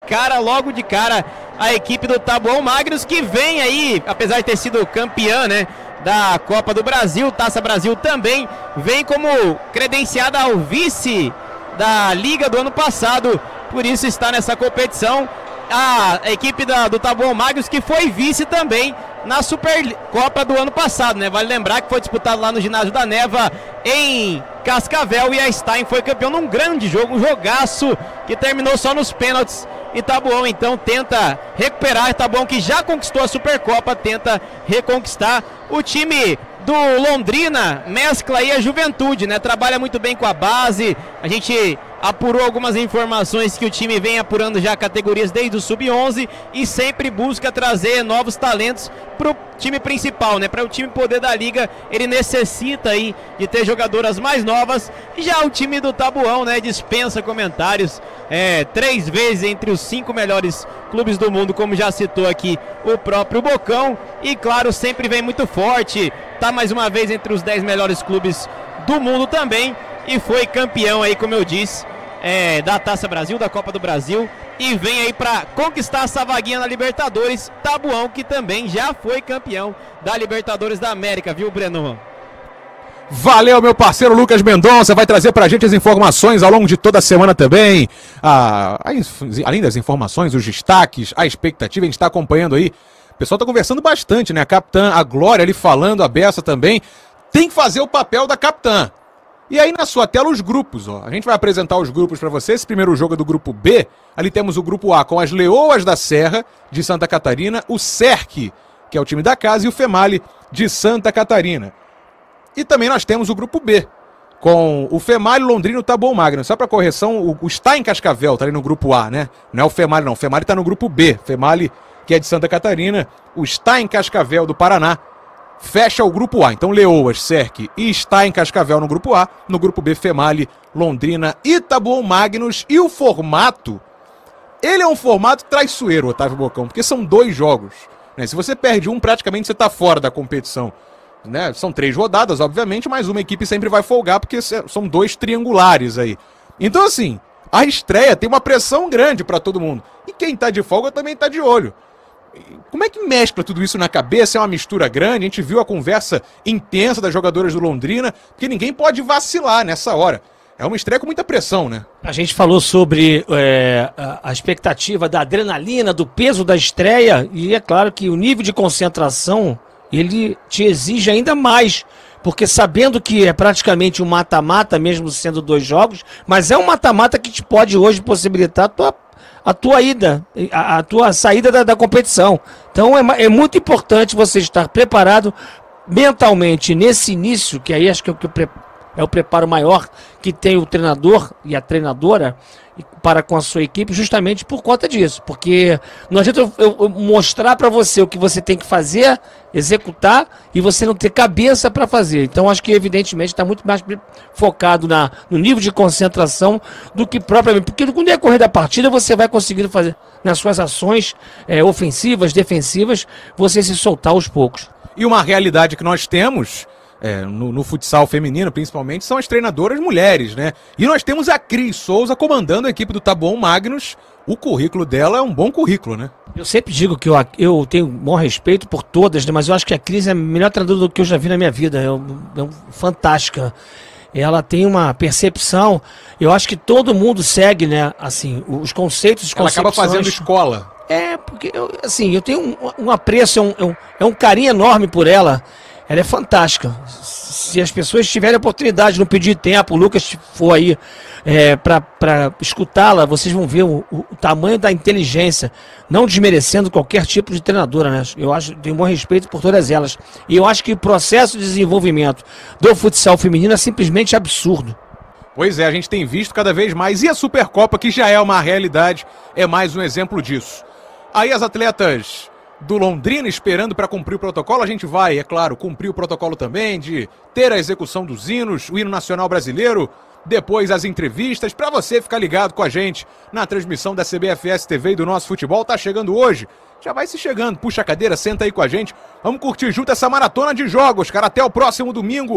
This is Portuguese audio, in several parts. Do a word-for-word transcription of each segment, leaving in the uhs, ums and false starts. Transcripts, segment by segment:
encara logo de cara a equipe do Taboão Magnus, que vem aí, apesar de ter sido campeã, né, da Copa do Brasil, Taça Brasil também, vem como credenciada ao vice da Liga do ano passado, por isso está nessa competição. A equipe da, do Taboão Magnus, que foi vice também na Supercopa do ano passado, né? Vale lembrar que foi disputado lá no ginásio da Neva em Cascavel, e a Stein foi campeão num grande jogo, um jogaço que terminou só nos pênaltis. E Taboão então tenta recuperar, Taboão que já conquistou a Supercopa, tenta reconquistar. O time do Londrina mescla aí a juventude, né? Trabalha muito bem com a base. A gente apurou algumas informações que o time vem apurando já categorias desde o sub onze e sempre busca trazer novos talentos para o time principal, né? Para o time poder da liga, ele necessita aí de ter jogadoras mais novas. E já o time do Taboão, né, dispensa comentários, é, três vezes entre os cinco melhores clubes do mundo, como já citou aqui o próprio Bocão, e claro, sempre vem muito forte, tá mais uma vez entre os dez melhores clubes do mundo também, e foi campeão aí, como eu disse, é, da Taça Brasil, da Copa do Brasil, e vem aí para conquistar essa vaguinha na Libertadores. Taboão que também já foi campeão da Libertadores da América, viu, Breno? Valeu, meu parceiro Lucas Mendonça, vai trazer pra gente as informações ao longo de toda a semana também, ah, além das informações, os destaques, a expectativa, a gente está acompanhando aí, o pessoal tá conversando bastante, né, a capitã, a Glória ali falando, a Bessa também, tem que fazer o papel da capitã. E aí na sua tela os grupos, ó. A gente vai apresentar os grupos para você. Esse primeiro jogo é do grupo B. Ali temos o grupo A com as Leoas da Serra, de Santa Catarina, o S E R C, que é o time da casa, e o Female, de Santa Catarina. E também nós temos o grupo B, com o Female, Londrina e o Taboão Magnus. Só para correção, o, o Stein Cascavel tá ali no grupo A, né? Não é o Female não, o Female tá no grupo B. Female, que é de Santa Catarina, o Stein Cascavel do Paraná, fecha o grupo A. Então Leoas, S E R C e Stein Cascavel no grupo A. No grupo B, Female, Londrina e Taboão Magnus. E o formato, ele é um formato traiçoeiro, Otávio Bocão, porque são dois jogos, né? Se você perde um, praticamente você está fora da competição, né? São três rodadas, obviamente, mas uma equipe sempre vai folgar, porque são dois triangulares aí. Então assim, a estreia tem uma pressão grande para todo mundo. E quem está de folga também está de olho. Como é que mescla tudo isso na cabeça? É uma mistura grande. A gente viu a conversa intensa das jogadoras do Londrina, porque ninguém pode vacilar nessa hora. É uma estreia com muita pressão, né? A gente falou sobre é, a expectativa da adrenalina, do peso da estreia, e é claro que o nível de concentração, ele te exige ainda mais, porque sabendo que é praticamente um mata-mata, mesmo sendo dois jogos, mas é um mata-mata que te pode hoje possibilitar a tua a tua ida, a, a tua saída da, da competição. Então é, é muito importante você estar preparado mentalmente nesse início, que aí acho que é o, que eu pre, é o preparo maior que tem o treinador e a treinadora para com a sua equipe, justamente por conta disso. Porque não adianta eu, eu, eu mostrar para você o que você tem que fazer, executar, e você não ter cabeça para fazer. Então acho que evidentemente está muito mais focado na, no nível de concentração do que propriamente, porque no decorrer da partida você vai conseguindo fazer nas suas ações é, ofensivas, defensivas, você se soltar aos poucos. E uma realidade que nós temos É, no, no futsal feminino, principalmente, são as treinadoras mulheres, né? E nós temos a Cris Souza comandando a equipe do Taboão Magnus. O currículo dela é um bom currículo, né? Eu sempre digo que eu, eu tenho um bom respeito por todas, né? Mas eu acho que a Cris é a melhor treinadora do que eu já vi na minha vida. É, é, é fantástica. Ela tem uma percepção. Eu acho que todo mundo segue, né? Assim, os conceitos, os Ela acaba fazendo escola. É, porque, eu, assim, eu tenho um, um apreço, é um, é, um, é um carinho enorme por ela. Ela é fantástica. Se as pessoas tiverem oportunidade, não pedir tempo, o Lucas for aí é, para escutá-la, vocês vão ver o, o tamanho da inteligência, não desmerecendo qualquer tipo de treinadora, né? Eu acho, tenho um bom respeito por todas elas. E eu acho que o processo de desenvolvimento do futsal feminino é simplesmente absurdo. Pois é, a gente tem visto cada vez mais. E a Supercopa, que já é uma realidade, é mais um exemplo disso. Aí as atletas do Londrina esperando para cumprir o protocolo, a gente vai, é claro, cumprir o protocolo também, de ter a execução dos hinos, o hino nacional brasileiro, depois as entrevistas, para você ficar ligado com a gente na transmissão da C B F S T V e do nosso futebol. Tá chegando hoje, já vai se chegando, puxa a cadeira, senta aí com a gente, vamos curtir junto essa maratona de jogos, cara, até o próximo domingo,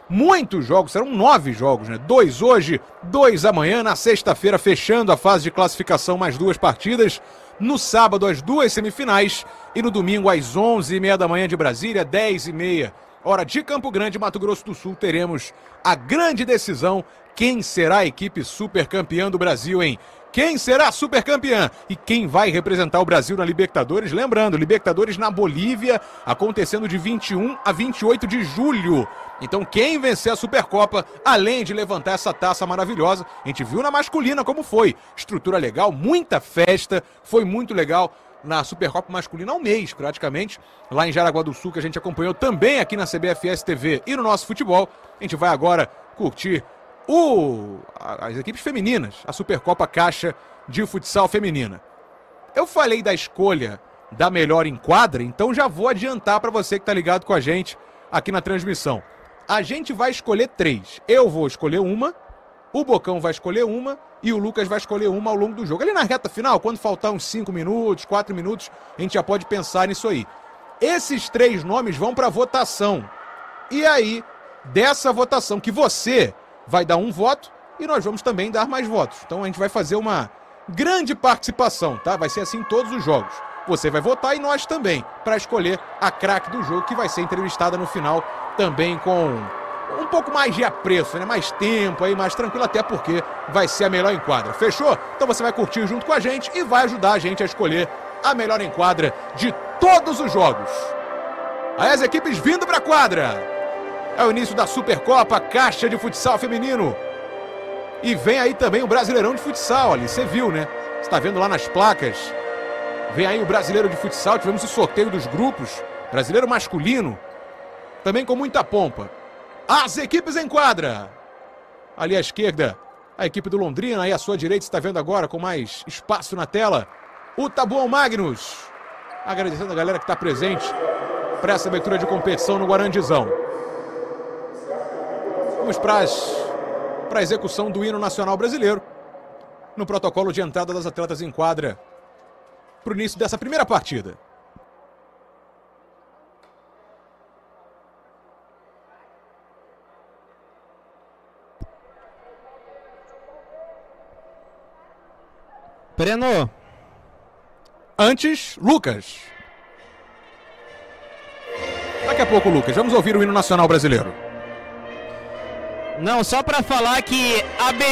muitos jogos, serão nove jogos, né? Dois hoje, dois amanhã, na sexta-feira fechando a fase de classificação, mais duas partidas. No sábado, as duas semifinais e no domingo, às onze e meia da manhã de Brasília, dez e meia, hora de Campo Grande, Mato Grosso do Sul, teremos a grande decisão. Quem será a equipe supercampeã do Brasil, hein? Quem será supercampeã? E quem vai representar o Brasil na Libertadores? Lembrando, Libertadores na Bolívia, acontecendo de vinte e um a vinte e oito de julho. Então quem vencer a Supercopa, além de levantar essa taça maravilhosa, a gente viu na masculina como foi. Estrutura legal, muita festa, foi muito legal na Supercopa masculina há um mês praticamente, lá em Jaraguá do Sul, que a gente acompanhou também aqui na C B F S T V e no nosso futebol. A gente vai agora curtir O, as equipes femininas, a Supercopa Caixa de Futsal Feminina. Eu falei da escolha da melhor em quadra, então já vou adiantar para você que está ligado com a gente aqui na transmissão. A gente vai escolher três. Eu vou escolher uma, o Bocão vai escolher uma e o Lucas vai escolher uma ao longo do jogo. Ali na reta final, quando faltar uns cinco minutos, quatro minutos, a gente já pode pensar nisso aí. Esses três nomes vão para votação. E aí, dessa votação que você vai dar um voto e nós vamos também dar mais votos. Então a gente vai fazer uma grande participação, tá? Vai ser assim em todos os jogos. Você vai votar e nós também, para escolher a craque do jogo, que vai ser entrevistada no final também com um pouco mais de apreço, né? Mais tempo aí, mais tranquilo, até porque vai ser a melhor em quadra. Fechou? Então você vai curtir junto com a gente e vai ajudar a gente a escolher a melhor em quadra de todos os jogos. Aí as equipes vindo para a quadra. É o início da Supercopa Caixa de Futsal Feminino. E vem aí também o Brasileirão de Futsal ali, você viu, né? Você tá vendo lá nas placas. Vem aí o Brasileiro de Futsal, tivemos o sorteio dos grupos. Brasileiro masculino, também com muita pompa. As equipes em quadra. Ali à esquerda, a equipe do Londrina, aí à sua direita, você está vendo agora com mais espaço na tela, o Taboão Magnus. Agradecendo a galera que está presente para essa abertura de competição no Guarandizão. Vamos para a execução do hino nacional brasileiro no protocolo de entrada das atletas em quadra para o início dessa primeira partida. Breno. Antes, Lucas. Daqui a pouco, Lucas, vamos ouvir o hino nacional brasileiro. Não, só para falar que a B...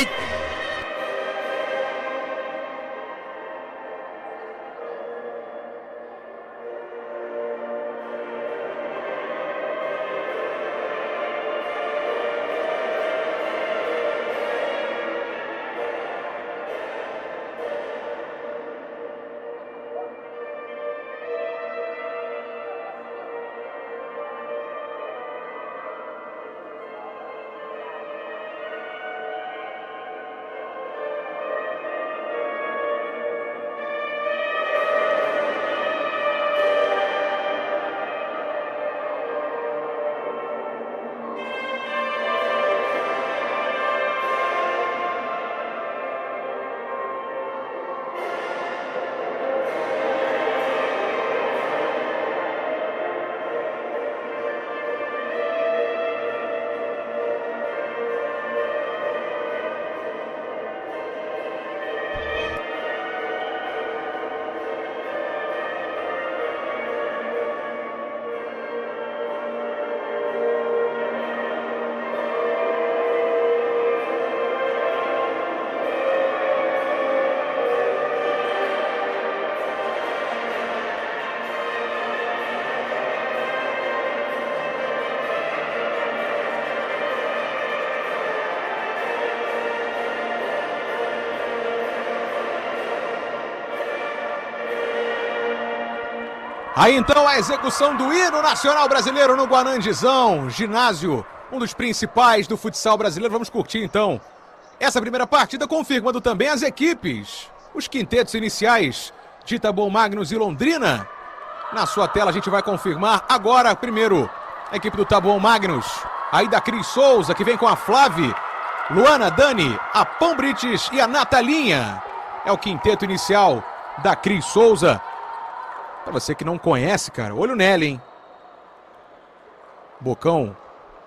Aí então a execução do hino nacional brasileiro no Guarandizão, ginásio, um dos principais do futsal brasileiro. Vamos curtir então essa primeira partida, confirmando também as equipes, os quintetos iniciais de Taboão Magnus e Londrina. Na sua tela a gente vai confirmar agora, primeiro, a equipe do Taboão Magnus, aí da Cris Souza, que vem com a Flávia, Luana, Dani, a Pão Brites e a Natalinha. É o quinteto inicial da Cris Souza. Pra você que não conhece, cara, olho nela, hein? Bocão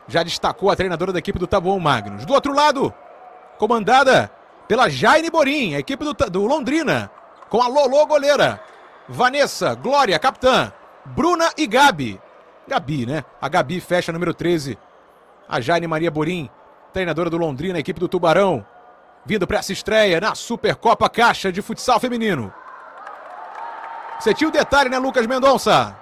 já destacou a treinadora da equipe do Taboão Magnus. Do outro lado, comandada pela Jaine Borim, a equipe do, do Londrina, com a Lolô goleira, Vanessa, Glória, capitã, Bruna e Gabi. Gabi, né? A Gabi fecha número treze. A Jaine Maria Borim, treinadora do Londrina, a equipe do Tubarão, vindo para essa estreia na Supercopa Caixa de Futsal Feminino. Você tinha o detalhe, né, Lucas Mendonça?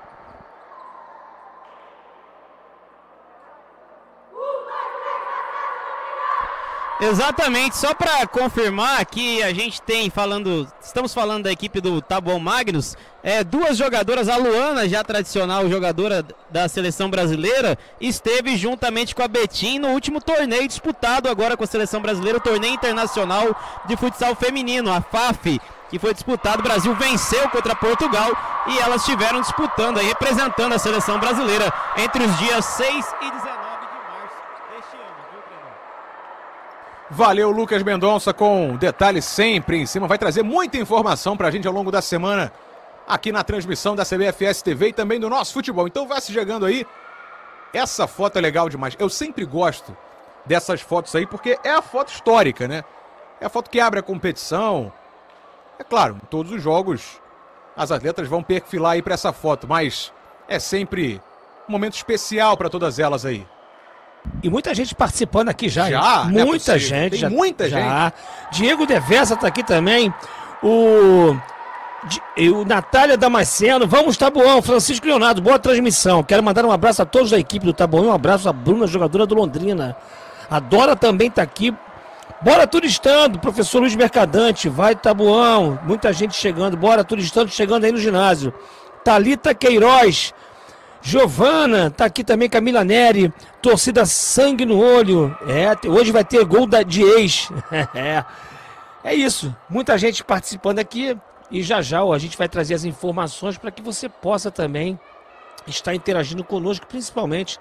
Exatamente, só para confirmar que a gente tem falando, estamos falando da equipe do Taboão Magnus, é, duas jogadoras, a Luana, já tradicional jogadora da seleção brasileira, esteve juntamente com a Betim no último torneio disputado agora com a seleção brasileira, o torneio internacional de futsal feminino, a F A F, que foi disputado, o Brasil venceu contra Portugal e elas estiveram disputando, aí, representando a seleção brasileira entre os dias seis e dezenove de março deste ano, viu, treinador? Valeu, Lucas Mendonça, com detalhes sempre em cima. Vai trazer muita informação pra gente ao longo da semana aqui na transmissão da C B F S T V e também do nosso futebol. Então vai se chegando aí. Essa foto é legal demais. Eu sempre gosto dessas fotos aí porque é a foto histórica, né? É a foto que abre a competição. É claro, em todos os jogos as atletas vão perfilar aí pra essa foto, mas é sempre um momento especial pra todas elas aí. E muita gente participando aqui já. Já, hein? Muita gente. Tem já, muita já. gente. Diego Devessa tá aqui também. O, Di- o Natália Damasceno. Vamos, Taboão. Francisco Leonardo, boa transmissão. Quero mandar um abraço a todos da equipe do Taboão. Um abraço à Bruna, jogadora do Londrina. A Dora também tá aqui. Bora turistando, professor Luiz Mercadante. Vai, Taboão. Muita gente chegando. Bora turistando, chegando aí no ginásio. Thalita Queiroz. Giovana, tá aqui também Camila Neri, torcida sangue no olho. É, te- hoje vai ter gol da, de ex. é. é isso, muita gente participando aqui e já já ó, a gente vai trazer as informações para que você possa também estar interagindo conosco, principalmente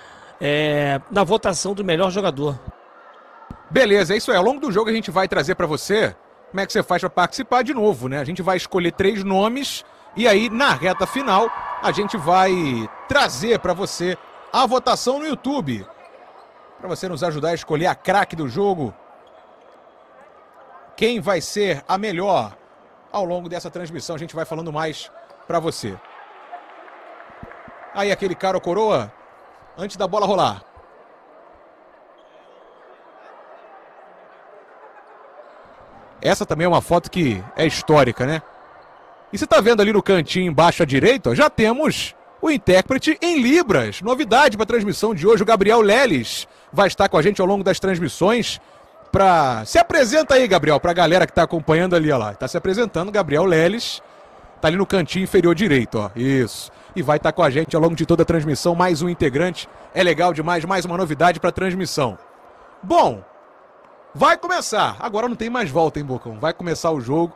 é, na votação do melhor jogador. Beleza, é isso aí. Ao longo do jogo a gente vai trazer pra você como é que você faz pra participar de novo, né? A gente vai escolher três nomes e aí na reta final a gente vai trazer pra você a votação no YouTube. Pra você nos ajudar a escolher a craque do jogo. Quem vai ser a melhor ao longo dessa transmissão, a gente vai falando mais pra você. Aí aquele cara ou coroa, antes da bola rolar. Essa também é uma foto que é histórica, né? E você tá vendo ali no cantinho embaixo à direita, ó, já temos o intérprete em Libras. Novidade para a transmissão de hoje, o Gabriel Leles vai estar com a gente ao longo das transmissões. Pra... Se apresenta aí, Gabriel, pra galera que tá acompanhando ali, ó lá. Tá se apresentando, Gabriel Leles. Tá ali no cantinho inferior direito, ó. Isso. E vai estar com a gente ao longo de toda a transmissão, mais um integrante. É legal demais, mais uma novidade pra transmissão. Bom, vai começar. Agora não tem mais volta, hein, Bocão? Vai começar o jogo.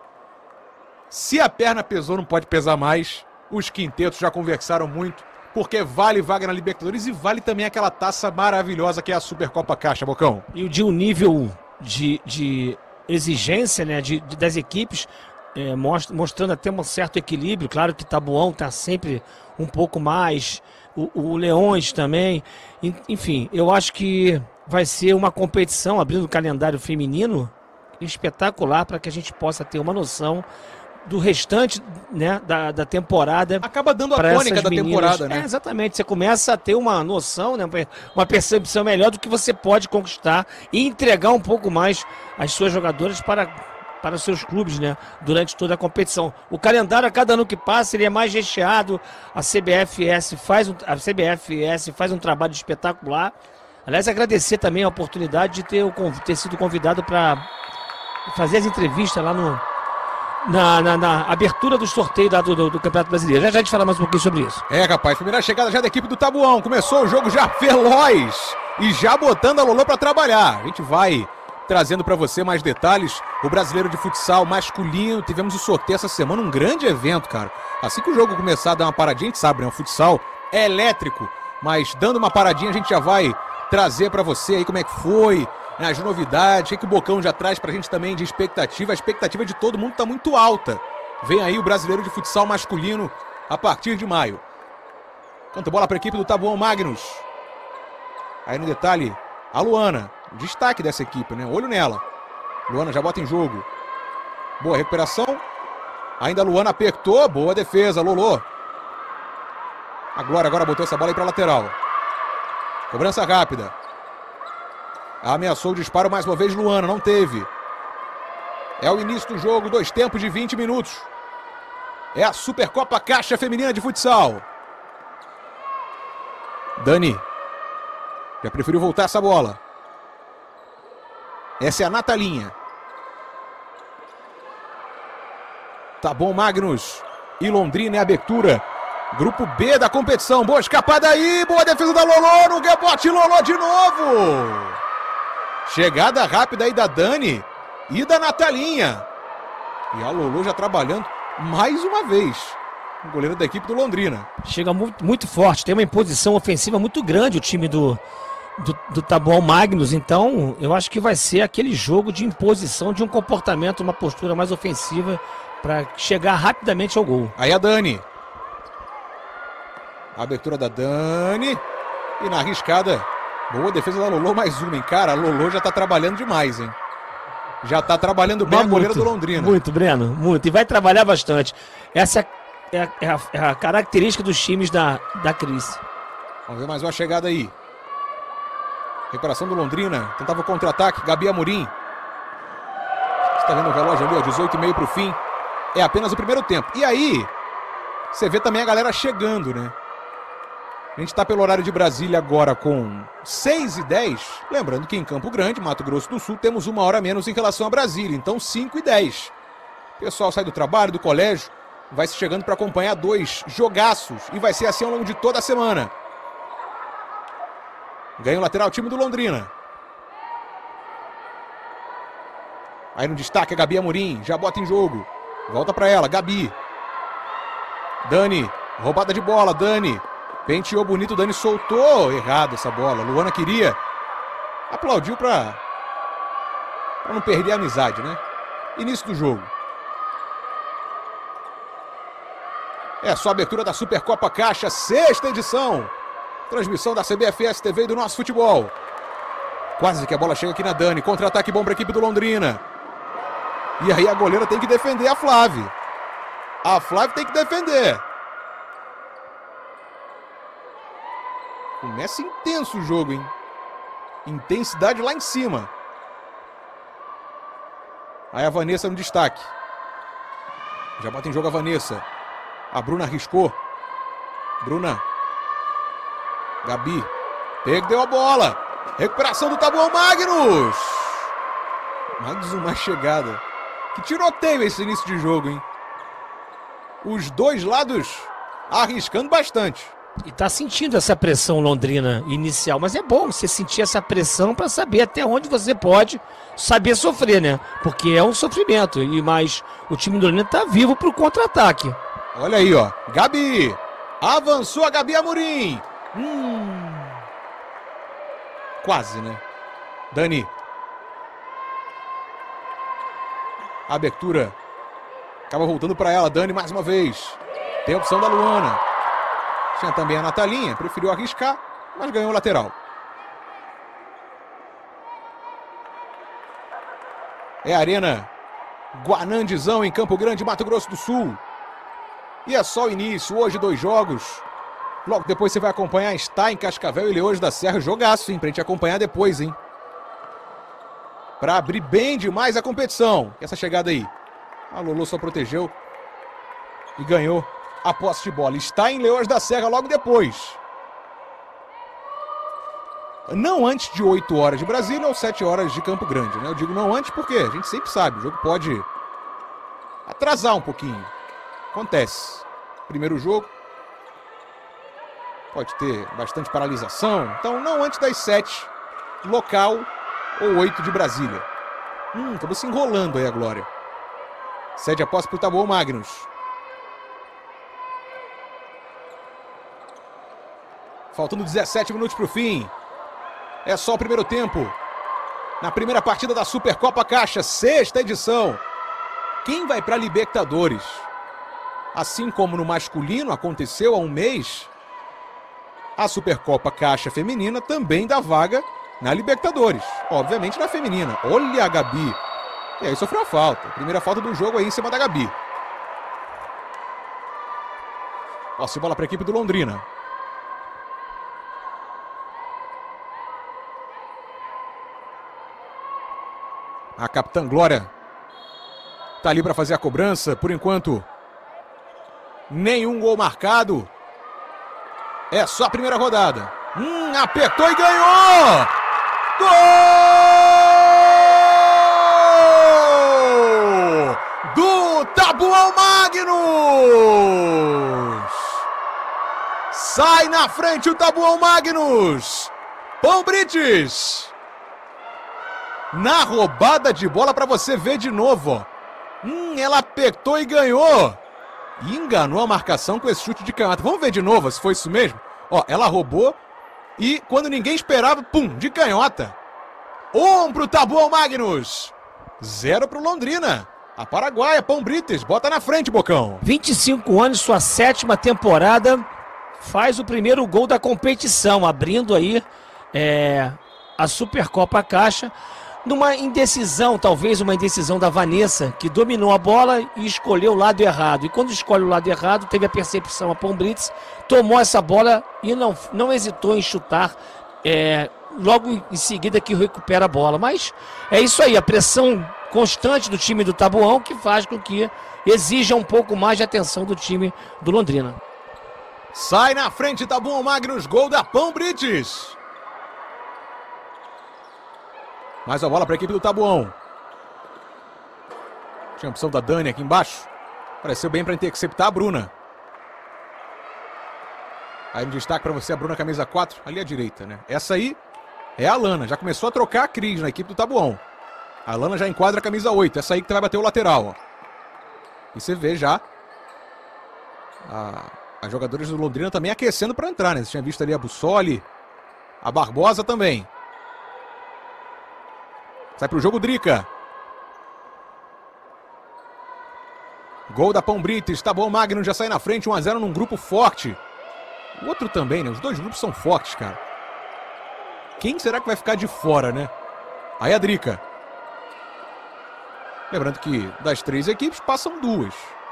Se a perna pesou, não pode pesar mais. Os quintetos já conversaram muito, porque vale vaga na Libertadores e vale também aquela taça maravilhosa que é a Supercopa Caixa, Bocão. E de um nível de, de exigência, né, de, de- das equipes, é, mostra- mostrando até um certo equilíbrio. Claro que Taboão está sempre um pouco mais, o, o Leões também. En- Enfim, eu acho que vai ser uma competição, abrindo o calendário feminino, espetacular para que a gente possa ter uma noção do restante, né, da, da temporada. Acaba dando a Pra tônica essas da meninas. temporada, É, né? exatamente. Você começa a ter uma noção, né, uma percepção melhor do que você pode conquistar e entregar um pouco mais as suas jogadoras para, para os seus clubes, né, durante toda a competição. O calendário, a cada ano que passa, ele é mais recheado. A C B F S faz um, a C B F S faz um trabalho espetacular. Aliás, agradecer também a oportunidade de ter, o conv- ter sido convidado para fazer as entrevistas lá no Na, na, na abertura do sorteio lá do, do, do Campeonato Brasileiro. Já já a gente fala mais um pouquinho sobre isso. É, rapaz, primeira chegada já da equipe do Tabuão. Começou o jogo já veloz e já botando a Lolô pra trabalhar. A gente vai trazendo pra você mais detalhes. O Brasileiro de Futsal masculino, tivemos o sorteio essa semana, um grande evento, cara. Assim que o jogo começar a dar uma paradinha, a gente sabe, né? O futsal é elétrico, mas dando uma paradinha a gente já vai trazer pra você aí como é que foi, né, as novidades, o que o Bocão já traz pra gente também de expectativa. A expectativa de todo mundo tá muito alta. Vem aí o Brasileiro de Futsal masculino a partir de maio. Canta bola para a equipe do Taboão Magnus. Aí no detalhe, a Luana, destaque dessa equipe, né? Olho nela. Luana já bota em jogo. Boa recuperação. Ainda a Luana apertou, boa defesa, Lolô. A Glória agora botou essa bola aí pra lateral. Cobrança rápida. Ameaçou o disparo mais uma vez, Luana, não teve. É o início do jogo, dois tempos de vinte minutos. É a Supercopa Caixa Feminina de Futsal. Dani já preferiu voltar essa bola. Essa é a Natalinha. Tá bom, Magnus. E Londrina é a abertura. Grupo B da competição. Boa escapada aí. Boa defesa da Lolô. No rebote, Lolô de novo. Chegada rápida aí da Dani e da Natalinha. E a Lolô já trabalhando mais uma vez. O goleiro da equipe do Londrina. Chega muito, muito forte. Tem uma imposição ofensiva muito grande o time do, do, do Taboão Magnus. Então, eu acho que vai ser aquele jogo de imposição, de um comportamento, uma postura mais ofensiva para chegar rapidamente ao gol. Aí a Dani. A abertura da Dani. E na arriscada, boa defesa da Lolô, mais uma, hein? Cara, a Lolô já tá trabalhando demais, hein? Já tá trabalhando bem. Mas a goleira do Londrina. Muito, Breno, muito. E vai trabalhar bastante. Essa é a, é a, é a característica dos times da, da Cris. Vamos ver mais uma chegada aí. Recuperação do Londrina. Tentava o contra-ataque. Gabi Amorim. Você tá vendo o relógio ali, ó, dezoito e meio pro fim. É apenas o primeiro tempo. E aí, você vê também a galera chegando, né? A gente está pelo horário de Brasília agora com seis e dez. Lembrando que em Campo Grande, Mato Grosso do Sul, temos uma hora a menos em relação a Brasília. Então cinco e dez. O pessoal sai do trabalho, do colégio, vai se chegando para acompanhar dois jogaços. E vai ser assim ao longo de toda a semana. Ganha o lateral, time do Londrina. Aí no destaque a Gabi Amorim, já bota em jogo. Volta para ela, Gabi. Dani, roubada de bola, Dani. Penteou bonito, Dani soltou errado essa bola. Luana queria. Aplaudiu pra, pra não perder a amizade, né? Início do jogo. É só a abertura da Supercopa Caixa, sexta edição. Transmissão da C B F S T V e do Nosso Futebol. Quase que a bola chega aqui na Dani. Contra-ataque bom pra equipe do Londrina. E aí a goleira tem que defender a Flávia. A Flávia tem que defender. Começa intenso o jogo, hein? Intensidade lá em cima. Aí a Vanessa no destaque. Já bota em jogo a Vanessa. A Bruna arriscou. Bruna. Gabi. Perdeu a bola. Recuperação do Taboão Magnus. Mais uma chegada. Que tiroteio esse início de jogo, hein? Os dois lados arriscando bastante. E tá sentindo essa pressão Londrina inicial, mas é bom você sentir essa pressão para saber até onde você pode saber sofrer, né? Porque é um sofrimento, e mas o time do Londrina tá vivo pro contra-ataque. Olha aí, ó, Gabi, avançou a Gabi Amorim. Hum. Quase, né? Dani. Abertura. Acaba voltando para ela, Dani mais uma vez. Tem a opção da Luana. Tinha também a Natalinha, preferiu arriscar, mas ganhou o lateral. É a Arena Guanandizão em Campo Grande, Mato Grosso do Sul. E é só o início, hoje dois jogos. Logo depois você vai acompanhar, está em Cascavel e Leões da Serra, jogaço, hein, pra gente acompanhar depois, hein. Pra abrir bem demais a competição. Essa chegada aí, a Lolô só protegeu e ganhou a posse de bola. Está em Leões da Serra logo depois. Não antes de oito horas de Brasília ou sete horas de Campo Grande, né? Eu digo não antes porque a gente sempre sabe, o jogo pode atrasar um pouquinho. Acontece. Primeiro jogo. Pode ter bastante paralisação. Então não antes das sete, local, ou oito de Brasília. Hum, acabou se enrolando aí a Glória. Cede a posse para o Taboão Magnus. Faltando dezessete minutos para o fim. É só o primeiro tempo. Na primeira partida da Supercopa Caixa, sexta edição. Quem vai para a Libertadores? Assim como no masculino aconteceu há um mês, a Supercopa Caixa Feminina também dá vaga na Libertadores. Obviamente na feminina. Olha a Gabi. E aí sofreu a falta. Primeira falta do jogo aí em cima da Gabi. Posse de bola para a equipe do Londrina. A capitã Glória tá ali para fazer a cobrança. Por enquanto, nenhum gol marcado. É só a primeira rodada. Hum, apertou e ganhou! Gol! Do Tabuão Magnus! Sai na frente o Tabuão Magnus! Pão Brites! Na roubada de bola para você ver de novo, ó. Hum, ela apertou e ganhou. E enganou a marcação com esse chute de canhota. Vamos ver de novo se foi isso mesmo. Ó, ela roubou e quando ninguém esperava, pum, de canhota. Um pro Tabuão Magnus. Zero pro Londrina. A paraguaia, Pão Brites, bota na frente, Bocão. vinte e cinco anos, sua sétima temporada. Faz o primeiro gol da competição, abrindo aí é, a Supercopa Caixa. Numa indecisão, talvez uma indecisão da Vanessa, que dominou a bola e escolheu o lado errado. E quando escolhe o lado errado, teve a percepção, a Pão Brites tomou essa bola e não, não hesitou em chutar é, logo em seguida que recupera a bola. Mas é isso aí, a pressão constante do time do Tabuão que faz com que exija um pouco mais de atenção do time do Londrina. Sai na frente, Tabuão Magnus, gol da Pão Brites. Mais a bola para a equipe do Tabuão. Tinha a opção da Dani aqui embaixo. Pareceu bem para interceptar a Bruna. Aí no destaque para você a Bruna, camisa quatro, ali à direita, né? Essa aí é a Lana. Já começou a trocar a Cris na equipe do Tabuão. A Lana já enquadra a camisa oito. Essa aí que vai bater o lateral, ó. E você vê já a, as jogadoras do Londrina também aquecendo para entrar, né? Você tinha visto ali a Bussoli, a Barbosa também. Sai pro jogo Drica. Gol da Pão Brites. Tabuão Magnus já sai na frente. um a zero num grupo forte. O outro também, né? Os dois grupos são fortes, cara. Quem será que vai ficar de fora, né? Aí a Drica. Lembrando que das três equipes passam duas.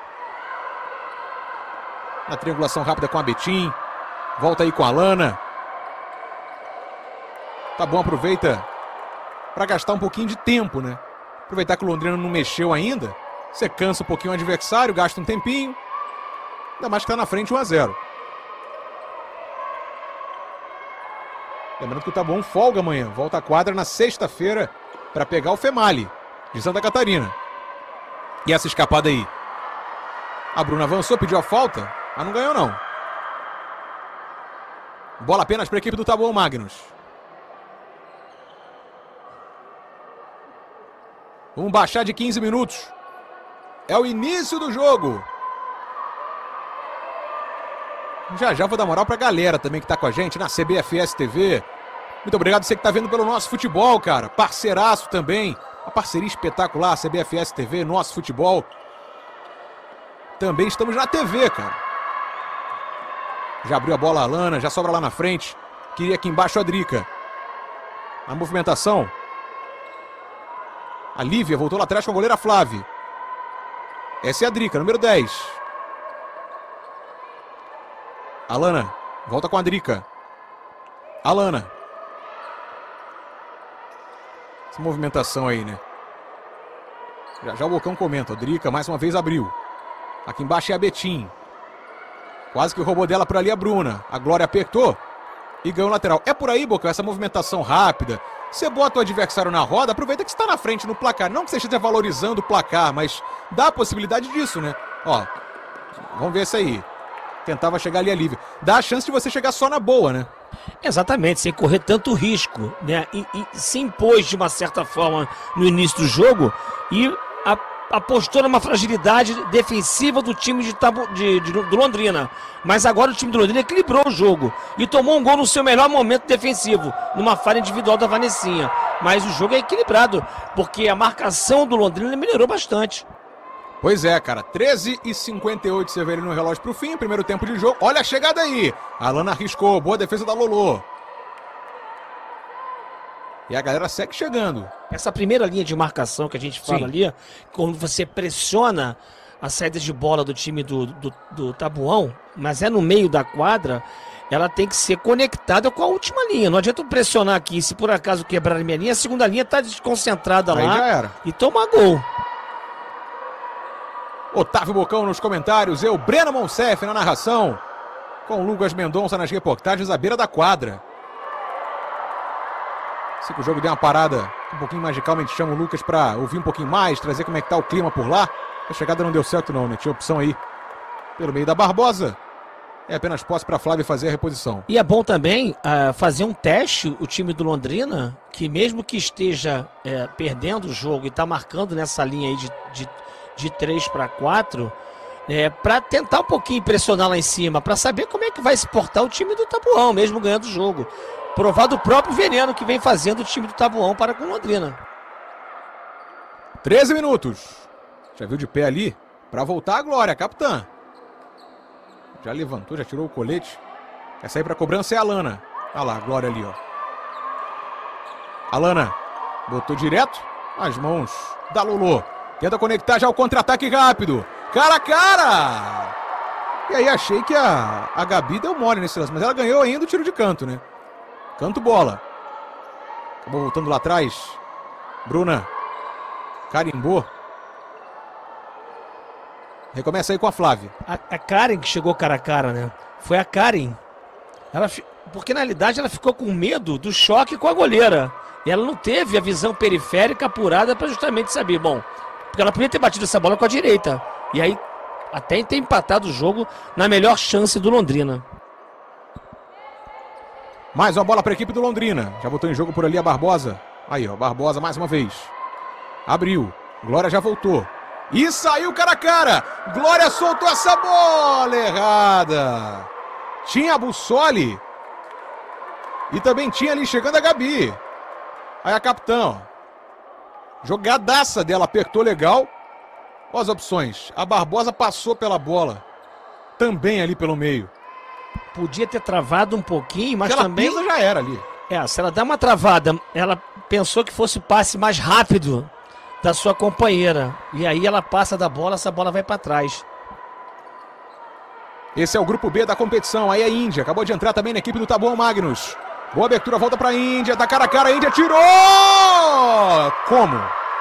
Na triangulação rápida com a Betim. Volta aí com a Lana. Tabuão aproveita para gastar um pouquinho de tempo, né? Aproveitar que o Londrina não mexeu ainda. Você cansa um pouquinho o adversário, gasta um tempinho. Ainda mais que tá na frente um a zero. Lembrando que o Tabuão folga amanhã. Volta à quadra na sexta-feira para pegar o Femali de Santa Catarina. E essa escapada aí? A Bruna avançou, pediu a falta, mas não ganhou não. Bola apenas para a equipe do Tabuão Magnus. Vamos baixar de quinze minutos. É o início do jogo. Já já vou dar moral pra galera também que tá com a gente na C B F S T V. Muito obrigado você que tá vendo pelo Nosso Futebol, cara. Parceiraço também. Uma parceria espetacular, C B F S T V, Nosso Futebol. Também estamos na T V, cara. Já abriu a bola a Lana, já sobra lá na frente. Queria aqui embaixo a Drica. A movimentação. A Lívia voltou lá atrás com a goleira Flávia. Essa é a Drica, número dez. Alana, volta com a Drica. Alana. Essa movimentação aí, né? Já já o Bocão comenta. A Drica mais uma vez abriu. Aqui embaixo é a Betim. Quase que roubou dela por ali a Bruna. A Glória apertou e ganhou o lateral. É por aí, Bocão, essa movimentação rápida. Você bota o adversário na roda, aproveita que está na frente no placar. Não que você esteja valorizando o placar, mas dá a possibilidade disso, né? Ó, vamos ver essa aí. Tentava chegar ali a Lívia. Dá a chance de você chegar só na boa, né? Exatamente, sem correr tanto risco, né? E, e se impôs de uma certa forma no início do jogo e a, apostou numa fragilidade defensiva do time de, Tabu, de, de, do Londrina. Mas agora o time do Londrina equilibrou o jogo e tomou um gol no seu melhor momento defensivo, numa falha individual da Vanessinha. Mas o jogo é equilibrado, porque a marcação do Londrina melhorou bastante. Pois é, cara, treze e cinquenta e oito, você vê ele no relógio pro fim, primeiro tempo de jogo. Olha a chegada aí, a Alana arriscou, boa defesa da Lolô. E a galera segue chegando. Essa primeira linha de marcação que a gente fala Sim. ali, quando você pressiona a saída de bola do time do, do, do Tabuão, mas é no meio da quadra, ela tem que ser conectada com a última linha. Não adianta eu pressionar aqui, se por acaso quebrar a minha linha, a segunda linha tá desconcentrada Aí lá já era. E toma gol. Otávio Bocão nos comentários, eu, Breno Monsef na narração, com Lucas Mendonça nas reportagens à beira da quadra. Se o jogo der uma parada um pouquinho mais de calma, a gente chama o Lucas para ouvir um pouquinho mais, trazer como é que tá o clima por lá. A chegada não deu certo não, né? Tinha opção aí pelo meio da Barbosa. É apenas posse para Flávio fazer a reposição. E é bom também uh, fazer um teste, o time do Londrina, que mesmo que esteja uh, perdendo o jogo e está marcando nessa linha aí de, de, de três para quatro, é, para tentar um pouquinho pressionar lá em cima, para saber como é que vai se portar o time do Tabuão, mesmo ganhando o jogo. Provar do próprio veneno que vem fazendo o time do Tabuão para com Londrina. treze minutos. Já viu de pé ali? Para voltar a Glória, capitã. Já levantou, já tirou o colete. Quer sair para cobrança é a Alana. Olha lá, a Glória ali, ó. Alana botou direto as mãos da Lolô. Tenta conectar já o contra-ataque rápido. Cara a cara! E aí achei que a, a Gabi deu mole nesse lance, mas ela ganhou ainda o tiro de canto, né? Canto bola. Acabou voltando lá atrás. Bruna carimbou. Recomeça aí com a Flávia. A, a Karen que chegou cara a cara, né? Foi a Karen. Ela, porque na realidade ela ficou com medo do choque com a goleira. E ela não teve a visão periférica apurada para justamente saber. Bom, porque ela podia ter batido essa bola com a direita. E aí até ter empatado o jogo na melhor chance do Londrina. Mais uma bola para a equipe do Londrina. Já botou em jogo por ali a Barbosa. Aí, ó, Barbosa mais uma vez. Abriu. Glória já voltou. E saiu cara a cara. Glória soltou essa bola errada. Tinha a Bussoli. E também tinha ali chegando a Gabi. Aí a capitã, ó. Jogadaça dela, apertou legal. Olha as opções. A Barbosa passou pela bola. Também ali pelo meio. Podia ter travado um pouquinho, mas ela também... pisa já era ali. É, se ela dá uma travada, ela pensou que fosse o passe mais rápido da sua companheira. E aí ela passa da bola, essa bola vai para trás. Esse é o grupo B da competição. Aí a Índia acabou de entrar também na equipe do Tabuão Magnus. Boa abertura, volta para a Índia. Tá cara a cara, a Índia tirou! Como?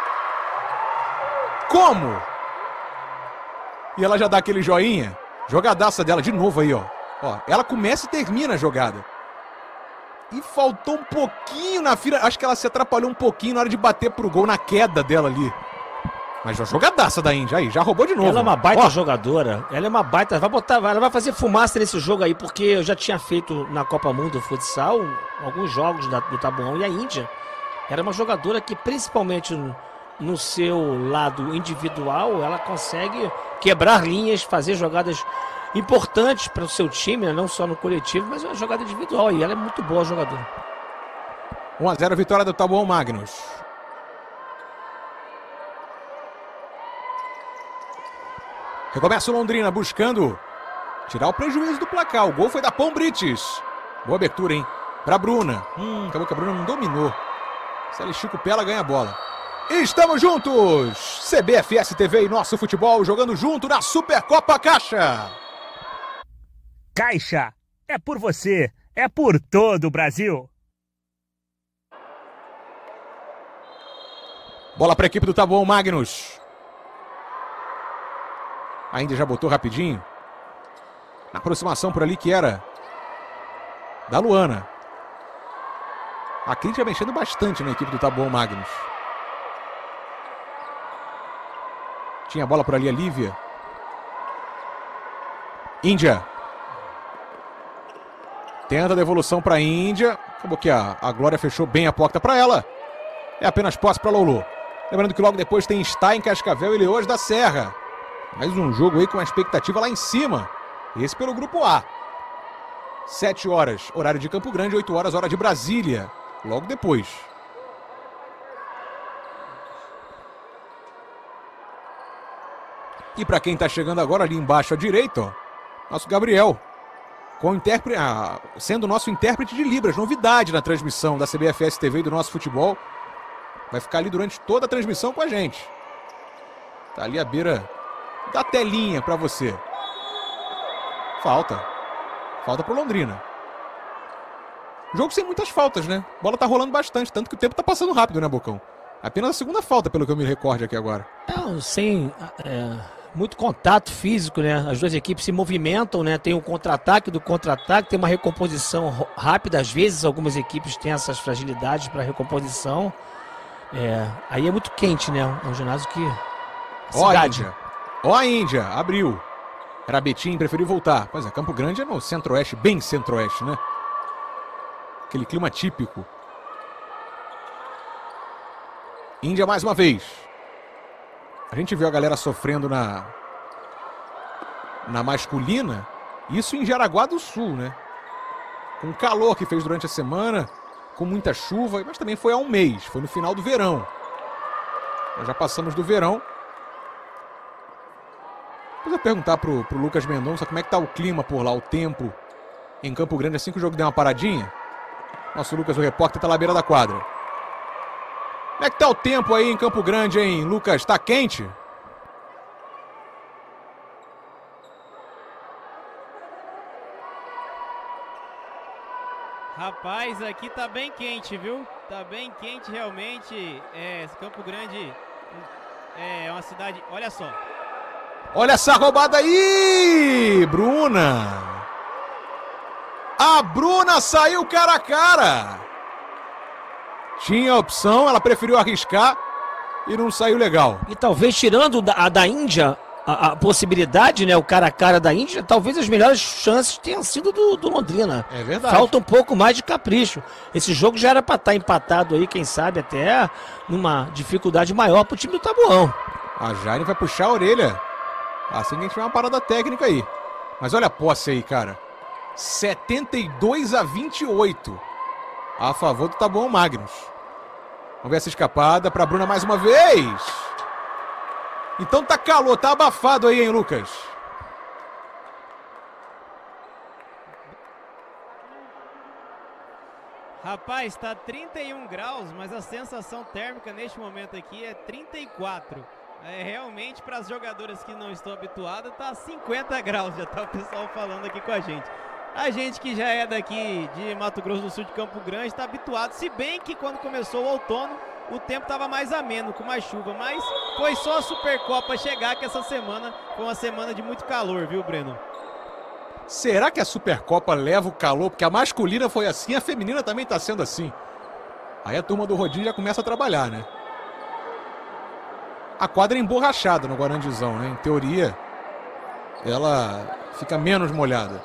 Como? E ela já dá aquele joinha. Jogadaça dela de novo aí, ó. Ó, ela começa e termina a jogada. E faltou um pouquinho na fila. Acho que ela se atrapalhou um pouquinho na hora de bater pro gol, na queda dela ali. Mas a jogadaça da Índia aí, já roubou de novo. Ela é uma baita ó. jogadora. Ela é uma baita. Vai botar, ela vai fazer fumaça nesse jogo aí, porque eu já tinha feito na Copa Mundo Futsal alguns jogos da, do Tabuão. E a Índia era uma jogadora que, principalmente no, no seu lado individual, ela consegue quebrar linhas, fazer jogadas importantes para o seu time, né? Não só no coletivo, mas é uma jogada individual. E ela é muito boa jogadora. um a zero vitória do Tabuão Magnus. Recomeça o Londrina buscando tirar o prejuízo do placar. O gol foi da Pão Brites. Boa abertura, hein? Pra Bruna. Hum, acabou que a Bruna não dominou. Se ela estica o pé, ela ganha a bola. Estamos juntos! C B F S T V e Nosso Futebol jogando junto na Supercopa Caixa. Caixa, é por você, é por todo o Brasil. Bola para a equipe do Tabuão Magnus. A Índia já botou rapidinho. Na aproximação por ali que era da Luana. A crítica mexendo bastante na equipe do Tabuão Magnus. Tinha a bola por ali a Lívia. Índia. Tenta a devolução para a Índia. Acabou que a, a Glória fechou bem a porta para ela. É apenas posse para Lolô. Lembrando que logo depois tem Stein, Cascavel e Leões da Serra. Mais um jogo aí com a expectativa lá em cima. Esse pelo grupo A. sete horas, horário de Campo Grande, oito horas, hora de Brasília. Logo depois. E para quem tá chegando agora, ali embaixo à direita, ó, nosso Gabriel, com intérprete, ah, sendo nosso intérprete de Libras, novidade na transmissão da C B F S T V e do nosso futebol. Vai ficar ali durante toda a transmissão com a gente. Tá ali à beira da telinha para você. Falta. Falta pro Londrina. Jogo sem muitas faltas, né? A bola tá rolando bastante, tanto que o tempo tá passando rápido, né, Bocão? Apenas a segunda falta, pelo que eu me recorde aqui agora. Não, sem é, muito contato físico, né? As duas equipes se movimentam, né? Tem o contra-ataque do contra-ataque, tem uma recomposição rápida. Às vezes algumas equipes têm essas fragilidades para recomposição. É, aí é muito quente, né? É um ginásio que... Ó a Índia. Ó a Índia, abriu. Era Betim, preferiu voltar. Pois é, Campo Grande é no centro-oeste, bem centro-oeste, né? Aquele clima típico. Índia mais uma vez. A gente viu a galera sofrendo na na masculina. Isso em Jaraguá do Sul, né? Com o calor que fez durante a semana, com muita chuva, mas também foi há um mês. Foi no final do verão. Nós já passamos do verão. Depois eu perguntar pro, pro Lucas Mendonça como é que tá o clima por lá, o tempo em Campo Grande, assim que o jogo deu uma paradinha. Nosso Lucas, o repórter, tá lá à beira da quadra. Como é que tá o tempo aí em Campo Grande, hein, Lucas? Tá quente? Rapaz, aqui tá bem quente, viu? Tá bem quente realmente. É, Campo Grande é uma cidade... Olha só. Olha essa roubada aí, Bruna. A Bruna saiu cara a cara. Tinha opção, ela preferiu arriscar e não saiu legal. E talvez tirando a da Índia, a, a possibilidade, né, o cara a cara da Índia, talvez as melhores chances tenham sido do, do Londrina. É verdade. Falta um pouco mais de capricho. Esse jogo já era para estar empatado aí, quem sabe até numa dificuldade maior pro time do Tabuão. A Jaine vai puxar a orelha. Assim que a gente vai uma parada técnica aí. Mas olha a posse aí, cara. setenta e dois a vinte e oito. A favor do Taboão Magnus. Vamos ver essa escapada pra Bruna mais uma vez. Então tá calor, tá abafado aí, hein, Lucas? Rapaz, tá trinta e um graus, mas a sensação térmica neste momento aqui é trinta e quatro. É, realmente, para as jogadoras que não estão habituadas, tá cinquenta graus, já tá o pessoal falando aqui com a gente. A gente que já é daqui de Mato Grosso do Sul, de Campo Grande, está habituado, se bem que quando começou o outono, o tempo estava mais ameno, com mais chuva, mas foi só a Supercopa chegar que essa semana foi uma semana de muito calor, viu, Breno? Será que a Supercopa leva o calor? Porque a masculina foi assim, a feminina também está sendo assim. Aí a turma do Rodinho já começa a trabalhar, né? A quadra é emborrachada no Guarandizão, né? Em teoria, ela fica menos molhada.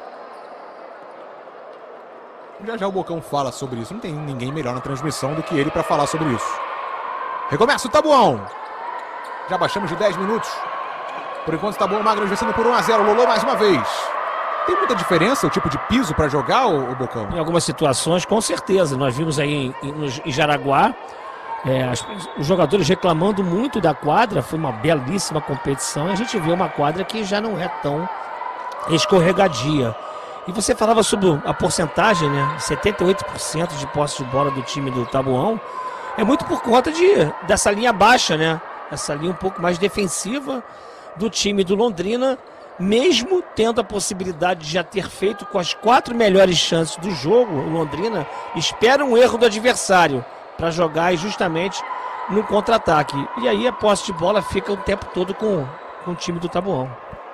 Já já o Bocão fala sobre isso. Não tem ninguém melhor na transmissão do que ele para falar sobre isso. Recomeça o Tabuão. Já baixamos de dez minutos. Por enquanto o Tabuão Magnus vencendo por um a zero. Lolô mais uma vez. Tem muita diferença o tipo de piso para jogar, o Bocão? Em algumas situações, com certeza. Nós vimos aí em, em, em Jaraguá, é, as, os jogadores reclamando muito da quadra. Foi uma belíssima competição. E a gente vê uma quadra que já não é tão escorregadia. E você falava sobre a porcentagem, né? setenta e oito por cento de posse de bola do time do Tabuão. É muito por conta de, dessa linha baixa, né? Essa linha um pouco mais defensiva do time do Londrina, mesmo tendo a possibilidade de já ter feito com as quatro melhores chances do jogo. O Londrina espera um erro do adversário para jogar justamente no contra-ataque. E aí a posse de bola fica o tempo todo com, com o time do Tabuão.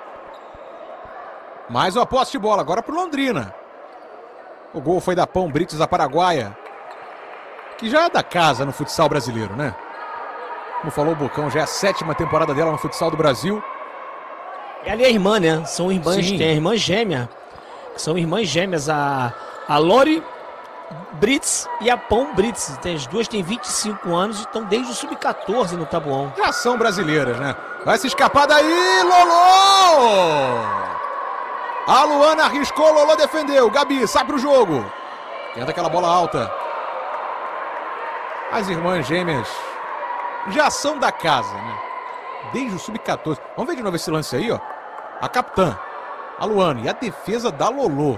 Mais uma posse de bola, agora pro Londrina. O gol foi da Pão Brites, da Paraguaia, que já é da casa no futsal brasileiro, né? Como falou o Bocão, já é a sétima temporada dela no futsal do Brasil. E ali é irmã, né? São irmãs, Sim. tem a irmã gêmea. São irmãs gêmeas, a, a Lori Brits e a Pão Brits. Tem, as duas têm vinte e cinco anos e estão desde o sub quatorze no Tabuão. Já são brasileiras, né? Vai se escapar daí, Lolô! A Luana arriscou, Lolô defendeu. Gabi, sai pro jogo. Tenta aquela bola alta. As irmãs gêmeas já são da casa, né? desde o sub quatorze. Vamos ver de novo esse lance aí, ó. A capitã, a Luane, e a defesa da Lolo.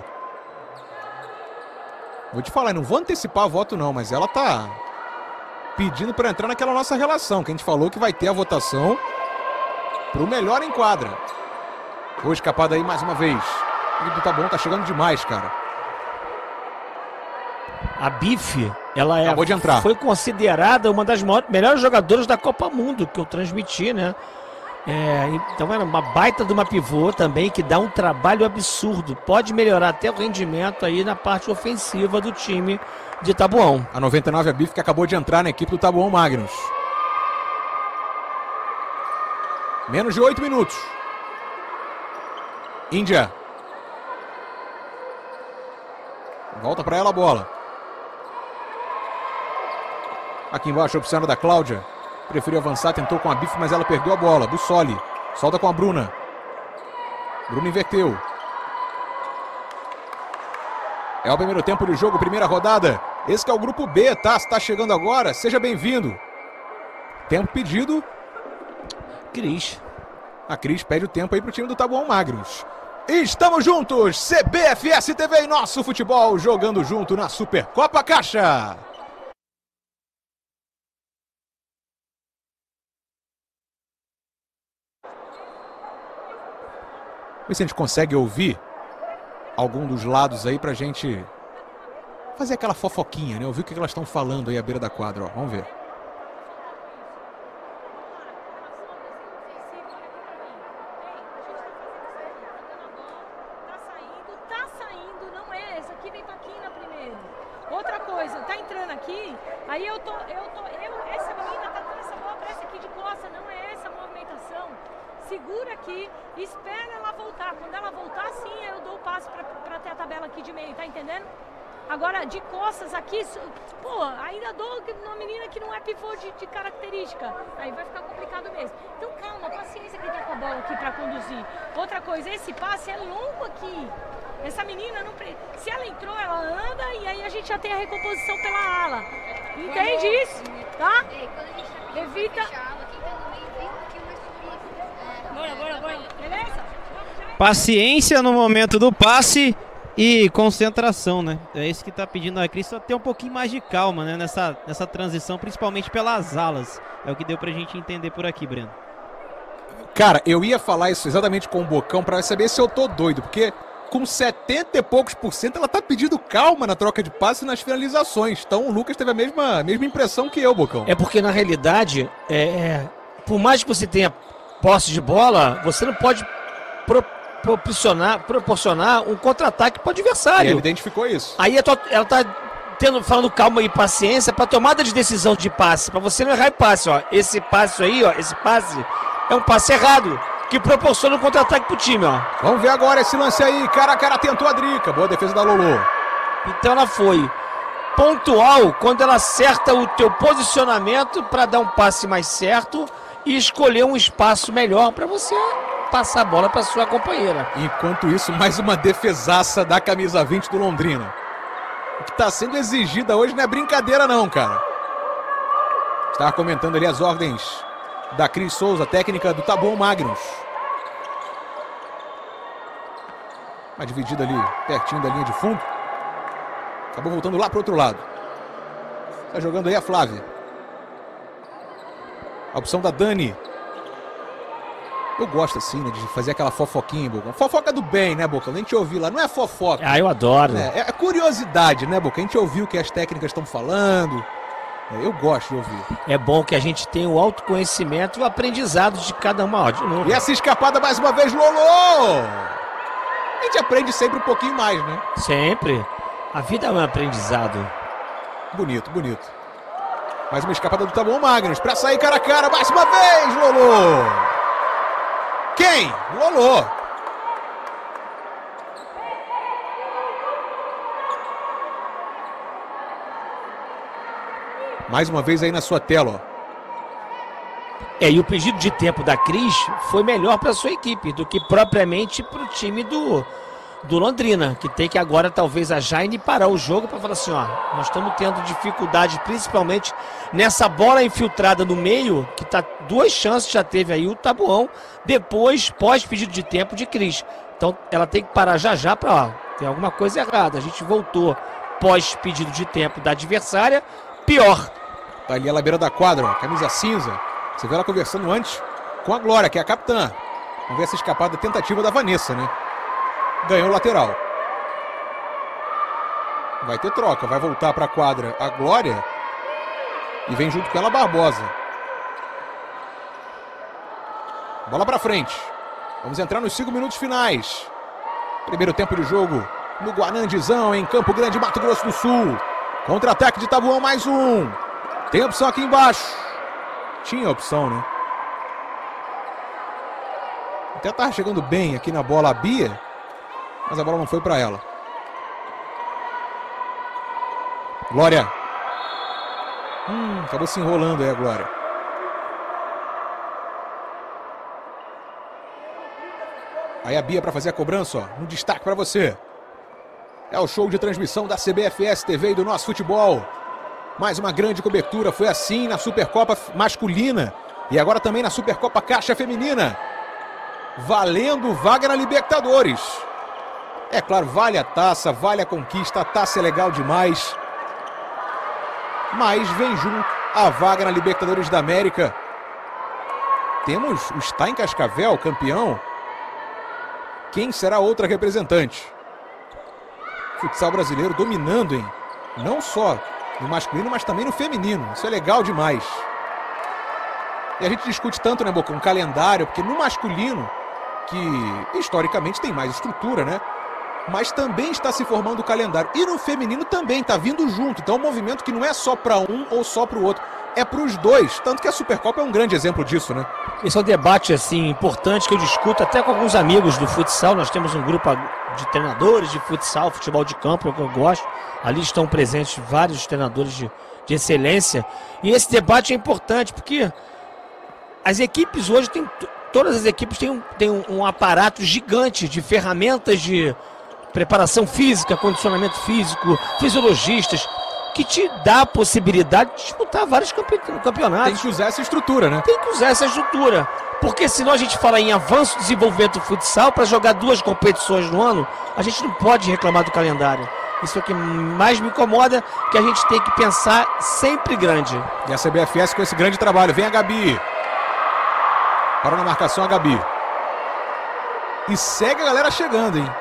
Vou te falar, não vou antecipar voto não, mas ela tá pedindo para entrar naquela nossa relação, que a gente falou que vai ter a votação pro melhor em quadra. Boa escapada aí mais uma vez. O tá bom, tá chegando demais, cara. A Bife, ela é, Acabou de entrar. Foi considerada uma das maiores, melhores jogadoras da Copa Mundo, que eu transmiti, né? É, então era uma baita de uma pivô também, que dá um trabalho absurdo. Pode melhorar até o rendimento aí na parte ofensiva do time de Taboão. A noventa e nove, a Bife, que acabou de entrar na equipe do Taboão Magnus. Menos de oito minutos. Índia. Volta para ela a bola. Aqui embaixo a opção da Cláudia. Preferiu avançar, tentou com a Bife, mas ela perdeu a bola. Bussoli. Solta com a Bruna. Bruna inverteu. É o primeiro tempo do jogo, primeira rodada. Esse que é o grupo B, tá? Se tá chegando agora, seja bem-vindo. Tempo pedido. Cris. A Cris pede o tempo aí pro time do Taboão Magnus. Estamos juntos, C B F S T V e Nosso Futebol, jogando junto na Supercopa Caixa. Vê se a gente consegue ouvir algum dos lados aí pra gente fazer aquela fofoquinha, né? Ouvir o que elas estão falando aí à beira da quadra, ó. Vamos ver. Outra coisa, tá entrando aqui, aí eu tô, eu tô, eu, essa menina tá com essa bola, parece aqui de costa, não é essa movimentação. Segura aqui, espera ela voltar. Quando ela voltar, sim, eu dou o passo pra, pra ter a tabela aqui de meio, tá entendendo? Agora, de costas aqui, pô, ainda dou uma menina que não é pivô de, de característica. Aí vai ficar complicado mesmo. Então, calma, paciência que tá com a bola aqui pra conduzir. Outra coisa, esse passe é longo aqui. Essa menina, não pre... se ela entrou, ela anda e aí a gente já tem a recomposição pela ala. Entende isso? Tá? Evita... Bora, bora, bora. Beleza? Paciência no momento do passe e concentração, né? É isso que tá pedindo a Cris, só ter um pouquinho mais de calma, né? Nessa, nessa transição, principalmente pelas alas. É o que deu pra gente entender por aqui, Breno. Cara, eu ia falar isso exatamente com o Bocão pra saber se eu tô doido, porque com setenta e poucos por cento ela tá pedindo calma na troca de passe e nas finalizações. Então o Lucas teve a mesma, mesma impressão que eu, Bocão. É porque na realidade, é, é, por mais que você tenha posse de bola, você não pode pro, proporcionar, proporcionar um contra-ataque para o adversário. E ele identificou isso. Aí ela está tendo, falando calma e paciência para tomada de decisão de passe, para você não errar em passe. Ó. Esse passe aí, ó, esse passe é um passe errado, que proporciona um contra-ataque pro time, ó. Vamos ver agora esse lance aí. Cara a cara tentou a Drica. Boa defesa da Lolo. Então ela foi pontual quando ela acerta o teu posicionamento para dar um passe mais certo e escolher um espaço melhor para você passar a bola para sua companheira. Enquanto isso, mais uma defesaça da camisa vinte do Londrina. O que está sendo exigida hoje não é brincadeira não, cara. Estava comentando ali as ordens da Cris Souza, técnica do Taboão Magnus. Uma dividida ali, pertinho da linha de fundo. Acabou voltando lá para o outro lado. Está jogando aí a Flávia. A opção da Dani. Eu gosto assim, né, de fazer aquela fofoquinha, Boca. Fofoca do bem, né, Boca? A gente ouviu lá, não é fofoca. Ah, eu adoro. Né? É, é curiosidade, né, Boca? A gente ouviu o que as técnicas estão falando. É, eu gosto de ouvir. É bom que a gente tenha o autoconhecimento e o aprendizado de cada uma. Ó, de novo. E essa escapada mais uma vez, Lolo! A gente aprende sempre um pouquinho mais, né? Sempre. A vida é um aprendizado. Bonito, bonito. Mais uma escapada do Taboão Magnus pra sair cara a cara mais uma vez, Lolo! Quem? Lolo! Mais uma vez aí na sua tela, ó. É, e o pedido de tempo da Cris foi melhor para sua equipe do que propriamente para o time do, do Londrina, que tem que agora talvez a Jaine parar o jogo para falar assim, ó, nós estamos tendo dificuldade principalmente nessa bola infiltrada no meio, que tá duas chances já teve aí o Tabuão, depois pós pedido de tempo de Cris. Então ela tem que parar já já para, ó, tem alguma coisa errada. A gente voltou pós pedido de tempo da adversária, pior. Tá ali ela à beira da quadra, ó, camisa cinza. Você vê ela conversando antes com a Glória, que é a capitã. Vamos ver essa escapada tentativa da Vanessa, né? Ganhou o lateral. Vai ter troca, vai voltar para a quadra a Glória e vem junto com ela a Barbosa. Bola para frente. Vamos entrar nos cinco minutos finais. Primeiro tempo de jogo no Guanandizão, em Campo Grande, Mato Grosso do Sul. Contra-ataque de Tabuão, mais um. Tem opção aqui embaixo. Tinha opção, né? Até tava chegando bem aqui na bola a Bia, mas a bola não foi para ela. Glória. Hum, acabou se enrolando aí a Glória. Aí a Bia para fazer a cobrança, ó. Um destaque para você. É o show de transmissão da C B F S T V e do Nosso Futebol. Mais uma grande cobertura. Foi assim na Supercopa masculina e agora também na Supercopa Caixa Feminina. Valendo vaga na Libertadores. É claro, vale a taça, vale a conquista, a taça é legal demais. Mas vem junto a vaga na Libertadores da América. Temos o Stein Cascavel, campeão. Quem será outra representante? Futsal brasileiro dominando, hein? Não só no masculino, mas também no feminino. Isso é legal demais. E a gente discute tanto, né, Boca, um calendário, porque no masculino, que historicamente tem mais estrutura, né? Mas também está se formando o calendário. E no feminino também, está vindo junto. Então é um movimento que não é só para um ou só para o outro. É para os dois. Tanto que a Supercopa é um grande exemplo disso, né? Esse é um debate assim, importante que eu discuto até com alguns amigos do futsal. Nós temos um grupo de treinadores de futsal, futebol de campo, que eu gosto. Ali estão presentes vários treinadores de, de excelência. E esse debate é importante porque as equipes hoje têm... Todas as equipes têm um, têm um, um aparato gigante de ferramentas de preparação física, condicionamento físico, fisiologistas, que te dá a possibilidade de disputar vários campe campeonatos. Tem que usar essa estrutura, né? Tem que usar essa estrutura. Porque senão a gente fala em avanço, desenvolvimento do futsal, para jogar duas competições no ano, a gente não pode reclamar do calendário. Isso é o que mais me incomoda, que a gente tem que pensar sempre grande. E a C B F S com esse grande trabalho. Vem a Gabi. Parou na marcação a Gabi. E segue a galera chegando, hein?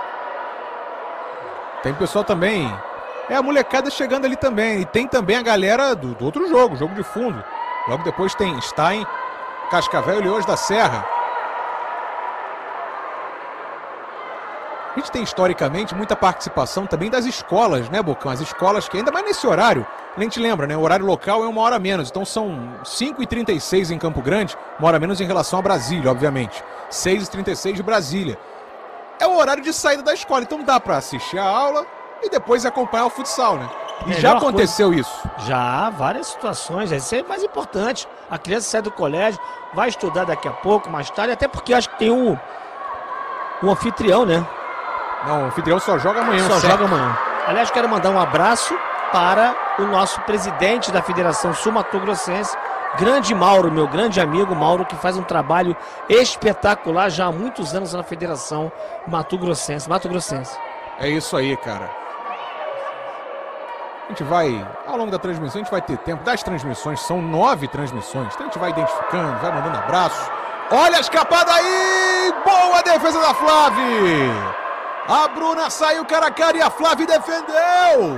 Tem pessoal também. É a molecada chegando ali também. E tem também a galera do, do outro jogo, jogo de fundo. Logo depois tem Stein, Cascavel e Leões da Serra. A gente tem historicamente muita participação também das escolas, né, Bocão? As escolas que ainda mais nesse horário, a gente lembra, né? O horário local é uma hora menos. Então são cinco e trinta e seis em Campo Grande, uma hora menos em relação a Brasília, obviamente. seis e trinta e seis de Brasília. É o horário de saída da escola, então dá para assistir a aula e depois acompanhar o futsal, né? E Melhor já aconteceu coisa. isso. Já, várias situações. Isso é mais importante. A criança sai do colégio, vai estudar daqui a pouco, mais tarde, até porque acho que tem um, um anfitrião, né? Não, o anfitrião só joga amanhã. Só certo? joga amanhã. Aliás, quero mandar um abraço para o nosso presidente da Federação Sul-Mato-Grossense, grande Mauro, meu grande amigo Mauro, que faz um trabalho espetacular já há muitos anos na Federação Mato-Grossense. Mato-Grossense. É isso aí, cara. A gente vai, ao longo da transmissão, a gente vai ter tempo das transmissões, são nove transmissões, então a gente vai identificando, vai mandando abraço. Olha a escapada aí! Boa defesa da Flávia! A Bruna saiu cara a cara e a Flávia defendeu!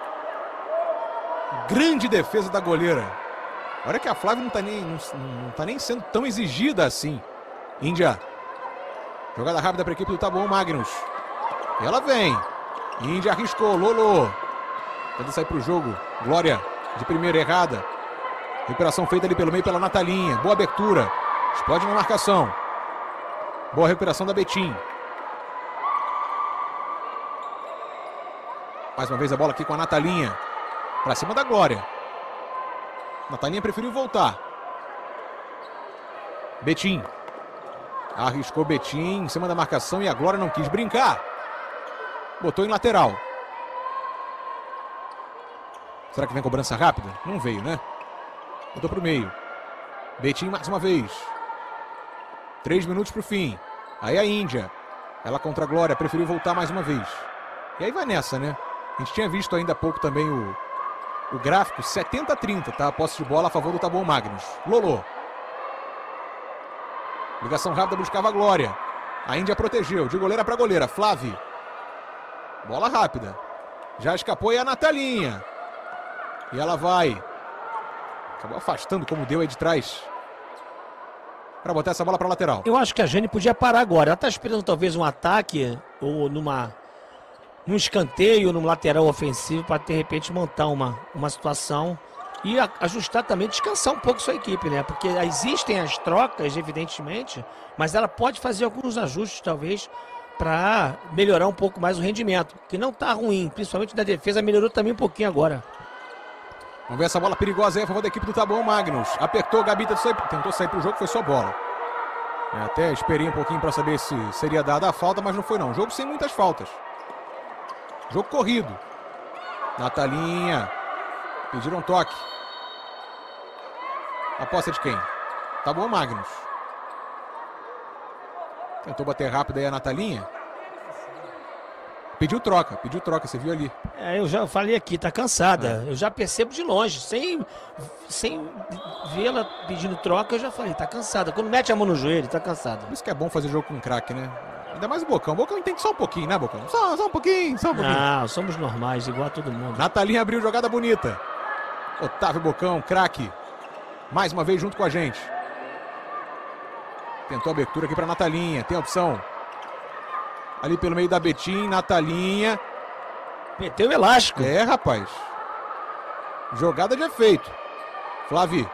Grande defesa da goleira. Olha que a Flávia não tá nem, não, não tá nem sendo tão exigida assim. Índia. Jogada rápida para a equipe do Tabuão Magnus. E ela vem. Índia arriscou, Lolo. Tenta sair para o jogo. Glória, de primeira errada. Recuperação feita ali pelo meio pela Natalinha. Boa abertura. Explode na marcação. Boa recuperação da Betim. Mais uma vez a bola aqui com a Natalinha. Para cima da Glória. Natalinha preferiu voltar. Betim. Arriscou Betim em cima da marcação e a Glória não quis brincar. Botou em lateral. Será que vem cobrança rápida? Não veio, né? Botou pro meio. Betim mais uma vez. Três minutos pro fim. Aí a Índia. Ela contra a Glória, preferiu voltar mais uma vez. E aí vai nessa, né? A gente tinha visto ainda há pouco também o, o gráfico. setenta a trinta, tá? A posse de bola a favor do Taboão Magnus. Lolô. Ligação rápida, buscava a Glória. A Índia protegeu. De goleira para goleira. Flávio. Bola rápida. Já escapou e a Natalinha. E ela vai. Acabou afastando como deu aí de trás. Para botar essa bola para lateral. Eu acho que a Jane podia parar agora. Ela tá esperando talvez um ataque ou numa num escanteio, num lateral ofensivo para de repente montar uma, uma situação e a, ajustar também, descansar um pouco sua equipe, né? Porque existem as trocas, evidentemente, mas ela pode fazer alguns ajustes talvez para melhorar um pouco mais o rendimento, que não tá ruim, principalmente da defesa, melhorou também um pouquinho agora. Vamos ver essa bola perigosa aí a favor da equipe do Taboão Magnus. Apertou, Gabita tentou sair pro jogo, foi só bola. Eu até esperei um pouquinho para saber se seria dada a falta, mas não foi não. Jogo sem muitas faltas. Jogo corrido. Natalinha. Pediram toque. A posse é de quem? Taboão Magnus. Tentou bater rápido aí a Natalinha. Pediu troca, pediu troca, você viu ali. É, eu já falei aqui, tá cansada. É. Eu já percebo de longe, sem, sem vê-la pedindo troca, eu já falei, tá cansada. Quando mete a mão no joelho, tá cansada. Por isso que é bom fazer jogo com craque, né? Ainda mais o Bocão. O Bocão entende só um pouquinho, né, Bocão? Só, só um pouquinho, só um pouquinho. Não, somos normais, igual a todo mundo. Natalinha abriu jogada bonita. Otávio Bocão, craque. Mais uma vez junto com a gente. Tentou a abertura aqui pra Natalinha, tem opção. Ali pelo meio da Betim, Natalinha. Meteu o elástico. É, rapaz. Jogada de efeito. Flávio.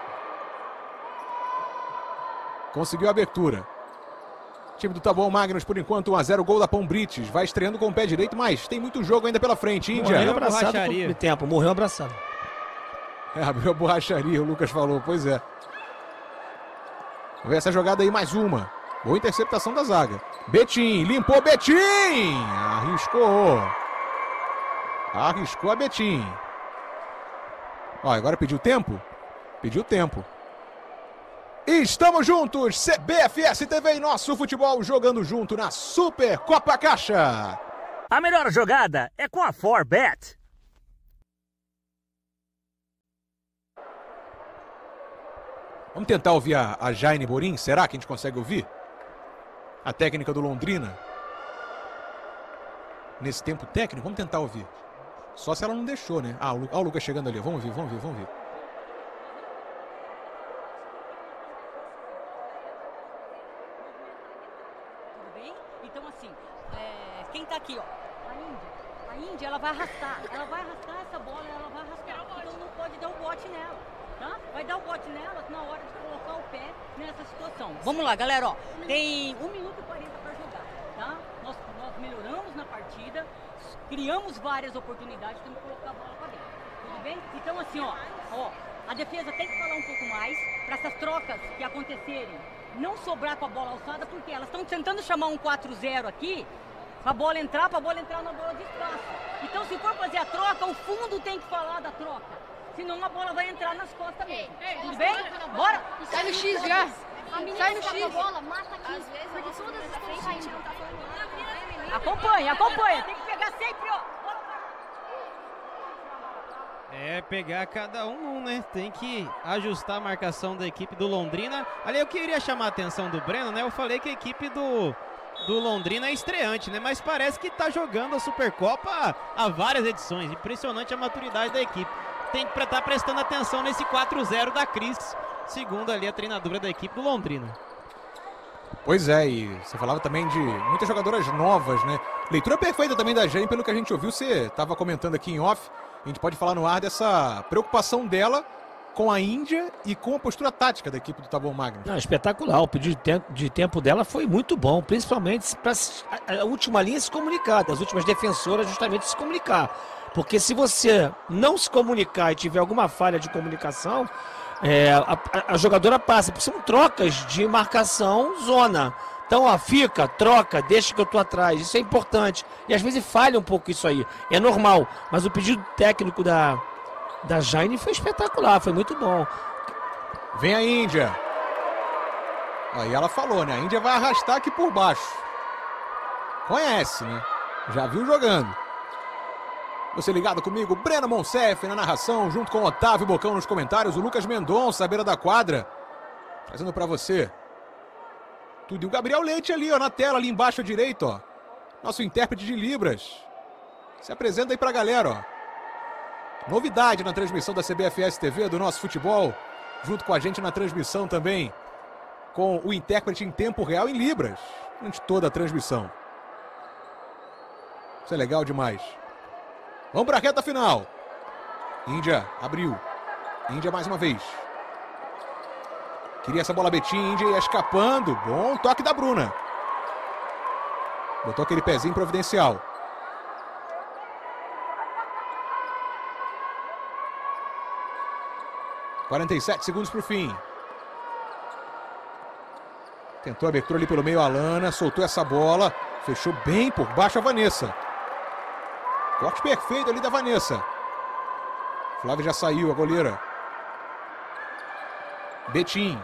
Conseguiu a abertura. Time do Taboão Magnus, por enquanto, um a zero. Gol da Pão Brites. Vai estreando com o pé direito, mas tem muito jogo ainda pela frente. Índia. Morreu abraçado no tempo. Morreu abraçado. É, abriu a borracharia, o Lucas falou. Pois é. Vamos ver essa jogada aí, mais uma. Boa interceptação da zaga. Betim, limpou Betim! Arriscou. Arriscou a Betim. Ó, agora pediu tempo? Pediu tempo. Estamos juntos, C B F S T V e Nosso Futebol jogando junto na Super Copa Caixa. A melhor jogada é com a four bet. Vamos tentar ouvir a, a Jaine Borim? Será que a gente consegue ouvir? A técnica do Londrina. Nesse tempo técnico, vamos tentar ouvir. Só se ela não deixou, né? Ah, o, ah, o Lucas chegando ali. Vamos ouvir, vamos ouvir, vamos ouvir. Tudo bem? Então, assim, é, quem tá aqui, ó? A Índia. A Índia, ela vai arrastar. Ela vai arrastar essa bola, ela vai arrastar. Então não pode dar o bote nela. Tá? Vai dar o bote nela na hora de colocar o pé nessa situação. Vamos lá, galera, ó. Tem um minuto e quarenta para jogar, tá? Nós, nós melhoramos na partida, criamos várias oportunidades, temos que colocar a bola para dentro. Tudo bem? Então, assim, ó, ó, a defesa tem que falar um pouco mais para essas trocas que acontecerem não sobrar com a bola alçada, porque elas estão tentando chamar um quatro zero aqui, para a bola entrar, para a bola entrar na bola de espaço. Então, se for fazer a troca, o fundo tem que falar da troca. Senão a bola vai entrar nas costas mesmo. Ei, ei, tudo bem? Bora? Sai no X já. Sai no X. A bola, mata aqui. Às vezes, porque todas as frente a gente não tá falando. Acompanha, acompanha. Tem que pegar sempre, ó. É, pegar cada um, né? Tem que ajustar a marcação da equipe do Londrina. Ali eu queria chamar a atenção do Breno, né? Eu falei que a equipe do, do Londrina é estreante, né? Mas parece que tá jogando a Supercopa há várias edições. Impressionante a maturidade da equipe. Tem que estar prestando atenção nesse quatro zero da Cris, segundo ali a treinadora da equipe do Londrina. Pois é, e você falava também de muitas jogadoras novas, né? Leitura perfeita também da Jane, pelo que a gente ouviu, você estava comentando aqui em off. A gente pode falar no ar dessa preocupação dela com a Índia e com a postura tática da equipe do Taboão Magnus. Não, espetacular, o pedido de tempo, de tempo dela foi muito bom, principalmente para a, a última linha se comunicar, as últimas defensoras justamente se comunicar. Porque se você não se comunicar e tiver alguma falha de comunicação, é, a, a, a jogadora passa, porque são trocas de marcação zona. Então, ó, fica, troca, deixa que eu tô atrás. Isso é importante. E às vezes falha um pouco isso aí. É normal. Mas o pedido técnico da, da Jaine foi espetacular, foi muito bom. Vem a Índia. Aí ela falou, né? A Índia vai arrastar aqui por baixo. Conhece, né? Já viu jogando. Você ligado comigo, Breno Monsef na narração, junto com o Otávio Bocão nos comentários, o Lucas Mendonça, à beira da quadra, trazendo pra você tudo. E o Gabriel Leite ali, ó, na tela, ali embaixo à direita, ó. Nosso intérprete de Libras. Se apresenta aí pra galera, ó. Novidade na transmissão da C B F S T V, do nosso futebol, junto com a gente na transmissão também, com o intérprete em tempo real em Libras, durante toda a transmissão. Isso é legal demais. Vamos para a reta final. Índia abriu. Índia mais uma vez. Queria essa bola Betinho. Índia ia escapando. Bom toque da Bruna. Botou aquele pezinho providencial. quarenta e sete segundos para o fim. Tentou a abertura ali pelo meio a Alana. Soltou essa bola. Fechou bem por baixo a Vanessa. Corte perfeito ali da Vanessa. Flávia já saiu, a goleira. Betim.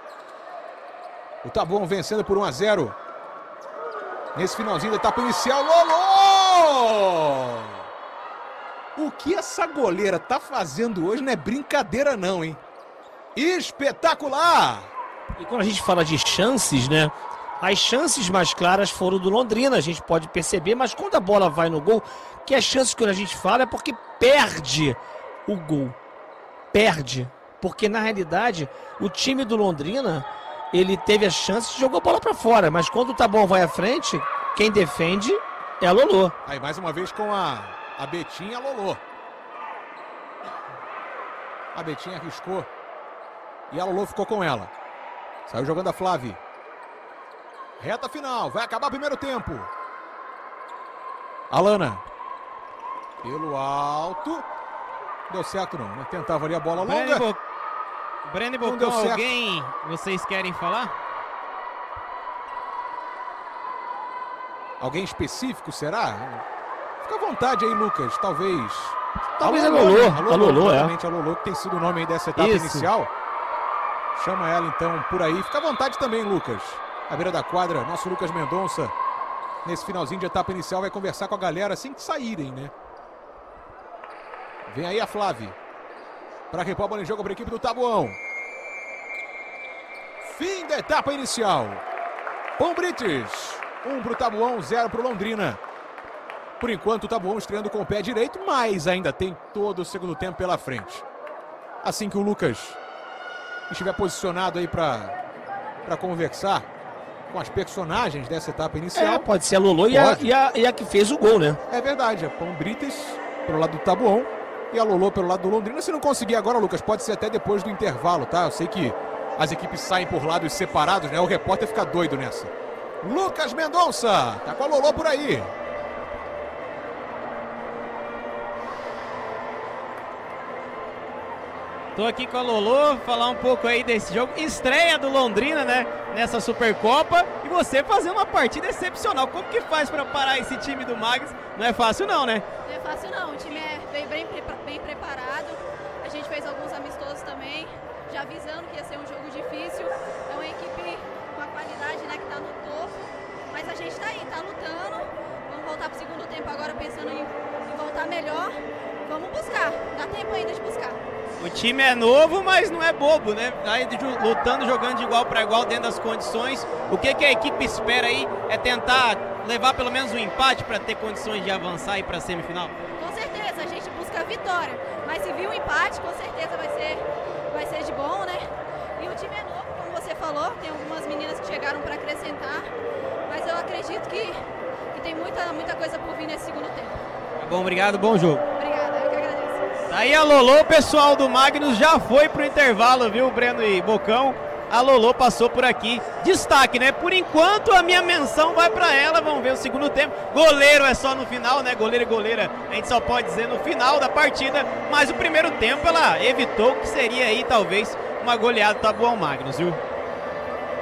O Taboão vencendo por um a zero. Nesse finalzinho da etapa inicial. Lolo! O que essa goleira tá fazendo hoje não é brincadeira não, hein? Espetacular! E quando a gente fala de chances, né? As chances mais claras foram do Londrina, a gente pode perceber, mas quando a bola vai no gol, que as chances que a gente fala é porque perde o gol. Perde. Porque na realidade, o time do Londrina, ele teve a chance de jogar a bola para fora, mas quando o Taboão vai à frente, quem defende é a Lolo. Aí mais uma vez com a, a Betinha e a Lolo. A Betinha arriscou e a Lolo ficou com ela. Saiu jogando a Flávia. Reta final, vai acabar o primeiro tempo. Alana. Pelo alto. Deu certo não, né? Tentava ali a bola longa. Bo... Breno e Bocão, alguém vocês querem falar? Alguém específico, será? Fica à vontade aí, Lucas, talvez. Talvez a Lolo. A Lolo, exatamente, a Lolo, que tem sido o nome aí dessa etapa Isso. inicial. Chama ela então por aí. Fica à vontade também, Lucas. À beira da quadra, nosso Lucas Mendonça, nesse finalzinho de etapa inicial, vai conversar com a galera assim que saírem, né? Vem aí a Flávia. Para repor a bola em jogo para a equipe do Taboão. Fim da etapa inicial. Pão Brites. Um para o Taboão, zero para o Londrina. Por enquanto o Taboão estreando com o pé direito, mas ainda tem todo o segundo tempo pela frente. Assim que o Lucas estiver posicionado aí para para conversar com as personagens dessa etapa inicial. É, pode ser a Lolo e a, e, a, e a que fez o gol, né? É verdade, a Pão Brites pelo lado do Taboão e a Lolo pelo lado do Londrina. Se não conseguir agora, Lucas, pode ser até depois do intervalo, tá? Eu sei que as equipes saem por lados separados, né? O repórter fica doido nessa. Lucas Mendonça, tá com a Lolo por aí. Tô aqui com a Lolo, falar um pouco aí desse jogo. Estreia do Londrina, né? Nessa Supercopa. E você fazer uma partida excepcional. Como que faz pra parar esse time do Magnus? Não é fácil não, né? Não é fácil não. O time é bem, bem, bem preparado. A gente fez alguns amistosos também, já avisando que ia ser um jogo difícil. É uma equipe com a qualidade, né, que tá no topo. Mas a gente tá aí, tá lutando. Vamos voltar pro segundo tempo agora pensando em, em voltar melhor. Vamos buscar. Dá tempo ainda de buscar. O time é novo, mas não é bobo, né? Aí lutando, jogando de igual para igual dentro das condições. O que, que a equipe espera aí é tentar levar pelo menos um empate para ter condições de avançar aí para a semifinal? Com certeza, a gente busca a vitória. Mas se vir um empate, com certeza vai ser, vai ser de bom, né? E o time é novo, como você falou. Tem algumas meninas que chegaram para acrescentar. Mas eu acredito que, que tem muita, muita coisa por vir nesse segundo tempo. Tá bom, obrigado, bom jogo. Obrigada, eu que agradeço. Aí a Lolo, o pessoal do Magnus já foi pro intervalo, viu, Breno e Bocão? A Lolo passou por aqui. Destaque, né? Por enquanto a minha menção vai pra ela, vamos ver o segundo tempo. Goleiro é só no final, né? Goleiro e goleira a gente só pode dizer no final da partida. Mas o primeiro tempo ela evitou que seria aí talvez uma goleada do Taboão Magnus, viu?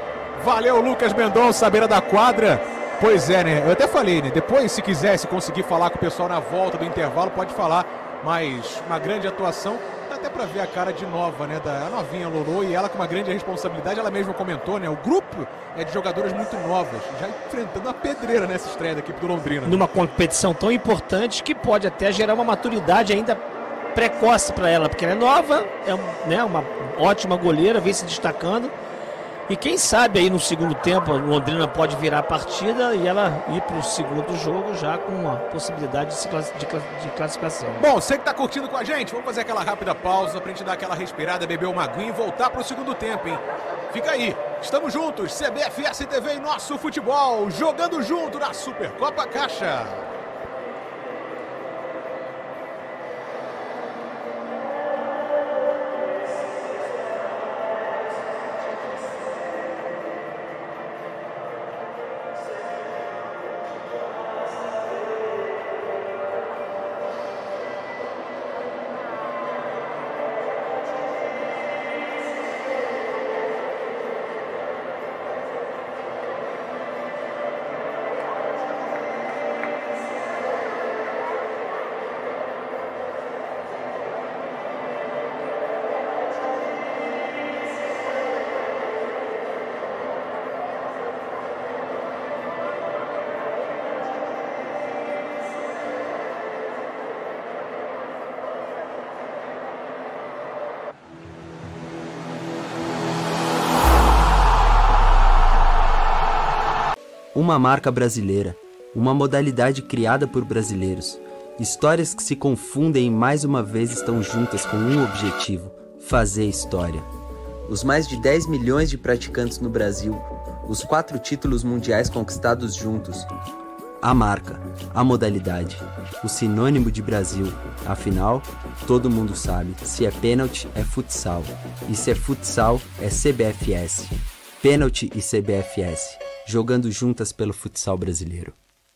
Valeu, Lucas Mendonça, beira da quadra. Pois é, né? Eu até falei, né? Depois, se quiser, se conseguir falar com o pessoal na volta do intervalo, pode falar. Mas uma grande atuação, dá até pra ver a cara de nova, né? Da novinha Lolo, e ela com uma grande responsabilidade, ela mesma comentou, né? O grupo é de jogadoras muito novas, já enfrentando a pedreira nessa estreia da equipe do Londrina. Numa competição tão importante que pode até gerar uma maturidade ainda precoce para ela, porque ela é nova, é né, uma ótima goleira, vem se destacando. E quem sabe aí no segundo tempo, Londrina pode virar a partida e ela ir para o segundo jogo já com uma possibilidade de, class de, class de classificação. Bom, você que tá curtindo com a gente, vamos fazer aquela rápida pausa pra gente dar aquela respirada, beber uma aguinha e voltar pro segundo tempo, hein? Fica aí, estamos juntos, C B F S T V e Nosso Futebol, jogando junto na Supercopa Caixa. Uma marca brasileira, uma modalidade criada por brasileiros. Histórias que se confundem e mais uma vez estão juntas com um objetivo: fazer história. Os mais de dez milhões de praticantes no Brasil, os quatro títulos mundiais conquistados juntos. A marca, a modalidade, o sinônimo de Brasil. Afinal, todo mundo sabe, se é pênalti é futsal, e se é futsal é C B F S. Pênalti e C B F S, jogando juntas pelo futsal brasileiro.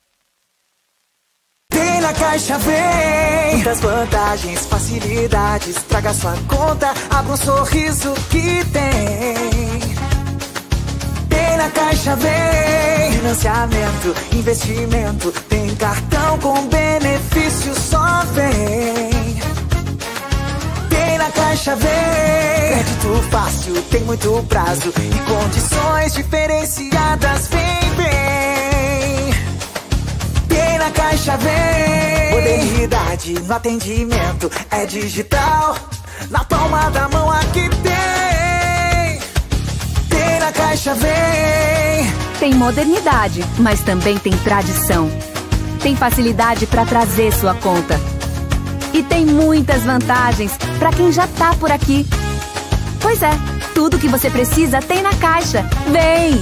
Tem na Caixa Vem muitas vantagens, facilidades, traga sua conta, abra um sorriso que tem. Tem na Caixa Vem financiamento, investimento, tem cartão com benefício, só vem. Tem na Caixa Vem crédito fácil, tem muito prazo e condições diferenciadas, vem, vem. Tem na Caixa Vem modernidade no atendimento, é digital, na palma da mão aqui tem. Tem na Caixa Vem. Tem modernidade, mas também tem tradição. Tem facilidade para trazer sua conta. E tem muitas vantagens para quem já tá por aqui. Pois é, tudo que você precisa tem na Caixa. Vem!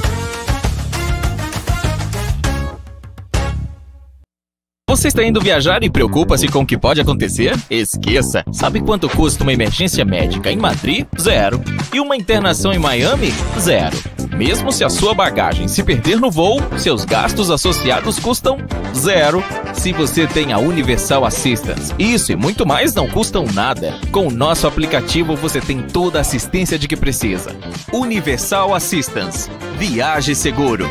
Você está indo viajar e preocupa-se com o que pode acontecer? Esqueça! Sabe quanto custa uma emergência médica em Madrid? Zero. E uma internação em Miami? Zero. Mesmo se a sua bagagem se perder no voo, seus gastos associados custam zero. Se você tem a Universal Assistance, isso e muito mais não custam nada. Com o nosso aplicativo você tem toda a assistência de que precisa. Universal Assistance. Viaje seguro.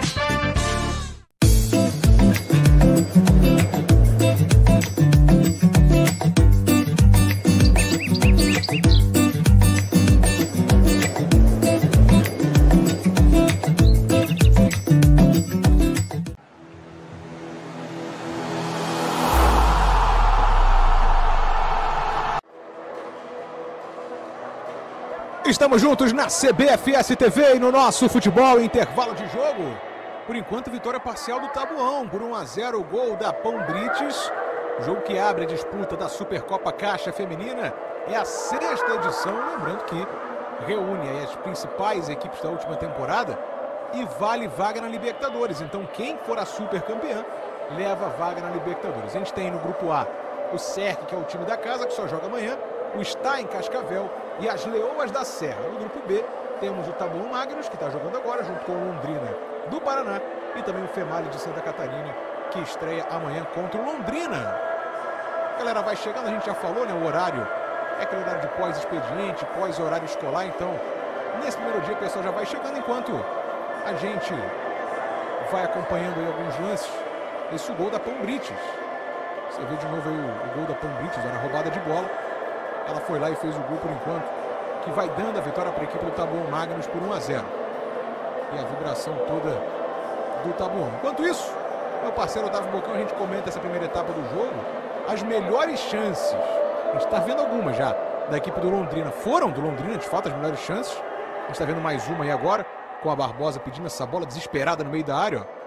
Estamos juntos na C B F S T V e no Nosso Futebol, intervalo de jogo. Por enquanto, vitória parcial do Tabuão, por um a zero, o gol da Pão Brites. O jogo que abre a disputa da Supercopa Caixa Feminina é a sexta edição, lembrando que reúne aí as principais equipes da última temporada e vale vaga na Libertadores. Então quem for a super campeã leva vaga na Libertadores. A gente tem no grupo A o C E R C, que é o time da casa, que só joga amanhã, o Está em Cascavel e as Leoas da Serra. No grupo B temos o Taboão Magnus, que está jogando agora, junto com o Londrina do Paraná, e também o Female de Santa Catarina, que estreia amanhã contra o Londrina. A galera vai chegando, a gente já falou, né? O horário é aquele horário de pós-expediente, pós-horário escolar, então nesse primeiro dia o pessoal já vai chegando, enquanto a gente vai acompanhando aí alguns lances. Esse é o gol da Pão Brites. Você vê de novo aí o, o gol da Pão Brites, era roubada de bola. Ela foi lá e fez o gol por enquanto, que vai dando a vitória para a equipe do Taboão Magnus por um a zero. E a vibração toda do Taboão. Enquanto isso, meu parceiro Otávio Bocão, a gente comenta essa primeira etapa do jogo. As melhores chances, a gente está vendo algumas já, da equipe do Londrina. Foram do Londrina, de fato, as melhores chances. A gente está vendo mais uma aí agora, com a Barbosa pedindo essa bola desesperada no meio da área, ó.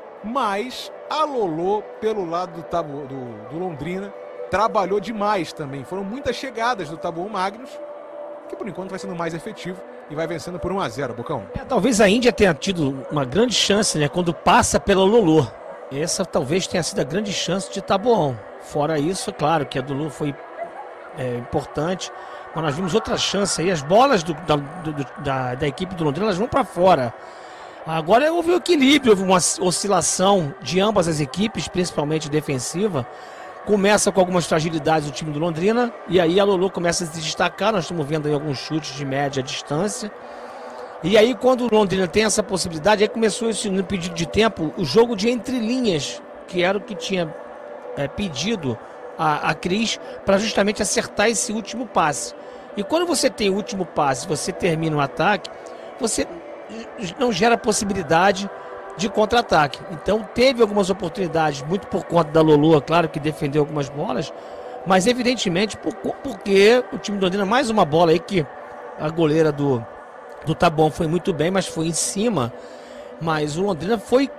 Mas a Lolô, pelo lado do, Tabo, do, do Londrina, trabalhou demais também. Foram muitas chegadas do Taboão Magnus, que por enquanto vai sendo mais efetivo e vai vencendo por um a zero, Bocão. É, talvez a Índia tenha tido uma grande chance, né, quando passa pela Lolô. Essa talvez tenha sido a grande chance de Taboão. Fora isso, é claro que a do Lolô foi é, importante, mas nós vimos outra chance aí. As bolas do, da, do, da, da equipe do Londrina, elas vão para fora. Agora houve um equilíbrio, houve uma oscilação de ambas as equipes, principalmente defensiva. Começa com algumas fragilidades do time do Londrina, e aí a Lolô começa a se destacar. Nós estamos vendo aí alguns chutes de média distância. E aí quando o Londrina tem essa possibilidade, aí começou esse, no pedido de tempo, o jogo de entrelinhas, que era o que tinha é, pedido a, a Cris para justamente acertar esse último passe. E quando você tem o último passe, você termina o ataque, você não gera possibilidade de contra-ataque. Então teve algumas oportunidades, muito por conta da Lolô, claro que defendeu algumas bolas, mas evidentemente por, porque o time do Londrina, mais uma bola aí que a goleira do, do Taboão foi muito bem, mas foi em cima, mas o Londrina foi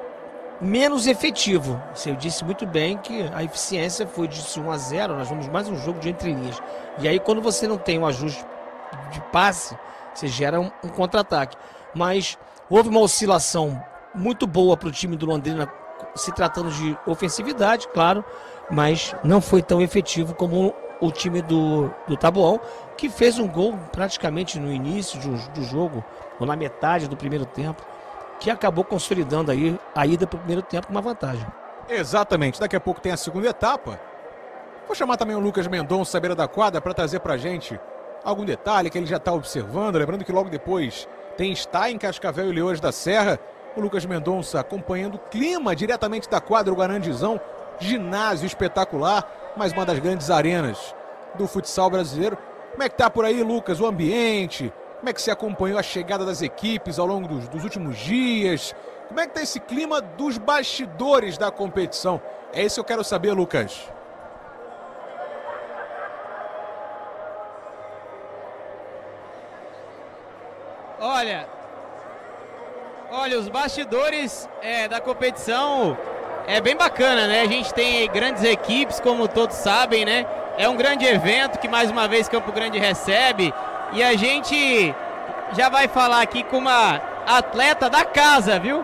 menos efetivo. Eu disse muito bem que a eficiência foi de um a zero, nós vamos mais um jogo de entrelinhas. E aí quando você não tem um ajuste de passe, você gera um, um contra-ataque. Mas houve uma oscilação muito boa para o time do Londrina, se tratando de ofensividade, claro, mas não foi tão efetivo como o time do, do Taboão, que fez um gol praticamente no início do, do jogo, ou na metade do primeiro tempo, que acabou consolidando aí a ida para o primeiro tempo com uma vantagem. Exatamente, daqui a pouco tem a segunda etapa. Vou chamar também o Lucas Mendonça, à beira da quadra, para trazer para a gente algum detalhe que ele já está observando. Lembrando que logo depois tem Está em Cascavel e Leões da Serra. O Lucas Mendonça acompanhando o clima diretamente da quadra, o Guarandizão, ginásio espetacular, mais uma das grandes arenas do futsal brasileiro. Como é que tá por aí, Lucas, o ambiente? Como é que você acompanhou a chegada das equipes ao longo dos, dos últimos dias? Como é que tá esse clima dos bastidores da competição? É isso que eu quero saber, Lucas. Olha, olha, os bastidores é, da competição é bem bacana, né? A gente tem grandes equipes, como todos sabem, né? É um grande evento que mais uma vez Campo Grande recebe, e a gente já vai falar aqui com uma atleta da casa, viu?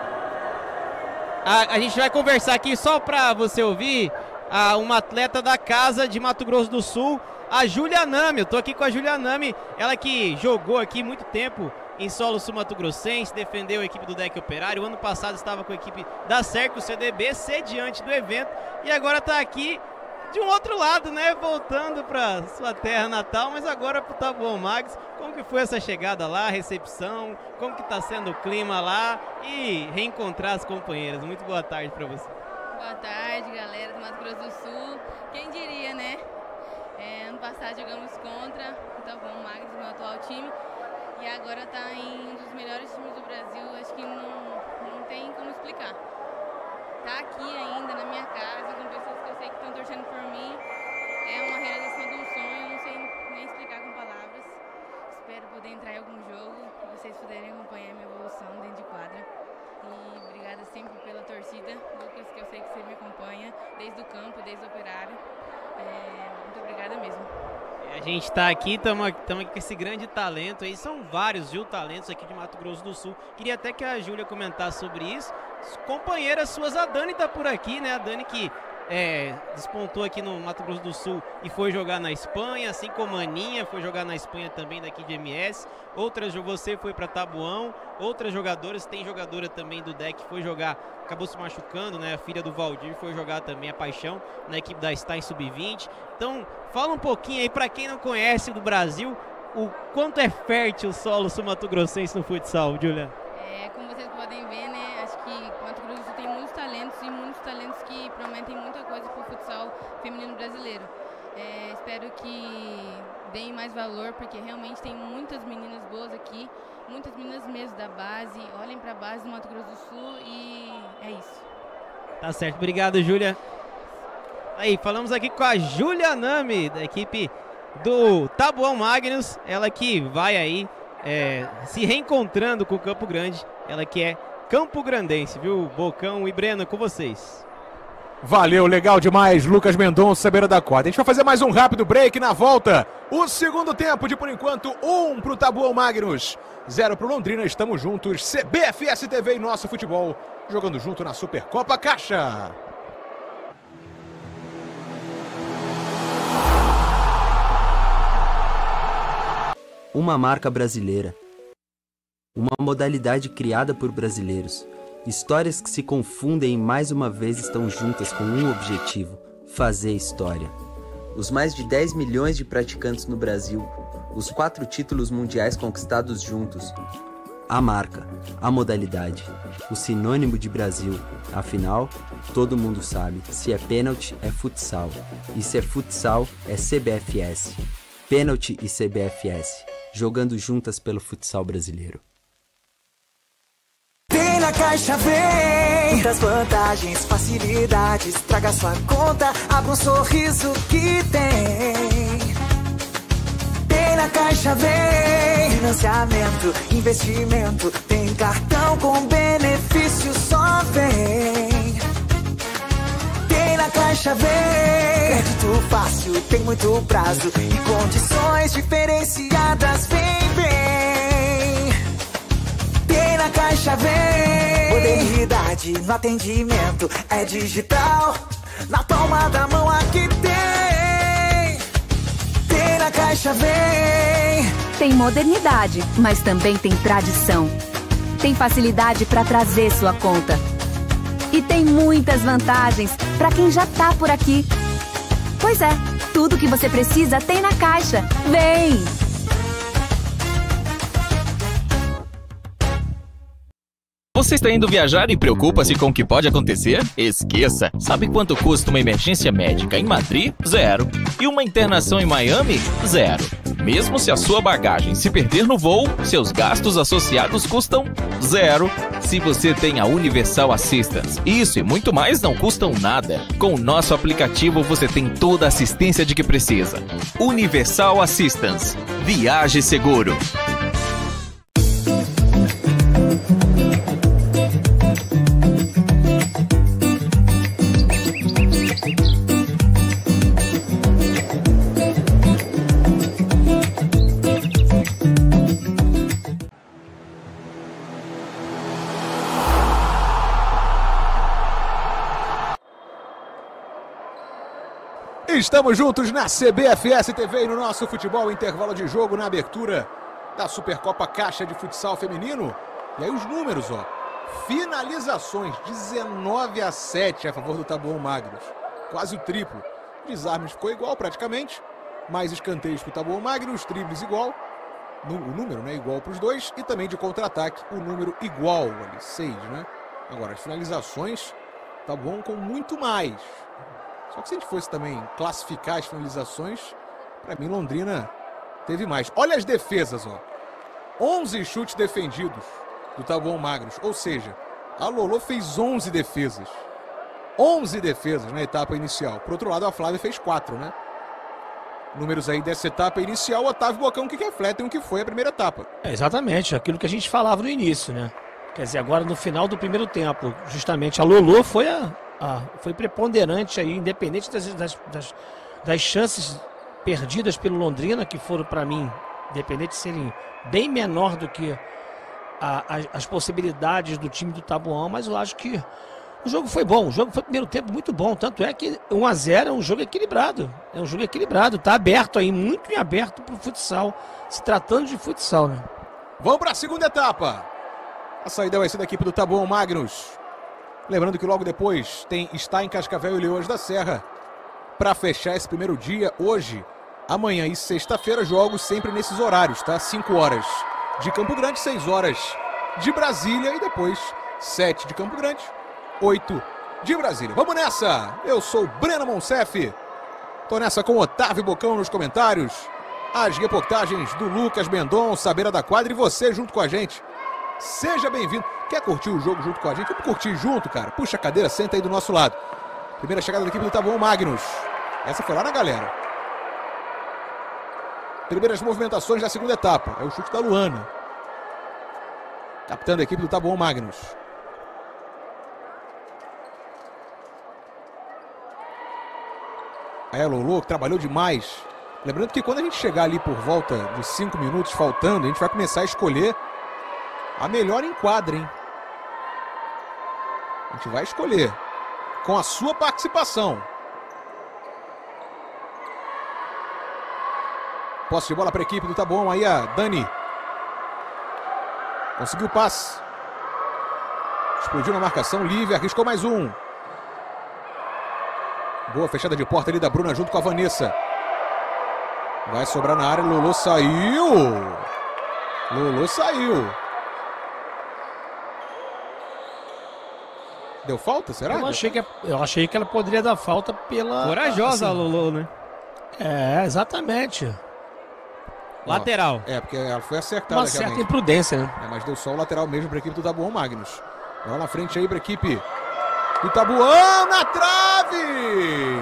A, a gente vai conversar aqui só para você ouvir, a, uma atleta da casa de Mato Grosso do Sul, a Júlia Nami. Eu tô aqui com a Júlia Nami, ela que jogou aqui muito tempo em solo sul-mato-grossense, defendeu a equipe do D E C Operário. O ano passado estava com a equipe da Cerco C D B, sediante do evento, e agora está aqui de um outro lado, né? Voltando para sua terra natal, mas agora para o Taboão Magnus. Como que foi essa chegada lá, a recepção? Como que está sendo o clima lá e reencontrar as companheiras? Muito boa tarde para você. Boa tarde, galera do Mato Grosso do Sul. Quem diria, né? É, ano passado jogamos contra o Taboão Magnus, meu atual time, e agora está em um dos melhores times do Brasil. Acho que não, não tem como explicar. Tá aqui ainda na minha casa, com pessoas que eu sei que estão torcendo por mim, é uma realização de um sonho, eu não sei nem explicar com palavras. Espero poder entrar em algum jogo e vocês puderem acompanhar minha evolução dentro de quadra. E obrigada sempre pela torcida, Lucas, que eu sei que você me acompanha desde o campo, desde o Operário. É, muito obrigada mesmo. A gente está aqui, estamos aqui com esse grande talento aí, são vários, viu, talentos aqui de Mato Grosso do Sul. Queria até que a Júlia comentasse sobre isso. Companheiras suas, a Dani está por aqui, né? A Dani que é, despontou aqui no Mato Grosso do Sul e foi jogar na Espanha, assim como a Aninha foi jogar na Espanha também, daqui de M S. Outras, você foi para Taboão, outras jogadoras, tem jogadora também do D E C que foi jogar, acabou se machucando, né? A filha do Valdir foi jogar também, a Paixão, na equipe da Stein sub vinte. Então, fala um pouquinho aí, para quem não conhece do Brasil, o quanto é fértil o solo sul-mato-grossense no futsal, Julia? É, como vocês podem ver, né, acho que Mato Grosso do Sul tem muitos talentos e muitos talentos que prometem muita coisa para o futsal feminino brasileiro. É, espero que deem mais valor, porque realmente tem muitas meninas boas aqui, muitas meninas mesmo da base. Olhem para a base do Mato Grosso do Sul e é isso. Tá certo, obrigado, Júlia. Aí, falamos aqui com a Júlia Nami, da equipe do Taboão Magnus, ela que vai aí é, se reencontrando com o Campo Grande, ela que é Campo Grandense, viu? Bocão e Breno, com vocês. Valeu, legal demais, Lucas Mendonça, beira da quadra. A gente vai fazer mais um rápido break na volta. O segundo tempo de, por enquanto, um pro Taboão Magnus, zero pro Londrina. Estamos juntos, C B F S T V e Nosso Futebol, jogando junto na Supercopa Caixa. Uma marca brasileira. Uma modalidade criada por brasileiros. Histórias que se confundem e mais uma vez estão juntas com um objetivo: fazer história. Os mais de dez milhões de praticantes no Brasil, os quatro títulos mundiais conquistados juntos. A marca, a modalidade, o sinônimo de Brasil. Afinal, todo mundo sabe, se é pênalti é futsal, e se é futsal é C B F S. Pênalti e C B F S, jogando juntas pelo futsal brasileiro. Tem na Caixa Vem, muitas vantagens, facilidades, traga sua conta, abra um sorriso que tem. Tem na Caixa Vem, financiamento, investimento, tem cartão com benefício, só vem. Tem na Caixa Vem, crédito fácil, tem muito prazo e condições diferenciadas, vem, vem. Tem na Caixa Vem, modernidade no atendimento, é digital, na palma da mão aqui tem. Tem na Caixa Vem. Tem modernidade, mas também tem tradição. Tem facilidade para trazer sua conta. E tem muitas vantagens para quem já tá por aqui. Pois é, tudo que você precisa tem na Caixa. Vem! Você está indo viajar e preocupa-se com o que pode acontecer? Esqueça! Sabe quanto custa uma emergência médica em Madrid? Zero. E uma internação em Miami? Zero. Mesmo se a sua bagagem se perder no voo, seus gastos associados custam zero. Se você tem a Universal Assistance, isso e muito mais não custam nada. Com o nosso aplicativo você tem toda a assistência de que precisa. Universal Assistance. Viaje seguro. Estamos juntos na C B F S T V e no Nosso Futebol, intervalo de jogo na abertura da Supercopa Caixa de Futsal Feminino. E aí os números, ó. Finalizações, dezenove a sete a favor do Taboão Magnus. Quase o triplo. Desarmes ficou igual praticamente. Mais escanteios para o Taboão Magnus, dribles igual. O número, né, igual para os dois. E também de contra-ataque, o número igual ali, seis, né? Agora, as finalizações, Taboão com muito mais. Só que se a gente fosse também classificar as finalizações, para mim Londrina teve mais. Olha as defesas, ó. onze chutes defendidos do Taboão Magnus. Ou seja, a Lolo fez onze defesas. onze defesas na etapa inicial. Por outro lado, a Flávia fez quatro, né? Números aí dessa etapa inicial, Otávio Bocão, que refletem o que foi a primeira etapa. É exatamente, aquilo que a gente falava no início, né? Quer dizer, agora no final do primeiro tempo, justamente a Lolo foi a... Ah, foi preponderante aí, independente das, das, das, das chances perdidas pelo Londrina, que foram para mim, independente de serem bem menor do que a, a, as possibilidades do time do Taboão, mas eu acho que o jogo foi bom, o jogo foi primeiro tempo muito bom, tanto é que um a zero é um jogo equilibrado, é um jogo equilibrado, tá aberto aí, muito em aberto pro futsal, se tratando de futsal, né? Vamos para a segunda etapa. A saída vai ser da equipe do Taboão Magnus. Lembrando que logo depois tem está em Cascavel e Leões da Serra para fechar esse primeiro dia. Hoje, amanhã e sexta-feira, jogos sempre nesses horários, tá? cinco horas de Campo Grande, seis horas de Brasília e depois sete de Campo Grande, oito de Brasília. Vamos nessa! Eu sou o Breno Monsef. Tô nessa com o Otávio Bocão nos comentários. As reportagens do Lucas Mendonça, beira da quadra, e você junto com a gente. Seja bem-vindo. Quer curtir o jogo junto com a gente? Vamos curtir junto, cara. Puxa a cadeira, senta aí do nosso lado. Primeira chegada da equipe do Taboão, Magnus. Essa foi lá na galera. Primeiras movimentações da segunda etapa. É o chute da Luana. Capitão da equipe do Taboão, Magnus. Aí a Lolo, que trabalhou demais. Lembrando que quando a gente chegar ali por volta de cinco minutos faltando, a gente vai começar a escolher a melhor enquadra, hein? A gente vai escolher com a sua participação. Posse de bola para a equipe do Taboão. Aí a Dani conseguiu o passe. Explodiu na marcação. Lívia arriscou mais um. Boa fechada de porta ali da Bruna junto com a Vanessa. Vai sobrar na área. Lolo saiu. Lolo saiu. Deu falta, será? Eu achei que, eu achei que ela poderia dar falta pela... Corajosa assim, a Lolo, né? É, exatamente. Lateral. É, porque ela foi acertada. Uma certa imprudência, né? É, mas deu só o lateral mesmo para a equipe do Taboão, Magnus. Bola na frente aí para a equipe do Taboão, na trave!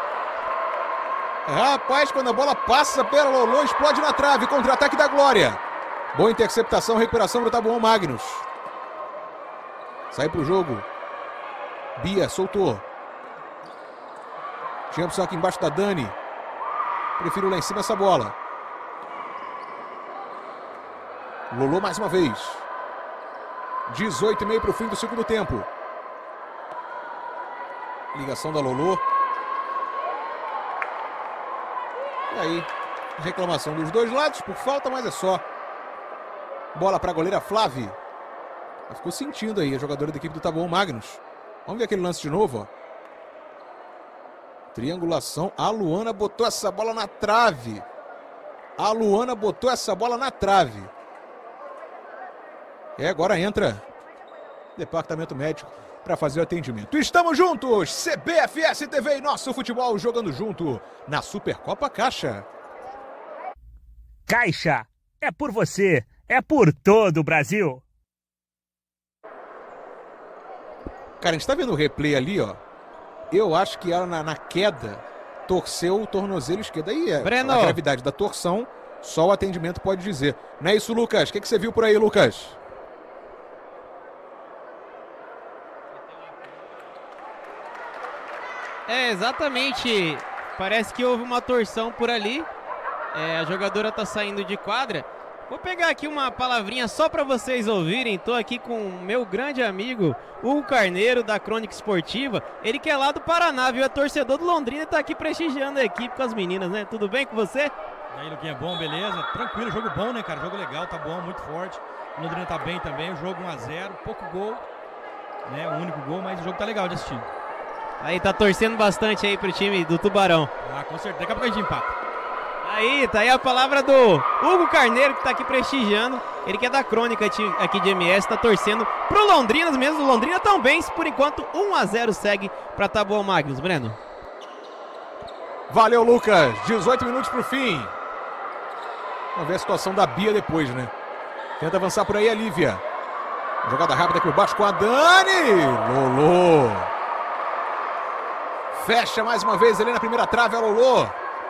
Rapaz, quando a bola passa pela Lolo, explode na trave, contra-ataque da Glória. Boa interceptação, recuperação do Taboão, Magnus. Sai pro jogo. Bia soltou. Tinha opção aqui embaixo da Dani. Prefiro lá em cima essa bola. Lolo mais uma vez. dezoito e meio para o fim do segundo tempo. Ligação da Lolo. E aí, reclamação dos dois lados por falta, mas é só. Bola para a goleira Flávia. Ela ficou sentindo aí a jogadora da equipe do Taboão, Magnus. Vamos ver aquele lance de novo, ó. Triangulação. A Luana botou essa bola na trave. A Luana botou essa bola na trave. E agora entra Departamento Médico para fazer o atendimento. Estamos juntos! C B F S T V e Nosso Futebol jogando junto na Supercopa Caixa. Caixa, é por você, é por todo o Brasil. Cara, a gente tá vendo o replay ali, ó. Eu acho que ela na, na queda torceu o tornozelo esquerdo. Aí é Breno. A gravidade da torção, só o atendimento pode dizer. Não é isso, Lucas? O que, que você viu por aí, Lucas? É, exatamente. Parece que houve uma torção por ali. É, a jogadora tá saindo de quadra. Vou pegar aqui uma palavrinha só para vocês ouvirem. Tô aqui com o meu grande amigo Hugo Carneiro, da Crônica Esportiva. Ele que é lá do Paraná, viu? É torcedor do Londrina e tá aqui prestigiando a equipe com as meninas, né? Tudo bem com você? E aí, Luquinha, bom, beleza? Tranquilo, jogo bom, né, cara? Jogo legal, tá bom, muito forte. O Londrina tá bem também, o jogo um a zero, pouco gol, né? O único gol, mas o jogo tá legal de assistir. Aí tá torcendo bastante aí pro time do Tubarão. Ah, com certeza. Daqui a pouco a gente empata. Aí, tá aí a palavra do Hugo Carneiro, que tá aqui prestigiando. Ele que é da Crônica aqui de M S, tá torcendo pro Londrinas mesmo. O Londrina também, por enquanto, um a zero segue pra Taboão, Magnus. Breno. Valeu, Lucas. dezoito minutos pro fim. Vamos ver a situação da Bia depois, né? Tenta avançar por aí a Lívia. Jogada rápida aqui por baixo com a Dani. Lolo. Fecha mais uma vez ali na primeira trave a Lolo.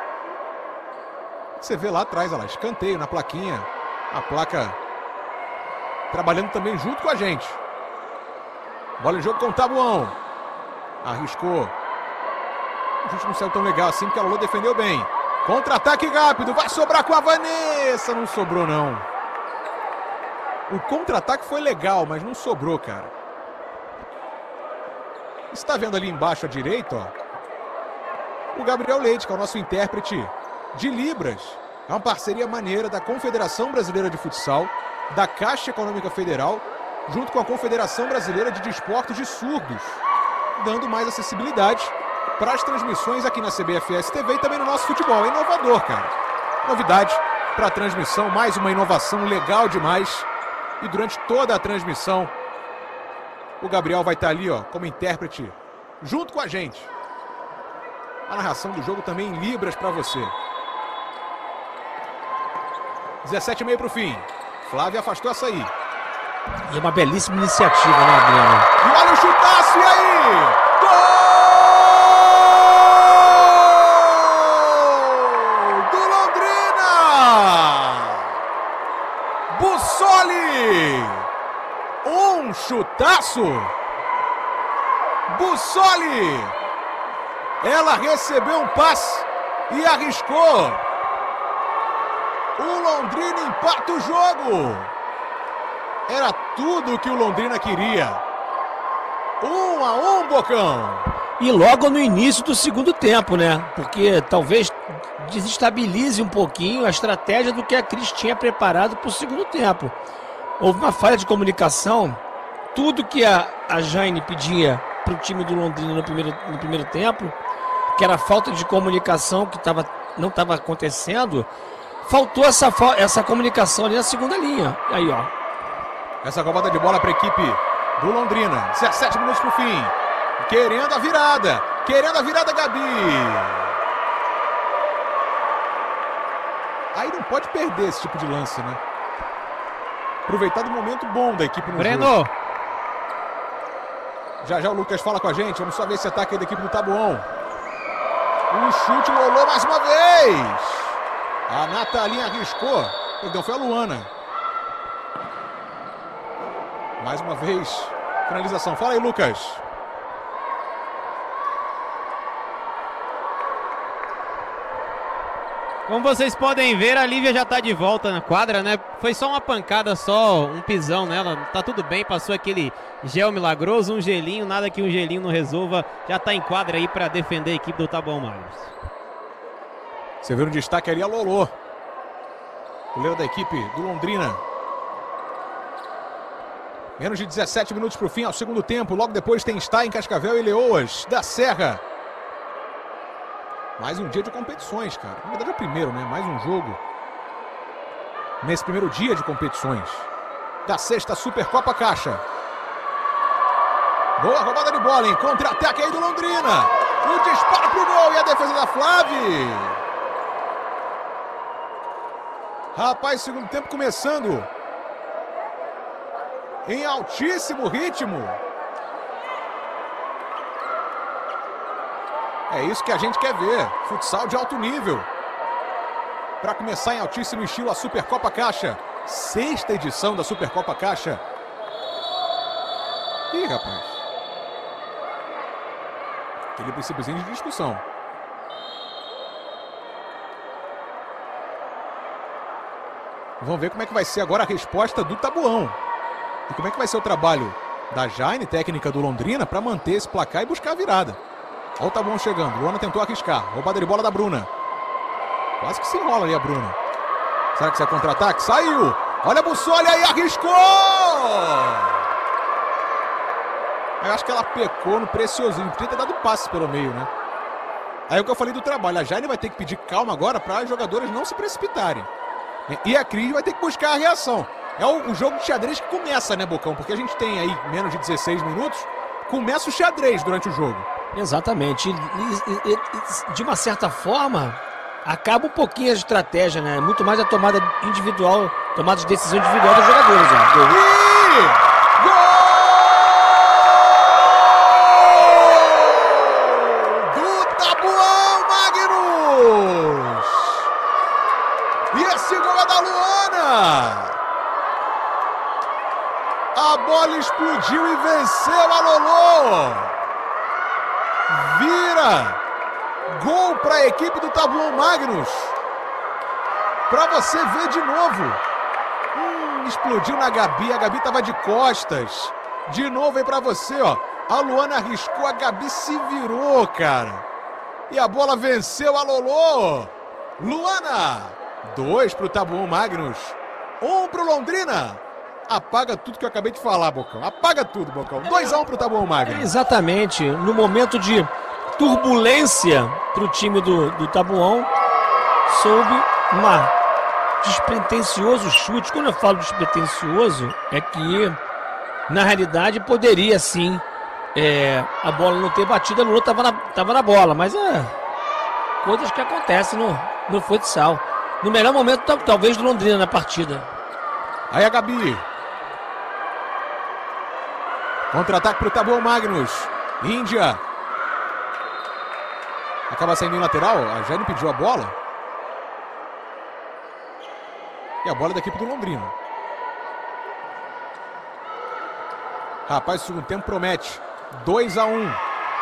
Você vê lá atrás, olha lá, escanteio na plaquinha. A placa trabalhando também junto com a gente. Bola em jogo com o Taboão. Arriscou. A gente não saiu tão legal assim porque a Lolo defendeu bem. Contra-ataque rápido, vai sobrar com a Vanessa. Não sobrou, não. O contra-ataque foi legal, mas não sobrou, cara. Você está vendo ali embaixo à direita, ó, o Gabriel Leite, que é o nosso intérprete de Libras. É uma parceria maneira da Confederação Brasileira de Futsal, da Caixa Econômica Federal, junto com a Confederação Brasileira de Desportos de Surdos, dando mais acessibilidade para as transmissões aqui na C B F S T V e também no nosso futebol. É inovador, cara. Novidade para a transmissão, mais uma inovação legal demais. E durante toda a transmissão, o Gabriel vai estar ali, ó, como intérprete, junto com a gente. A narração do jogo também em libras para você. dezessete e meio para o fim. Flávia afastou essa aí. E é uma belíssima iniciativa, né, Adriano? E olha o chutaço, e aí? Gol do Londrina! Bussoli! Um chutaço! Bussoli! Ela recebeu um passe e arriscou. O Londrina empata o jogo. Era tudo o que o Londrina queria. Um a um, Bocão. E logo no início do segundo tempo, né? Porque talvez desestabilize um pouquinho a estratégia do que a Cris tinha preparado para o segundo tempo. Houve uma falha de comunicação. Tudo que a, a Jane pedia para o time do Londrina no primeiro, no primeiro tempo, que era falta de comunicação que tava, não estava acontecendo, faltou essa, essa comunicação ali na segunda linha. E aí, ó. Essa roubada de bola para a equipe do Londrina. dezessete minutos para o fim. Querendo a virada. Querendo a virada, Gabi. Aí não pode perder esse tipo de lance, né? Aproveitar do momento bom da equipe no Breno. jogo. Já já o Lucas fala com a gente. Vamos só ver esse ataque aí da equipe do Taboão. Um chute rolou mais uma vez. A Natalinha arriscou. Perdão, foi a Luana. Mais uma vez, finalização. Fala aí, Lucas. Como vocês podem ver, a Lívia já está de volta na quadra, né? Foi só uma pancada, só um pisão nela. Tá tudo bem, passou aquele gel milagroso, um gelinho, nada que um gelinho não resolva. Já está em quadra aí para defender a equipe do Taboão Magnus. Você viu no destaque ali a Lolô, goleiro da equipe do Londrina. Menos de dezessete minutos para o fim, ao segundo tempo. Logo depois tem Stein, Cascavel e Leoas da Serra. Mais um dia de competições, cara. Na verdade é o primeiro, né? Mais um jogo. Nesse primeiro dia de competições. Da sexta Supercopa Caixa. Boa roubada de bola, hein? Contra-ataque aí do Londrina. O disparo pro gol e a defesa da Flávia. Rapaz, segundo tempo começando em altíssimo ritmo. É isso que a gente quer ver. Futsal de alto nível. Para começar em altíssimo estilo a Supercopa Caixa. Sexta edição da Supercopa Caixa. Ih, rapaz. Aquele princípiozinho de discussão. Vamos ver como é que vai ser agora a resposta do Taboão. E como é que vai ser o trabalho da Jane, técnica do Londrina, para manter esse placar e buscar a virada. Olha o Taboão chegando. Luana tentou arriscar. Roubada de bola da Bruna. Quase que se enrola ali a Bruna. Será que isso é contra-ataque? Saiu! Olha a Bussoli aí, arriscou! Eu acho que ela pecou no preciosinho. Podia ter dado passe pelo meio, né? Aí é o que eu falei do trabalho. A Jane vai ter que pedir calma agora para os jogadores não se precipitarem. E a Cris vai ter que buscar a reação. É o, o jogo de xadrez que começa, né, Bocão? Porque a gente tem aí menos de dezesseis minutos. Começa o xadrez durante o jogo. Exatamente. E, e, e, de uma certa forma, acaba um pouquinho a estratégia, né? Muito mais a tomada individual, tomada de decisão individual dos jogadores. Né? E... Gol! Do Taboão Magnus! E esse gol é da Luana! A bola explodiu e venceu a Lolô! Vira! Gol para a equipe do Taboão Magnus! Para você ver de novo. Hum, explodiu na Gabi, a Gabi estava de costas. De novo aí para você, ó. A Luana arriscou, a Gabi se virou, cara. E a bola venceu a Lolô! Luana! Dois para o Taboão Magnus. Um para o Londrina. Apaga tudo que eu acabei de falar, Bocão. Apaga tudo, Bocão. dois a um para o Taboão Magnus. Exatamente. No momento de turbulência para o time do, do Taboão, soube uma despretensioso chute. Quando eu falo despretensioso, é que, na realidade, poderia sim é, a bola não ter batido, a Lula estava na, tava na bola, mas é coisas que acontecem no, no futsal. No melhor momento, talvez, do Londrina na partida. Aí a Gabi. Contra-ataque para o Taboão Magnus. Índia. Acaba saindo em lateral. A Jane pediu a bola. E a bola é da equipe do Londrina. Rapaz, o segundo tempo promete. dois a um.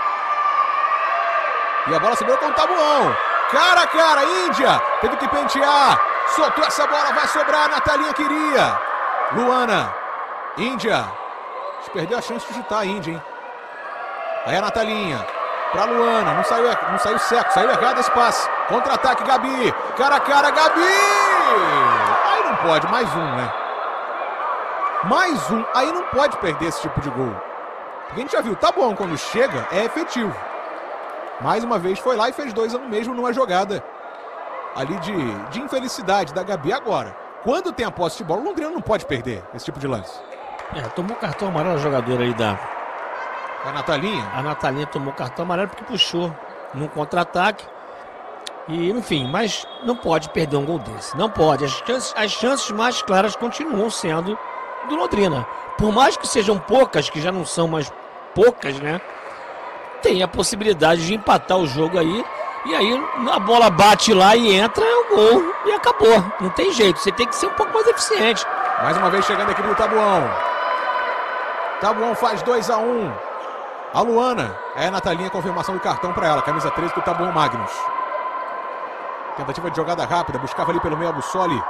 E a bola segurou com o Taboão. Cara a cara, Índia. Teve que pentear. Soltou essa bola, vai sobrar. A Natalinha queria. Luana. Índia. Perdeu a chance de chutar a Índia, hein? Aí a Natalinha. Pra Luana. Não saiu, não saiu seco. Saiu errado esse passe. Contra-ataque, Gabi. Cara a cara, Gabi. Aí não pode. Mais um, né? Mais um. Aí não pode perder esse tipo de gol. Porque a gente já viu. Tá bom, quando chega, é efetivo. Mais uma vez foi lá e fez dois a um mesmo numa jogada ali de, de infelicidade da Gabi. Agora, quando tem a posse de bola, o Londrina não pode perder esse tipo de lance. É, tomou cartão amarelo a jogadora aí da... A Natalinha? A Natalinha tomou cartão amarelo porque puxou num contra-ataque. E, enfim, mas não pode perder um gol desse. Não pode. As chances, as chances mais claras continuam sendo do Londrina. Por mais que sejam poucas, que já não são mais poucas, né? Tem a possibilidade de empatar o jogo aí. E aí a bola bate lá e entra, é o gol e acabou. Não tem jeito, você tem que ser um pouco mais eficiente. Mais uma vez chegando a equipe do Taboão. Taboão faz dois a um. A Luana. É a Natalinha, confirmação do cartão para ela. Camisa treze do Taboão Magnus. Tentativa de jogada rápida. Buscava ali pelo meio a Bussoli.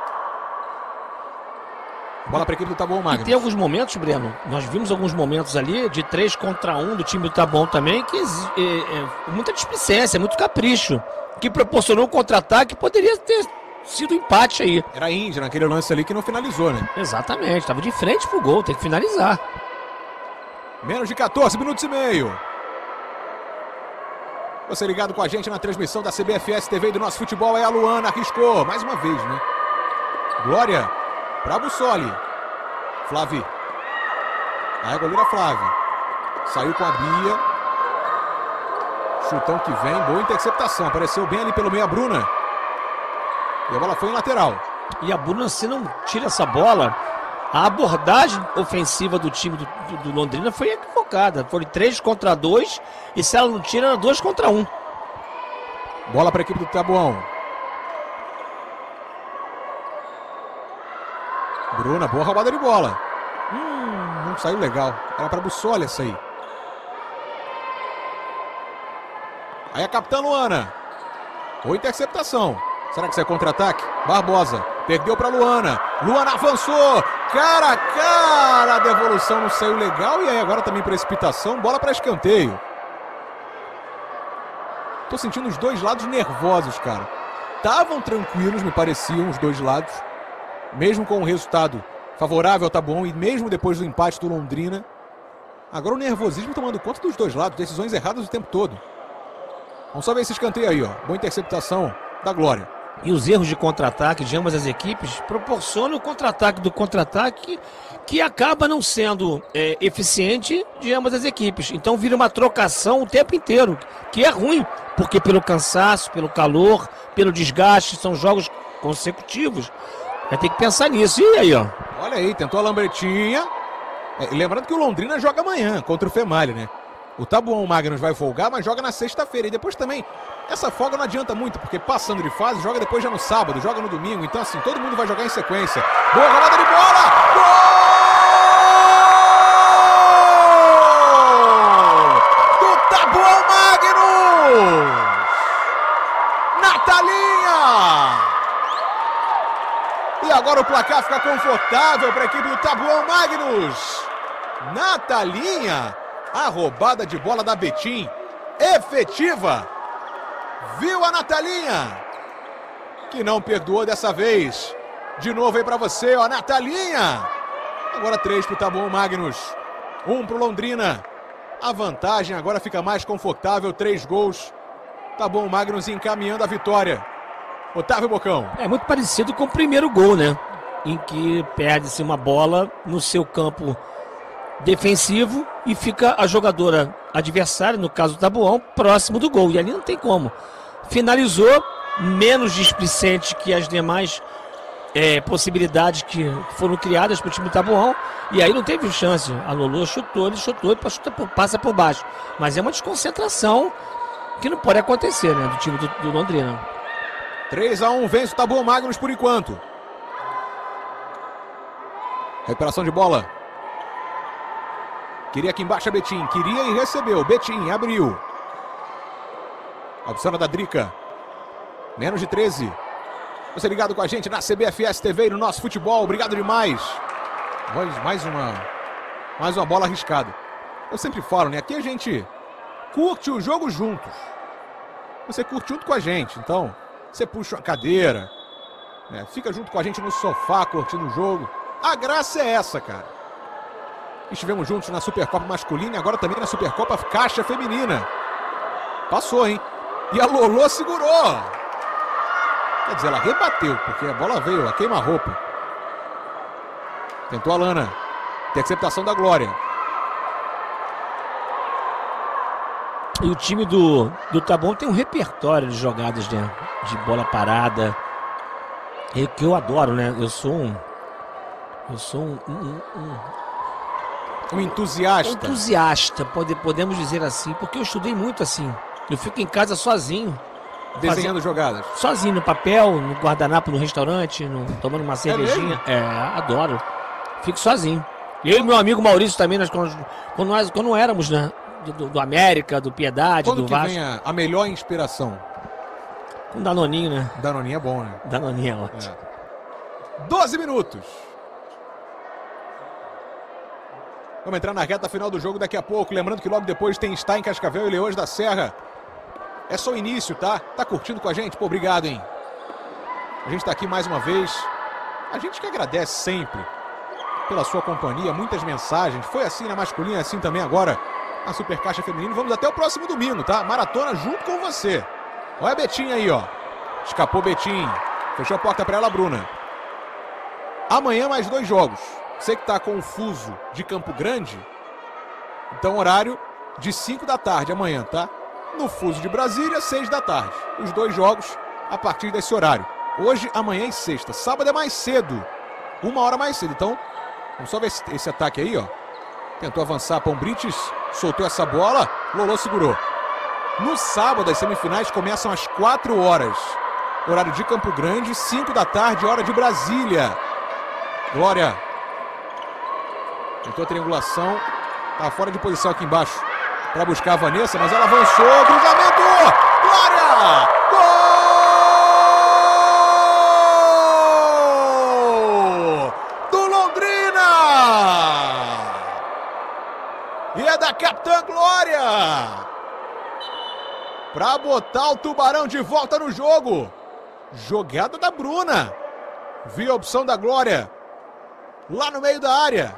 Bola para a equipe do Taboão Magnus. E tem alguns momentos, Breno, nós vimos alguns momentos ali de três contra um do time do Taboão também, que é, é, muita displicência, muito capricho, que proporcionou um contra-ataque, poderia ter sido empate aí. Era a Índia naquele lance ali que não finalizou, né? Exatamente, estava de frente pro gol, tem que finalizar. Menos de quatorze minutos e meio. Você ligado com a gente na transmissão da C B F S T V e do nosso futebol, é a Luana, arriscou, mais uma vez, né? Glória. Para Bussoli. Flavi. Aí a goleira Flavi. Saiu com a Bia. Chutão que vem. Boa interceptação. Apareceu bem ali pelo meio a Bruna. E a bola foi em lateral. E a Bruna, se não tira essa bola, a abordagem ofensiva do time do, do, do Londrina foi equivocada. Foram três contra dois. E se ela não tira, era dois contra um. Bola para a equipe do Taboão. Bruna, boa roubada de bola. Hum, não saiu legal. Era para Bussoli essa aí. Aí a capitã Luana. Boa interceptação. Será que isso é contra-ataque? Barbosa. Perdeu para Luana. Luana avançou. Cara a cara. A devolução não saiu legal. E aí agora também precipitação. Bola para escanteio. Tô sentindo os dois lados nervosos, cara. Estavam tranquilos, me pareciam, os dois lados. Mesmo com o resultado favorável ao Taboão e mesmo depois do empate do Londrina. Agora o nervosismo tomando conta dos dois lados. Decisões erradas o tempo todo. Vamos só ver esse escanteio aí, ó. Boa interceptação da Glória. E os erros de contra-ataque de ambas as equipes proporcionam o contra-ataque do contra-ataque que acaba não sendo é, eficiente de ambas as equipes. Então vira uma trocação o tempo inteiro, que é ruim, porque pelo cansaço, pelo calor, pelo desgaste, são jogos consecutivos. Vai ter que pensar nisso. E aí, ó? Olha aí, tentou a lambretinha. É, lembrando que o Londrina joga amanhã contra o Femalha, né? O Taboão Magnus vai folgar, mas joga na sexta-feira. E depois também, essa folga não adianta muito, porque passando de fase, joga depois já no sábado, joga no domingo. Então assim, todo mundo vai jogar em sequência. Boa roubada de bola! Gol! Do Taboão Magnus! Natalinha! E agora o placar fica confortável para a equipe do Taboão Magnus. Natalinha, a roubada de bola da Betim, efetiva. Viu a Natalinha, que não perdoou dessa vez. De novo aí para você, ó, Natalinha. Agora três para o Taboão Magnus, um para o Londrina. A vantagem agora fica mais confortável, três gols. Taboão Magnus encaminhando a vitória. Otávio Bocão. É muito parecido com o primeiro gol, né? Em que perde-se uma bola no seu campo defensivo e fica a jogadora adversária, no caso do Tabuão, próximo do gol. E ali não tem como. Finalizou, menos displicente que as demais é, possibilidades que foram criadas para o time do Tabuão. E aí não teve chance. A Lolo chutou, ele chutou e chuta por, passa por baixo. Mas é uma desconcentração que não pode acontecer, né? Do time do, do Londrina. três a um, vence o Taboão Magnus por enquanto. Recuperação de bola. Queria aqui embaixo a Betim. Queria e recebeu. Betim abriu. Opção da Drica. Menos de treze. Você ligado com a gente na C B F S T V e no nosso futebol. Obrigado demais. Mais uma, mais uma bola arriscada. Eu sempre falo, né? Aqui a gente curte o jogo juntos. Você curte junto com a gente. Então, você puxa a cadeira, né? Fica junto com a gente no sofá curtindo o jogo. A graça é essa, cara. Estivemos juntos na Supercopa masculina e agora também na Supercopa Caixa feminina. Passou, hein? E a Lolo segurou. Quer dizer, ela rebateu, porque a bola veio a queima-roupa. Tentou a Lana. Interceptação da Glória. E o time do, do Taboão tem um repertório de jogadas, né? De bola parada. E que eu adoro, né? Eu sou um... Eu sou um... um, um Um entusiasta. Um entusiasta, pode, podemos dizer assim, porque eu estudei muito assim. Eu fico em casa sozinho. Desenhando fazendo, jogadas. Sozinho, no papel, no guardanapo, no restaurante, no, tomando uma cervejinha. É, é, adoro. Fico sozinho. Eu e meu amigo Maurício também, nós, quando, quando, nós, quando éramos, né? Do, do América, do Piedade, quando do que Vasco. Vem a, a melhor inspiração? Com Danoninho, né? Danoninho é bom, né? Danoninho é ótimo. É. doze minutos. Vamos entrar na reta final do jogo daqui a pouco. Lembrando que logo depois tem Está em Cascavel e Leões da Serra. É só o início, tá? Tá curtindo com a gente? Pô, obrigado, hein? A gente tá aqui mais uma vez. A gente que agradece sempre pela sua companhia. Muitas mensagens. Foi assim na masculina, assim também agora na Super Caixa Feminina. Vamos até o próximo domingo, tá? Maratona junto com você. Olha a Betinha aí, ó. Escapou Betim. Fechou a porta pra ela, Bruna. Amanhã mais dois jogos. Você que tá confuso de Campo Grande, então horário de cinco da tarde amanhã, tá? No fuso de Brasília, seis da tarde. Os dois jogos a partir desse horário. Hoje, amanhã e sexta. Sábado é mais cedo. Uma hora mais cedo. Então, vamos só ver esse, esse ataque aí, ó. Tentou avançar a Pombrites, soltou essa bola, Lolo segurou. No sábado, as semifinais começam às quatro horas. Horário de Campo Grande, cinco da tarde, hora de Brasília. Glória. Tentou a triangulação. Tá fora de posição aqui embaixo para buscar a Vanessa, mas ela avançou. Cruzamento! Glória! Gol! Do Londrina! E é da capitã Glória! Para botar o Tubarão de volta no jogo. Jogada da Bruna. Viu a opção da Glória lá no meio da área.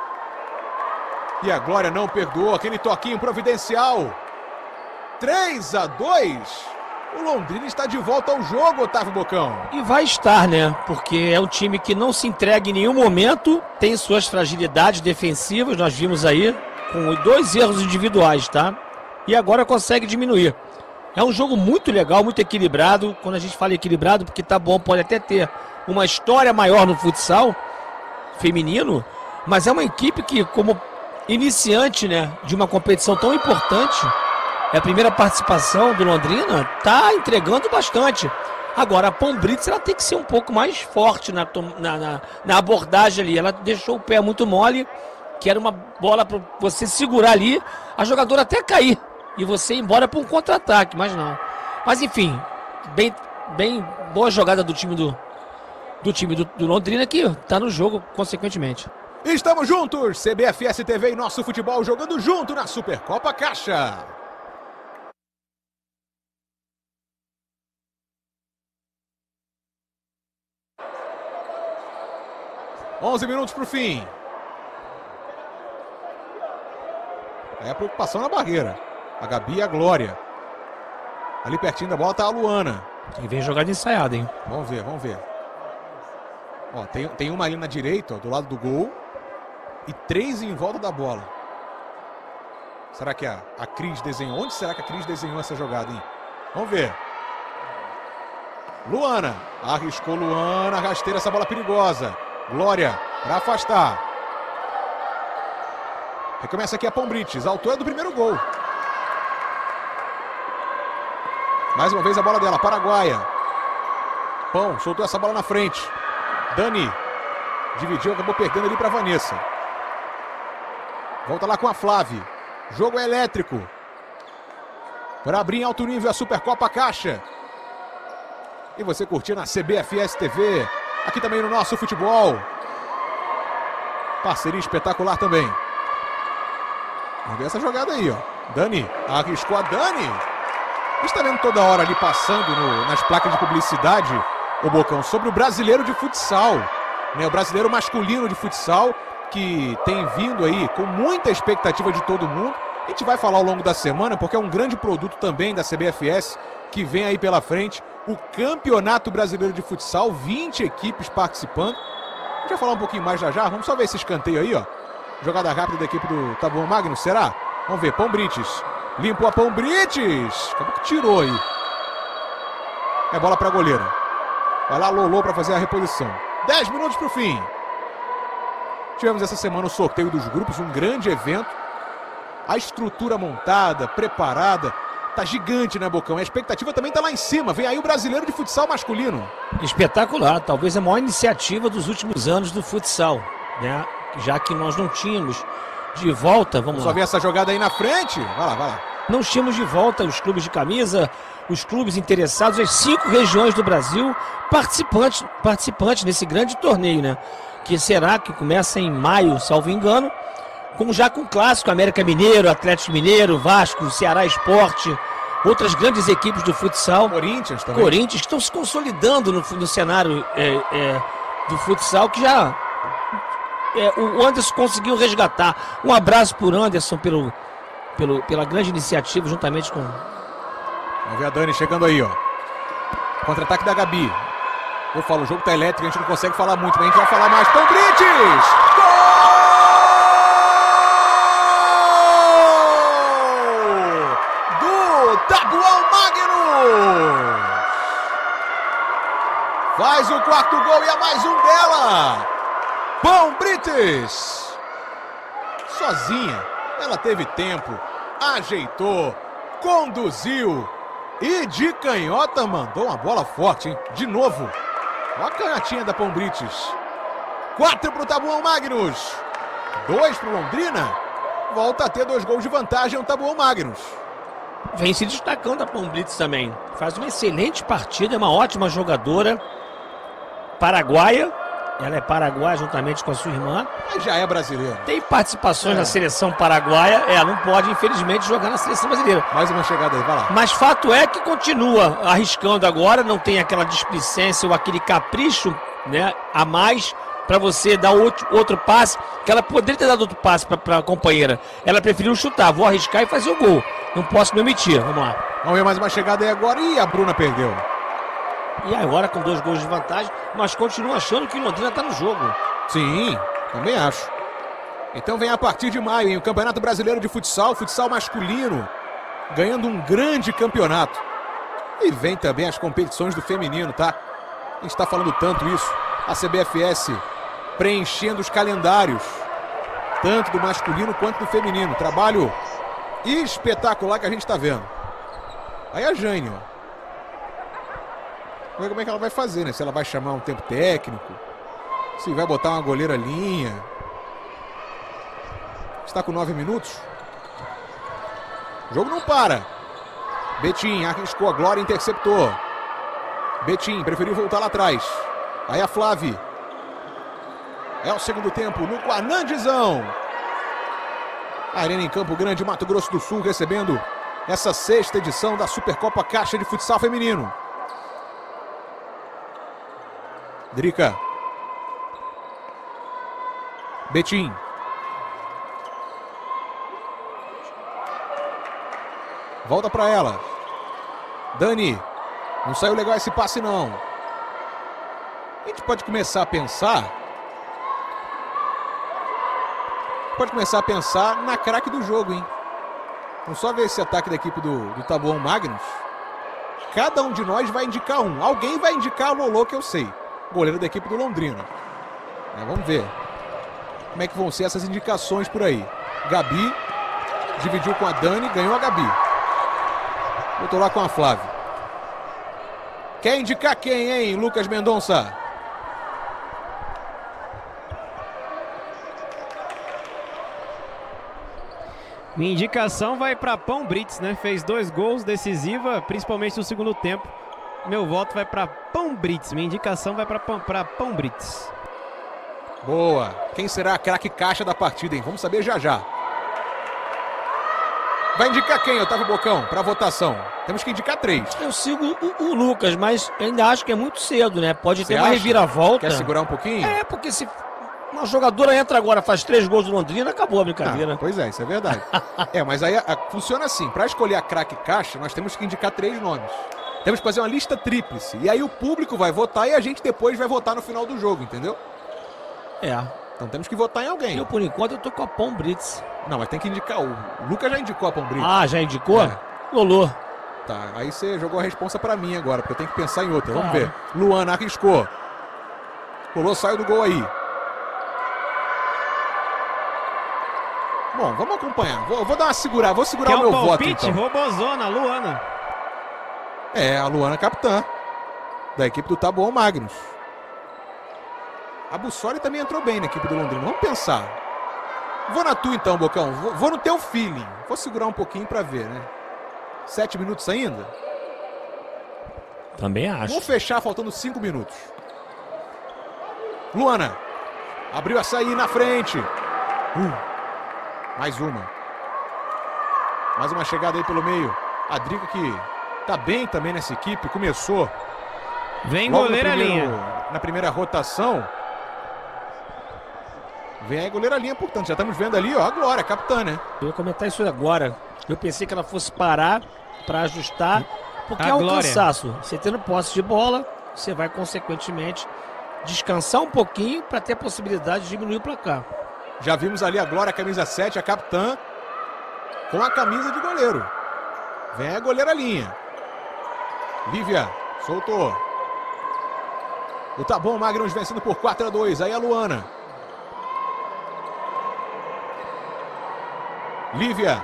E a Glória não perdoou aquele toquinho providencial. três a dois. O Londrina está de volta ao jogo, Otávio Bocão. E vai estar, né? Porque é um time que não se entrega em nenhum momento. Tem suas fragilidades defensivas, nós vimos aí, com dois erros individuais, tá? E agora consegue diminuir. É um jogo muito legal, muito equilibrado. Quando a gente fala equilibrado, porque tá bom, pode até ter uma história maior no futsal feminino, mas é uma equipe que, como iniciante, né, de uma competição tão importante, é a primeira participação do Londrina, tá entregando bastante. Agora, a Pombrites, ela tem que ser um pouco mais forte na, na, na, na abordagem ali. Ela deixou o pé muito mole, que era uma bola para você segurar ali, a jogadora até cair e você ir embora para um contra-ataque, mas não. Mas enfim, bem, bem boa jogada do time do, do, time do, do Londrina, que tá no jogo consequentemente. Estamos juntos, C B F S T V e nosso futebol jogando junto na Supercopa Caixa. onze minutos para o fim. É a preocupação na barreira. A Gabi e a Glória. Ali pertinho da bola tá a Luana. E vem jogada ensaiada, hein? Vamos ver, vamos ver. Ó, tem, tem uma ali na direita, ó, do lado do gol. E três em volta da bola. Será que a, a Cris desenhou? Onde será que a Cris desenhou essa jogada, hein? Vamos ver. Luana. Arriscou Luana. Rasteira essa bola perigosa. Glória para afastar. Recomeça aqui a Pombrites. Autor do primeiro gol. Mais uma vez a bola dela. Paraguaia. Pão soltou essa bola na frente. Dani. Dividiu, acabou perdendo ali para Vanessa. Volta lá com a Flávia. Jogo elétrico. Para abrir em alto nível a Supercopa Caixa. E você curtir na C B F S T V. Aqui também no nosso futebol. Parceria espetacular também. Vamos ver essa jogada aí, ó. Dani. Arriscou a Dani. Está vendo toda hora ali passando no, nas placas de publicidade, o Bocão, sobre o brasileiro de futsal. Né? O brasileiro masculino de futsal, que tem vindo aí com muita expectativa de todo mundo. A gente vai falar ao longo da semana, porque é um grande produto também da C B F S, que vem aí pela frente. O Campeonato Brasileiro de Futsal, vinte equipes participando. A gente vai falar um pouquinho mais já já. Vamos só ver esse escanteio aí, ó. Jogada rápida da equipe do Taboão Magnus, será? Vamos ver, Pombrites. Limpou a Pombrites. Acabou que tirou aí. É bola pra goleira. Vai lá, Lolô, pra fazer a reposição. dez minutos pro fim. Tivemos essa semana o sorteio dos grupos, um grande evento. A estrutura montada, preparada. Tá gigante, né, Bocão? A expectativa também tá lá em cima. Vem aí o brasileiro de futsal masculino. Espetacular. Talvez a maior iniciativa dos últimos anos do futsal, né? Já que nós não tínhamos de volta, vamos Só lá. ver essa jogada aí na frente. Vai lá, vai lá. Não tínhamos de volta os clubes de camisa, os clubes interessados, as cinco regiões do Brasil participantes, participantes nesse grande torneio, né? Que será que começa em maio, salvo engano, com, já com o clássico América Mineiro, Atlético Mineiro, Vasco, Ceará Esporte, outras grandes equipes do futsal. Corinthians também. Corinthians, que estão se consolidando no, no cenário é, é, do futsal, que já é, o Anderson conseguiu resgatar. Um abraço por Anderson pelo, pelo, pela grande iniciativa, juntamente com... Vamos ver a Dani chegando aí, ó. Contra-ataque da Gabi. Eu falo, o jogo tá elétrico, a gente não consegue falar muito, mas a gente vai falar mais. Pombrites! Gol! Do Taboão Magnus! Faz o quarto gol e é mais um dela! Pombrites! Sozinha, ela teve tempo, ajeitou, conduziu e de canhota mandou uma bola forte, hein? De novo. Olha a canhotinha da Pombrites. Quatro pro Taboão Magnus. Dois pro Londrina. Volta a ter dois gols de vantagem o Taboão Magnus. Vem se destacando a Pombrites também. Faz uma excelente partida, é uma ótima jogadora. Paraguaia. Ela é paraguaia juntamente com a sua irmã. Mas já é brasileira. Tem participações É. na seleção paraguaia. É, não pode, infelizmente, jogar na seleção brasileira. Mais uma chegada aí, vai lá. Mas fato é que continua arriscando agora. Não tem aquela displicência ou aquele capricho, né, a mais para você dar outro, outro passe. Que ela poderia ter dado outro passe para a companheira. Ela preferiu chutar. Vou arriscar e fazer o gol. Não posso me omitir. Vamos lá. Vamos ver mais uma chegada aí agora. Ih, a Bruna perdeu. E agora com dois gols de vantagem, mas continuo achando que o Londrina está no jogo. Sim, também acho. Então vem a partir de maio, hein, o Campeonato Brasileiro de Futsal, futsal masculino, ganhando um grande campeonato. E vem também as competições do feminino, tá? A gente está falando tanto isso. A C B F S preenchendo os calendários, tanto do masculino quanto do feminino. Trabalho espetacular que a gente está vendo. Aí a Jane, ó. Vamos ver como é que ela vai fazer, né? Se ela vai chamar um tempo técnico, se vai botar uma goleira linha. Está com nove minutos. O jogo não para. Betim arriscou, a Glória interceptou. Betim preferiu voltar lá atrás. Aí a Flávia. É o segundo tempo no Guanandizão. Arena em Campo Grande, Mato Grosso do Sul, recebendo essa sexta edição da Supercopa Caixa de Futsal Feminino. Drica. Betim. Volta para ela. Dani, não saiu legal esse passe não. A gente pode começar a pensar... Pode começar a pensar na craque do jogo, hein? Vamos só ver esse ataque da equipe do, do Taboão Magnus. Cada um de nós vai indicar um. Alguém vai indicar o Lolo, que eu sei. Goleiro da equipe do Londrina. É, vamos ver como é que vão ser essas indicações por aí. Gabi dividiu com a Dani, ganhou a Gabi. Botou lá com a Flávia. Quer indicar quem, hein, Lucas Mendonça? Minha indicação vai para Pão Brits, né? Fez dois gols, decisiva, principalmente no segundo tempo. Meu voto vai para Pão Brits. Minha indicação vai para Pão, para Pão Brits. Boa. Quem será a craque caixa da partida, hein? Vamos saber já já. Vai indicar quem, Otávio Bocão, para votação? Temos que indicar três. Eu sigo o, o Lucas, mas ainda acho que é muito cedo, né? Pode Você ter uma acha? reviravolta. Quer segurar um pouquinho? É, porque se uma jogadora entra agora, faz três gols do Londrina, acabou a brincadeira. Ah, pois é, isso é verdade. É, mas aí a, a, funciona assim. Para escolher a craque caixa, nós temos que indicar três nomes. Temos que fazer uma lista tríplice. E aí o público vai votar e a gente depois vai votar no final do jogo, entendeu? É. Então temos que votar em alguém. Eu, por enquanto, eu tô com a Pão Brits. Não, mas tem que indicar. O Lucas já indicou a Pão Brits. Ah, já indicou? É. Lolo. Tá, aí você jogou a responsa pra mim agora, porque eu tenho que pensar em outra. Vamos Claro. ver. Luana arriscou. Lolo saiu do gol aí. Bom, vamos acompanhar. Vou, vou dar uma segurada. Vou segurar Quer o meu um voto, palpite? então. Robozona, Luana. É, a Luana capitã da equipe do Taboão Magnus. A Bussoli também entrou bem na equipe do Londrina. Vamos pensar. Vou na tua então, Bocão. Vou, vou no teu feeling. Vou segurar um pouquinho pra ver, né? Sete minutos ainda? Também acho. Vou fechar faltando cinco minutos. Luana. Abriu a sair na frente. Uh, mais uma. Mais uma chegada aí pelo meio. A Drica que tá bem também nessa equipe. Começou. Vem logo goleira no primeiro- linha. Na primeira rotação. Vem aí goleira linha, portanto. Já estamos vendo ali, ó, a Glória, capitã, né? Eu ia comentar isso agora. Eu pensei que ela fosse parar para ajustar, porque A é um Glória. cansaço. Você tendo posse de bola, você vai consequentemente descansar um pouquinho para ter a possibilidade de diminuir o placar. Já vimos ali a Glória, camisa sete, a capitã, com a camisa de goleiro. Vem a goleira linha. Lívia, soltou. O Taboão Magnus vencendo por quatro a dois. Aí a Luana. Lívia.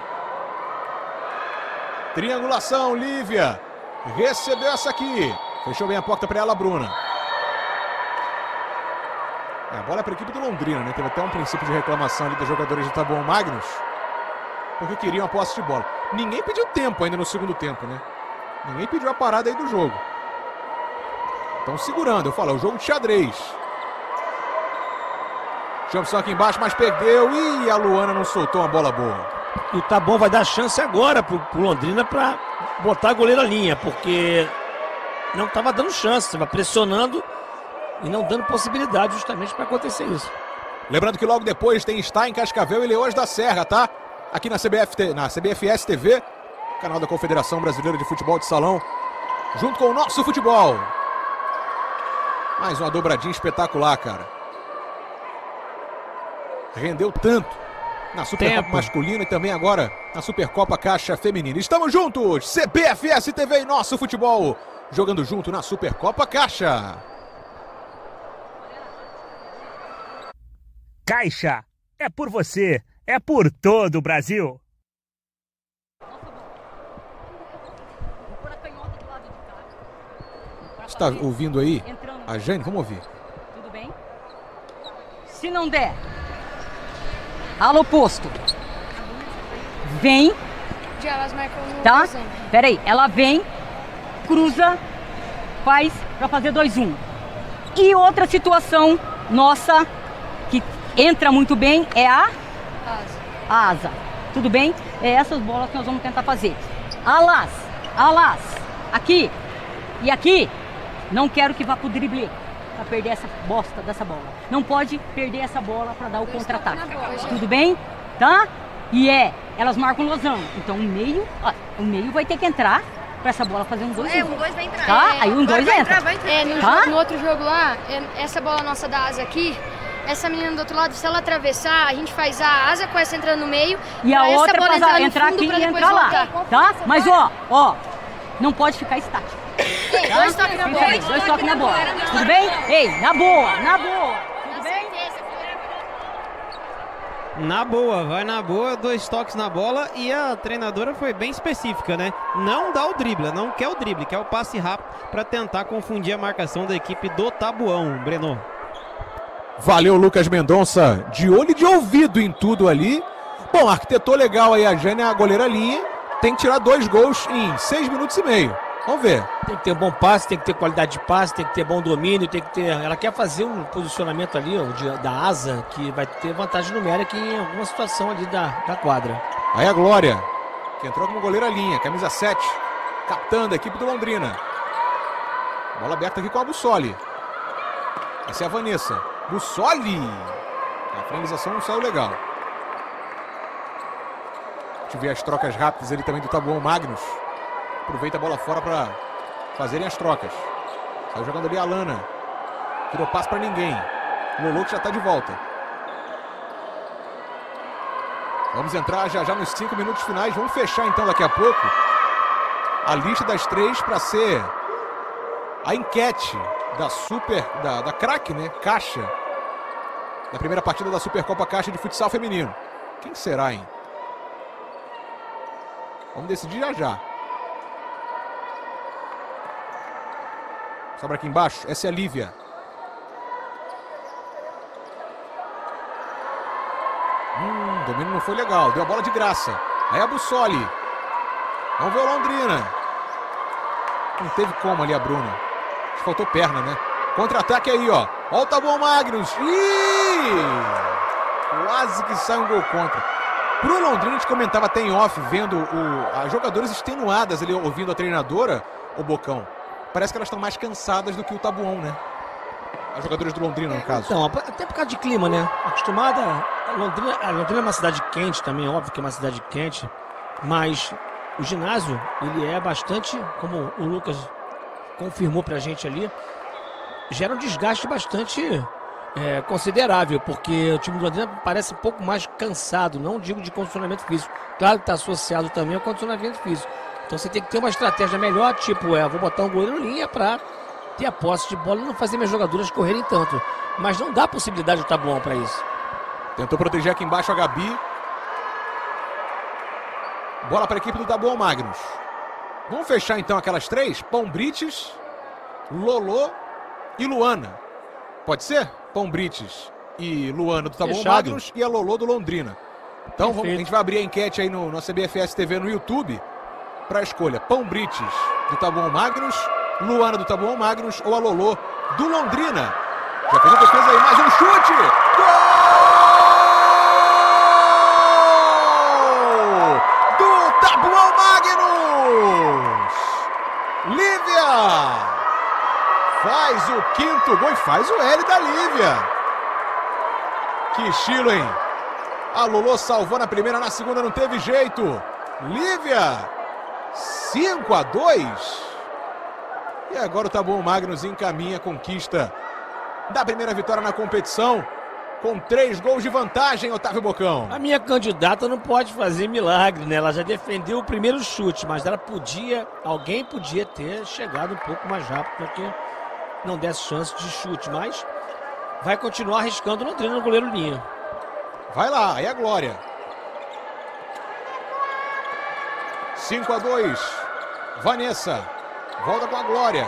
Triangulação, Lívia. Recebeu essa aqui. Fechou bem a porta para ela, Bruna. É, a bola é para a equipe do Londrina, né? Teve até um princípio de reclamação ali dos jogadores do Taboão Magnus, porque queriam a posse de bola. Ninguém pediu tempo ainda no segundo tempo, né? Ninguém pediu a parada aí do jogo. Estão segurando, eu falo, é o jogo de xadrez. Champson aqui embaixo, mas perdeu. Ih, a Luana não soltou uma bola boa. E o Taboão vai dar chance agora pro, pro Londrina para botar a goleira linha, porque não estava dando chance, estava pressionando e não dando possibilidade justamente para acontecer isso. Lembrando que logo depois tem Está em Cascavel e Leões da Serra, tá? Aqui na C B F T, na C B F S T V, canal da Confederação Brasileira de Futebol de Salão, junto com o Nosso Futebol. Mais uma dobradinha espetacular, cara. Rendeu tanto na Supercopa Tempo. Masculina e também agora na Supercopa Caixa Feminina. Estamos juntos! C B F S T V e Nosso Futebol, jogando junto na Supercopa Caixa. Caixa, é por você, é por todo o Brasil. Você está ouvindo aí? A Jane, vamos ouvir. Tudo bem? Se não der, alô posto. Vem, Já elas marcam no tá? exemplo. Pera aí, ela vem, cruza, faz pra fazer dois um. E outra situação nossa, que entra muito bem, é a Asa. a asa. Tudo bem? É essas bolas que nós vamos tentar fazer. Alas, alas, aqui e aqui. Não quero que vá pro drible pra perder essa bosta dessa bola. Não pode perder essa bola pra dar o contra-ataque. Tudo bem? Tá? E é, elas marcam losango. Então o meio, ó, o meio vai ter que entrar pra essa bola fazer um dois. É, um dois vai entrar. Tá? É, Aí um dois vai entra. entrar, vai entrar. É, no, Tá? jogo- no outro jogo lá, é, essa bola nossa da asa aqui, essa menina do outro lado, se ela atravessar, a gente faz a asa com essa entrando no meio. E a pra essa outra bola pra no entrar fundo aqui pra e depois entrar lá. voltar. Tá? Mas ó, ó, não pode ficar estático. Ei, Tá? dois toques na Fica bola. aí, dois toques na bola. Tudo bem? Ei, na boa, na boa. Tudo bem? Na boa, vai na boa, dois toques na bola e a treinadora foi bem específica, né? Não dá o drible, não quer o drible, quer o passe rápido para tentar confundir a marcação da equipe do Tabuão, Breno. Valeu, Lucas Mendonça, de olho e de ouvido em tudo ali. Bom, arquitetou legal aí a Jane, a goleira linha. Tem que tirar dois gols em seis minutos e meio. Vamos ver. Tem que ter um bom passe, tem que ter qualidade de passe, tem que ter bom domínio, tem que ter... Ela quer fazer um posicionamento ali, ó, de, da asa, que vai ter vantagem numérica em alguma situação ali da, da quadra. Aí a Glória, que entrou como goleira linha, camisa sete, capitã da equipe do Londrina. Bola aberta aqui com a Bussoli. Essa é a Vanessa. Bussoli! A finalização não saiu legal. Deixa eu ver as trocas rápidas ali também do Tabuão Magnus. Aproveita a bola fora para fazerem as trocas. Saiu jogando ali a Alana. Tirou passe para ninguém. Lolo que já está de volta. Vamos entrar já já nos cinco minutos finais. Vamos fechar então daqui a pouco a lista das três para ser a enquete da Super, da, da Crack, né? Caixa. Da primeira partida da Supercopa Caixa de Futsal Feminino. Quem será, hein? Vamos decidir já já. Sobra aqui embaixo. Essa é a Lívia. Hum, o domínio não foi legal. Deu a bola de graça. Aí a Bussoli. Vamos ver o Londrina. Não teve como ali a Bruna. Acho que faltou perna, né? Contra-ataque aí, ó. Olha o Tabuão Magnus. Ih! Quase que sai um gol contra. Pro Londrina, a gente comentava até em off, vendo o, as jogadoras extenuadas ali, ouvindo a treinadora, o Bocão. Parece que elas estão mais cansadas do que o Tabuão, né? As jogadoras do Londrina, no caso. Então, até por causa de clima, né? Acostumada... A Londrina, a Londrina é uma cidade quente também, óbvio que é uma cidade quente. Mas o ginásio, ele é bastante, como o Lucas confirmou pra gente ali, gera um desgaste bastante é, considerável, porque o time do Londrina parece um pouco mais cansado, não digo de condicionamento físico. Claro que está associado também ao condicionamento físico. Então você tem que ter uma estratégia melhor, tipo, é, vou botar um goleiro em linha para ter a posse de bola e não fazer minhas jogadoras correrem tanto. Mas não dá possibilidade do Tabuão para isso. Tentou proteger aqui embaixo a Gabi. Bola para a equipe do Tabuão Magnus. Vamos fechar então aquelas três? Pão Brites, Lolo e Luana. Pode ser? Pão Brites e Luana do Tabuão Fechado. Magnus e a Lolo do Londrina. Então vamos, a gente vai abrir a enquete aí no, no C B F S T V no YouTube para a escolha. Pão Brites do Tabuão Magnus, Luana do Tabuão Magnus ou a Lolo do Londrina. Já fez a defesa aí, mais um chute! Gol! Do Tabuão Magnus! Lívia! Faz o quinto gol e faz o L da Lívia. Que estilo, hein? A Lolo salvou na primeira, na segunda não teve jeito. Lívia, cinco a dois. E agora o Tabuão Magnus encaminha a conquista da primeira vitória na competição, com três gols de vantagem, Otávio Bocão. A minha candidata não pode fazer milagre, né? Ela já defendeu o primeiro chute, mas ela podia, alguém podia ter chegado um pouco mais rápido para que não desse chance de chute, mas vai continuar arriscando o Londrina no goleiro linha. Vai lá, aí a Glória. cinco a dois. Vanessa volta com a Glória.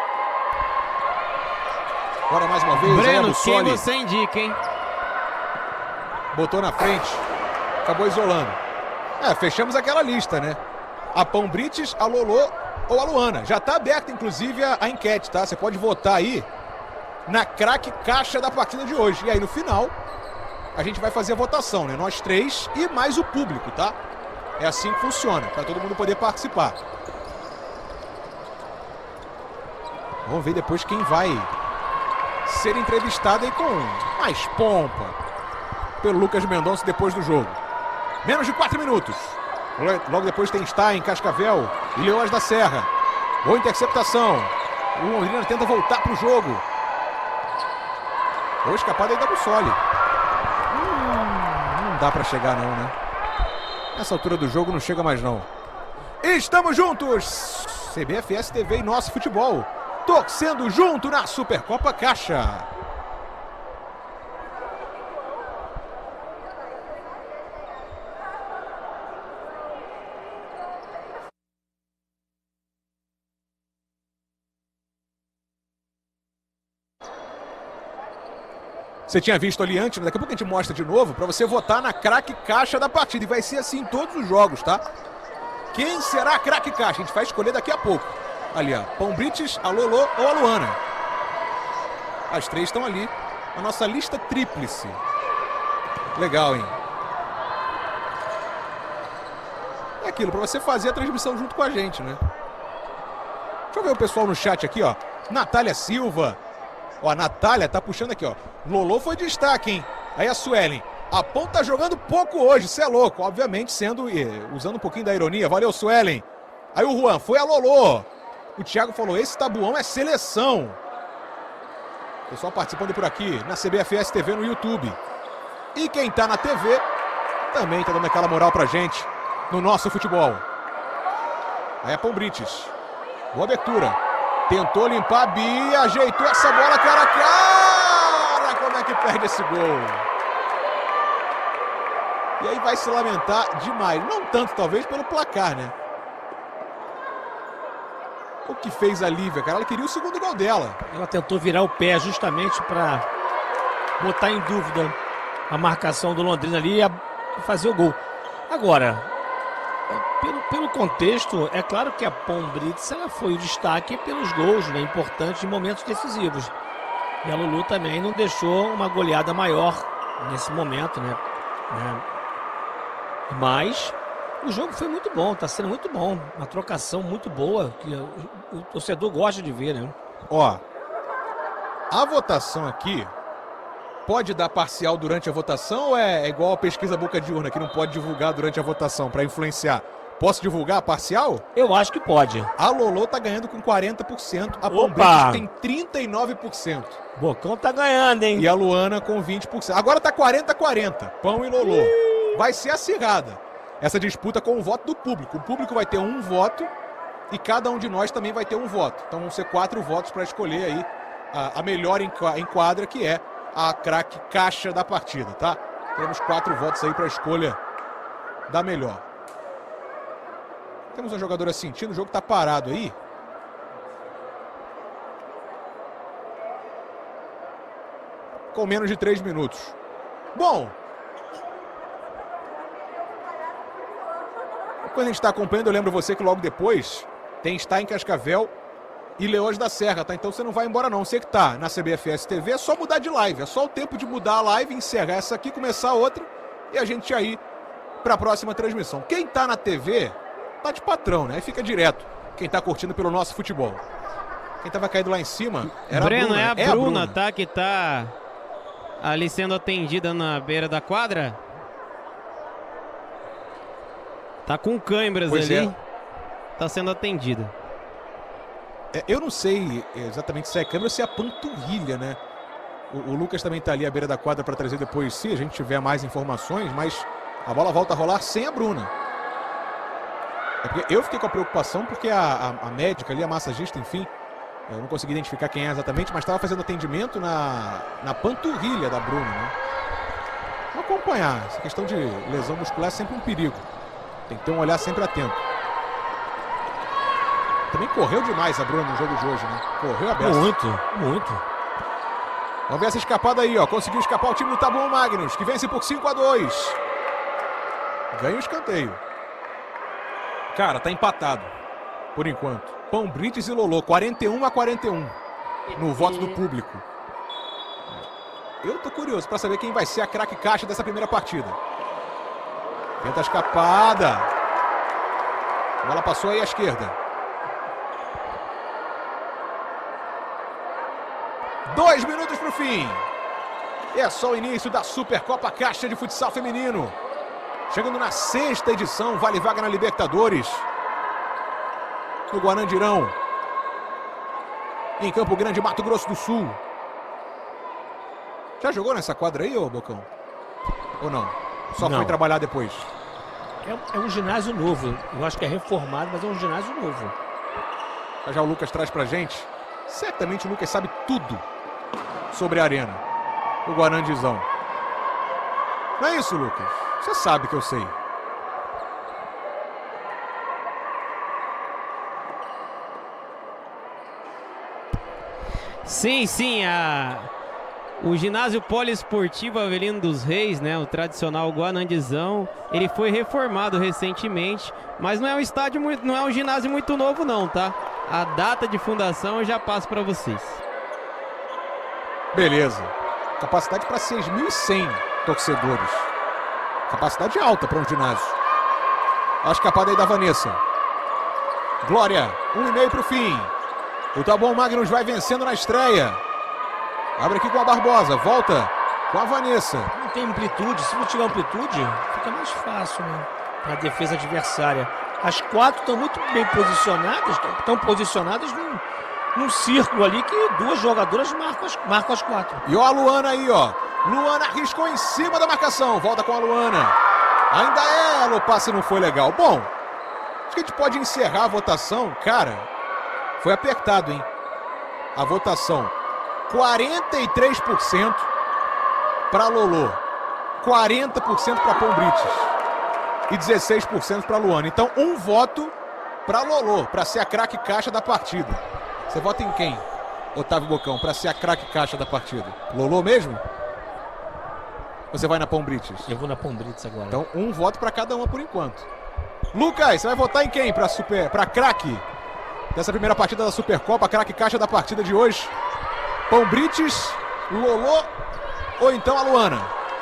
Agora mais uma vez. Breno, quem você indica, hein? Botou na frente. Acabou isolando. É, fechamos aquela lista, né? A Pão Brites, a Lolo ou a Luana. Já tá aberta, inclusive, a, a enquete, tá? Você pode votar aí na craque caixa da partida de hoje. E aí, no final, a gente vai fazer a votação, né? Nós três e mais o público, tá? É assim que funciona, para todo mundo poder participar. Vamos ver depois quem vai ser entrevistado aí com mais pompa pelo Lucas Mendonça depois do jogo. Menos de quatro minutos. Logo depois tem Stein, Cascavel e Leões da Serra. Boa interceptação. O Londrina tenta voltar pro jogo. Boa escapada aí da Bussoli. Hum, não dá pra chegar não, né? Nessa altura do jogo não chega mais não. Estamos juntos! C B F S T V e Nosso Futebol. Torcendo junto na Supercopa Caixa. Você tinha visto ali antes, daqui a pouco a gente mostra de novo, para você votar na craque caixa da partida. E vai ser assim em todos os jogos, tá? Quem será a craque caixa? A gente vai escolher daqui a pouco. Ali, ó, Pão Brites, a Lolô ou a Luana. As três estão ali. A nossa lista tríplice. Legal, hein? É aquilo, para você fazer a transmissão junto com a gente, né? Deixa eu ver o pessoal no chat aqui, ó. Natália Silva. Ó, a Natália tá puxando aqui, ó. Lolô foi destaque, hein? Aí a Suelen. A Pão tá jogando pouco hoje, cê é louco. Obviamente, sendo, eh, usando um pouquinho da ironia. Valeu, Suelen. Aí o Juan, foi a Lolô. O Thiago falou, esse tabuão é seleção. Pessoal participando por aqui na C B F S T V no YouTube. E quem tá na T V também tá dando aquela moral pra gente no Nosso Futebol. Aí a Pão Brites. Boa abertura. Tentou limpar a Bia, ajeitou essa bola cara a cara. Como é que perde esse gol? E aí vai se lamentar demais. Não tanto, talvez, pelo placar, né? O que fez a Lívia, cara? Ela queria o segundo gol dela. Ela tentou virar o pé justamente para botar em dúvida a marcação do Londrina ali e fazer o gol. Agora, pelo, pelo contexto, é claro que a Pão Brites ela foi o destaque pelos gols, né, importantes em momentos decisivos. E a Lulu também não deixou uma goleada maior nesse momento, né? né? Mas o jogo foi muito bom, tá sendo muito bom. Uma trocação muito boa, que o, o torcedor gosta de ver, né? Ó, a votação aqui pode dar parcial durante a votação ou é igual a pesquisa boca de urna, que não pode divulgar durante a votação para influenciar? Posso divulgar a parcial? Eu acho que pode. A Lolô tá ganhando com quarenta por cento, a Pão tem trinta e nove por cento. Bocão tá ganhando, hein? E a Luana com vinte por cento. Agora tá quarenta a quarenta, Pão e Lolô. Vai ser acirrada essa disputa com o voto do público. O público vai ter um voto e cada um de nós também vai ter um voto. Então vão ser quatro votos para escolher aí a, a melhor enquadra, que é a craque caixa da partida, tá? Temos quatro votos aí para escolha da melhor. Temos uma jogadora sentindo, o jogo tá parado aí. Com menos de três minutos. Bom, quando a gente está acompanhando, eu lembro você que logo depois tem Stein Cascavel e Leões da Serra, tá? Então você não vai embora não. Você que tá na C B F S T V, é só mudar de live. É só o tempo de mudar a live, encerrar essa aqui, começar outra e a gente ir para a próxima transmissão. Quem tá na T V, tá de patrão, né? Aí fica direto. Quem tá curtindo pelo Nosso Futebol. Quem tava caído lá em cima era Breno, a Bruna. é a, é Bruna, a Bruna, tá? Que tá ali sendo atendida na beira da quadra. Tá com câimbras Pois ali. é. Tá sendo atendida. É, eu não sei exatamente se é a câmera ou se é a panturrilha, né? O, o Lucas também tá ali à beira da quadra para trazer depois, se a gente tiver mais informações, mas a bola volta a rolar sem a Bruna. É porque eu fiquei com a preocupação porque a, a, a médica ali, a massagista, enfim, eu não consegui identificar quem é exatamente, mas estava fazendo atendimento na, na panturrilha da Bruna, né? Vamos acompanhar. Essa questão de lesão muscular é sempre um perigo. Tem que ter um olhar sempre atento. Também correu demais a Bruna no jogo de hoje, né? Correu a beça. Muito, muito. Vamos ver essa escapada aí, ó. Conseguiu escapar o time do Taboão Magnus, que vence por cinco a dois. Ganha o escanteio. Cara, tá empatado. Por enquanto. Pão Brites e Lolô, quarenta e um a quarenta e um. No voto do público. Eu tô curioso pra saber quem vai ser a craque caixa dessa primeira partida. Tenta a escapada. A bola passou aí à esquerda. Dois minutos pro fim. É só o início da Supercopa Caixa de Futsal Feminino. chegando na sexta edição, vale vaga na Libertadores. No Guarandirão. Em Campo Grande, Mato Grosso do Sul. Já jogou nessa quadra aí, ô Bocão? Ou não? Só Não. foi trabalhar depois? É, é um ginásio novo. Eu acho que é reformado, mas é um ginásio novo. Já, já o Lucas traz pra gente. Certamente o Lucas sabe tudo sobre a arena. O Guarandizão. Não é isso, Lucas? Você sabe que eu sei. Sim, sim, a... o ginásio poliesportivo Avelino dos Reis, né, o tradicional Guanandizão, ele foi reformado recentemente, mas não é um estádio muito, não é um ginásio muito novo não, tá? A data de fundação eu já passo para vocês. Beleza. Capacidade para seis mil e cem torcedores. Capacidade alta para um ginásio. A escapada aí da Vanessa. Glória, um e meio para o fim. O Taboão Magnus vai vencendo na estreia. Abre aqui com a Barbosa, volta com a Vanessa. Não tem amplitude, se não tiver amplitude, fica mais fácil, né? A defesa adversária. As quatro estão muito bem posicionadas, estão posicionadas num, num círculo ali que duas jogadoras marcam as, marcam as quatro. E ó a Luana aí, ó. Luana arriscou em cima da marcação. Volta com a Luana. Ainda ela, o passe não foi legal. Bom, acho que a gente pode encerrar a votação. Cara, foi apertado, hein? A votação. quarenta e três por cento para Lolô. quarenta por cento para Pombrites. E dezesseis por cento para Luana. Então, um voto para Lolô, para ser a craque caixa da partida. Você vota em quem, Otávio Bocão, para ser a craque caixa da partida? Lolô mesmo? Ou você vai na Pombrites? Eu vou na Pombrites agora. Então, um voto para cada uma por enquanto. Lucas, você vai votar em quem para super, para craque dessa primeira partida da Supercopa, craque caixa da partida de hoje? Pombrites, Lolô ou então a Luana?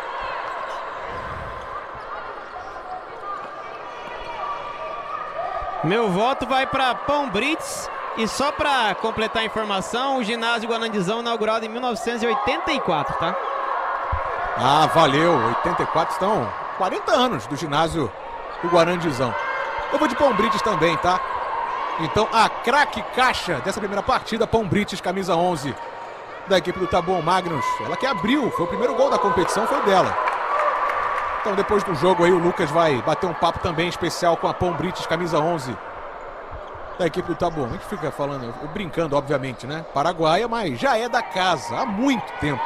Meu voto vai para Pombrites. E só para completar a informação, o ginásio Guanandizão inaugurado em mil novecentos e oitenta e quatro, tá? Ah, valeu. oitenta e quatro estão quarenta anos do ginásio do Guarandizão. Eu vou de Pombrites também, tá? Então, a craque caixa dessa primeira partida, Pombrites, camisa onze da equipe do Taboão Magnus. Ela que abriu, foi o primeiro gol da competição, foi dela. Então, depois do jogo aí, o Lucas vai bater um papo também especial com a Pombrites, camisa onze da equipe do Taboão. A gente fica falando, brincando, obviamente, né? Paraguaia, mas já é da casa há muito tempo.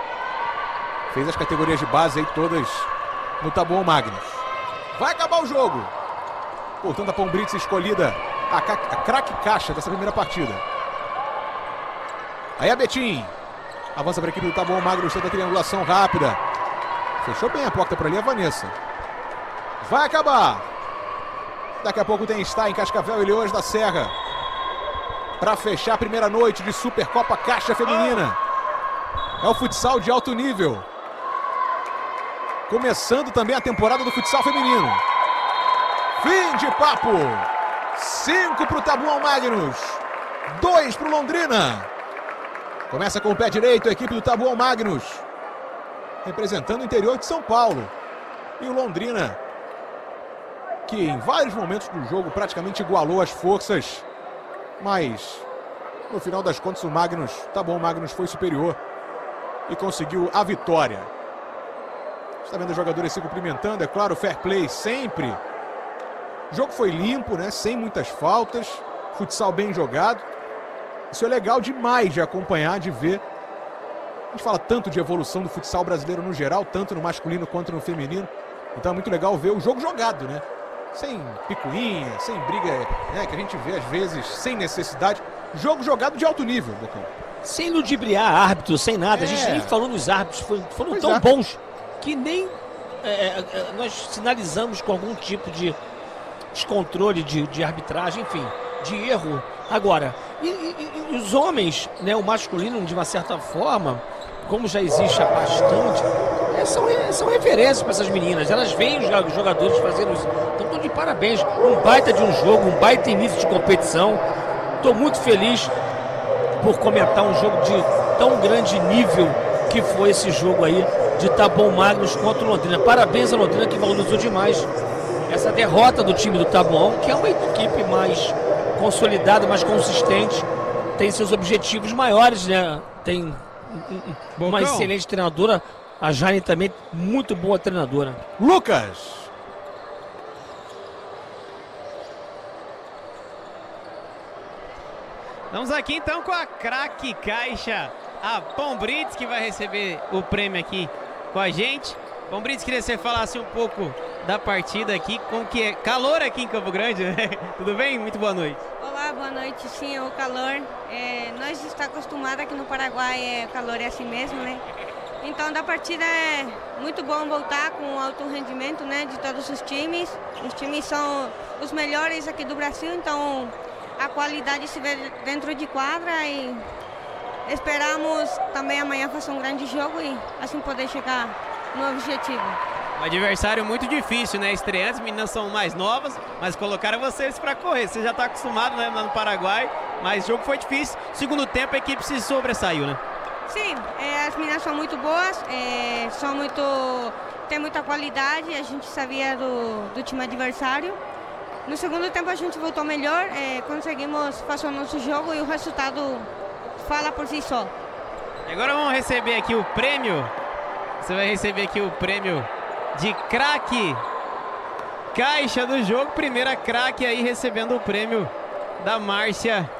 Fez as categorias de base aí todas no Taboão Magnus. Vai acabar o jogo. Portanto, a Pombrites escolhida a, a craque caixa dessa primeira partida. Aí a Betim. Avança para a equipe do Taboão Magnus, tenta a triangulação rápida. Fechou bem a porta para ali a Vanessa. Vai acabar. Daqui a pouco tem Stein, Cascavel e Leões da Serra. Para fechar a primeira noite de Supercopa Caixa Feminina. É o futsal de alto nível. Começando também a temporada do futsal feminino. Fim de papo. Cinco para o Taboão Magnus. Dois para o Londrina. Começa com o pé direito a equipe do Taboão Magnus. Representando o interior de São Paulo. E o Londrina, que em vários momentos do jogo praticamente igualou as forças. Mas, no final das contas, o Magnus, o Taboão Magnus foi superior. E conseguiu a vitória. Está vendo os jogadores se cumprimentando, é claro, fair play sempre. O jogo foi limpo, né? Sem muitas faltas. Futsal bem jogado. Isso é legal demais de acompanhar, de ver. A gente fala tanto de evolução do futsal brasileiro no geral, tanto no masculino quanto no feminino. Então é muito legal ver o jogo jogado, né? Sem picuinha, sem briga, né? Que a gente vê às vezes, sem necessidade. Jogo jogado de alto nível, Bocão. Sem ludibriar árbitros, sem nada. É. A gente nem falou nos árbitros, foram, foram Pois tão é. bons que nem é, é, nós sinalizamos com algum tipo de descontrole de, de arbitragem, enfim, de erro. Agora, e, e, e os homens, né, o masculino, de uma certa forma, como já existe há bastante, é, são, são referências para essas meninas. Elas veem os jogadores fazendo isso. Então, estou de parabéns. Um baita de um jogo, um baita início de competição. Estou muito feliz por comentar um jogo de tão grande nível que foi esse jogo aí de Taboão Magnus contra o Londrina. Parabéns a Londrina, que valorizou demais essa derrota do time do Taboão, que é uma equipe mais consolidada, mais consistente, tem seus objetivos maiores, né? Tem uma excelente treinadora, a Jane também, muito boa treinadora. Lucas! Vamos aqui então com a craque caixa, a Pombrits, que vai receber o prêmio aqui com a gente. Pombrits, queria que você falasse um pouco da partida aqui, como que é calor aqui em Campo Grande, né? Tudo bem? Muito boa noite. Olá, boa noite. Sim, é o calor. É, nós estamos acostumados aqui no Paraguai, é, o calor é assim mesmo, né? Então, da partida é muito bom voltar com alto rendimento, né, de todos os times. Os times são os melhores aqui do Brasil, então a qualidade se vê dentro de quadra e esperamos também amanhã fazer um grande jogo e assim poder chegar no objetivo. Um adversário muito difícil, né? Estreantes, meninas são mais novas, mas colocaram vocês para correr. Você já está acostumado, né, no Paraguai, mas o jogo foi difícil. Segundo tempo, a equipe se sobressaiu, né? Sim, é, as meninas são muito boas, é, são muito, tem muita qualidade, a gente sabia do, do time adversário. No segundo tempo a gente voltou melhor, é, conseguimos fazer o nosso jogo e o resultado fala por si só. E agora vamos receber aqui o prêmio, você vai receber aqui o prêmio de craque caixa do jogo, primeira craque aí recebendo o prêmio da Márcia,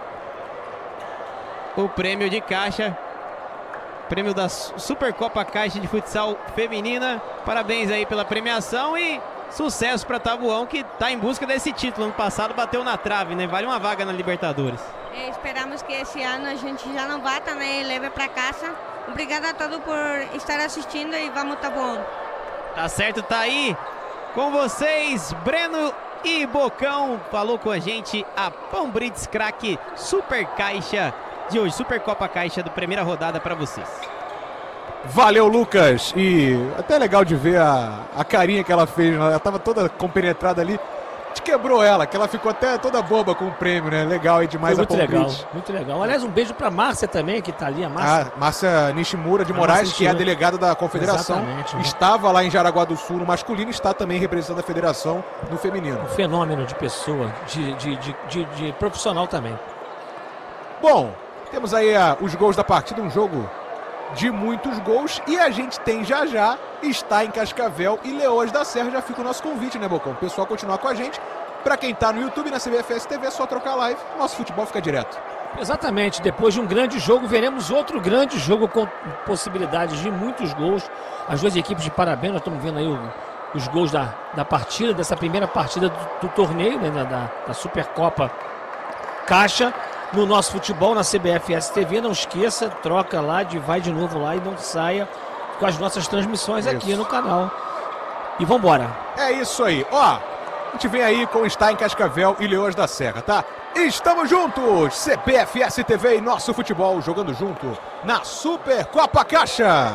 o prêmio de caixa. Prêmio da Supercopa Caixa de Futsal Feminina. Parabéns aí pela premiação e sucesso para Taboão, que está em busca desse título. Ano passado bateu na trave, né? Vale uma vaga na Libertadores. É, esperamos que esse ano a gente já não bata, né? E leve para casa. Obrigada a todos por estar assistindo e vamos, Taboão. Tá certo, tá aí com vocês, Breno e Bocão. Falou com a gente a Pombrits Craque Super Caixa de hoje, Supercopa Caixa da primeira rodada para vocês. Valeu, Lucas. E até legal de ver a, a carinha que ela fez, né? Ela tava toda compenetrada ali. Te quebrou ela, que ela ficou até toda boba com o prêmio, né? Legal aí demais. Foi a muito legal, Pombrits. muito legal. Aliás, um beijo pra Márcia também, que tá ali, a Márcia. Ah, Márcia Nishimura de A Moraes, Márcia que é a Nishimura. delegada da Confederação. Exatamente, né? Estava lá em Jaraguá do Sul no masculino, está também representando a federação no feminino. Um fenômeno de pessoa, de, de, de, de, de profissional também. Bom, temos aí ah, os gols da partida, um jogo de muitos gols, e a gente tem já já, está em Cascavel e Leões da Serra. Já fica o nosso convite, né, Bocão? O pessoal continuar com a gente. Para quem tá no YouTube, na C B F S T V, é só trocar a live, nosso futebol fica direto. Exatamente, depois de um grande jogo, veremos outro grande jogo com possibilidades de muitos gols. As duas equipes de parabéns, nós estamos vendo aí o, os gols da, da partida, dessa primeira partida do, do torneio, né, da, da Supercopa Caixa. No nosso futebol, na C B F S T V, não esqueça, troca lá, de, vai de novo lá e não saia com as nossas transmissões Isso. aqui no canal. E vambora. É isso aí, ó, a gente vem aí com Está em Cascavel e Leões da Serra, tá? Estamos juntos, C B F S T V e nosso futebol jogando junto na Supercopa Caixa.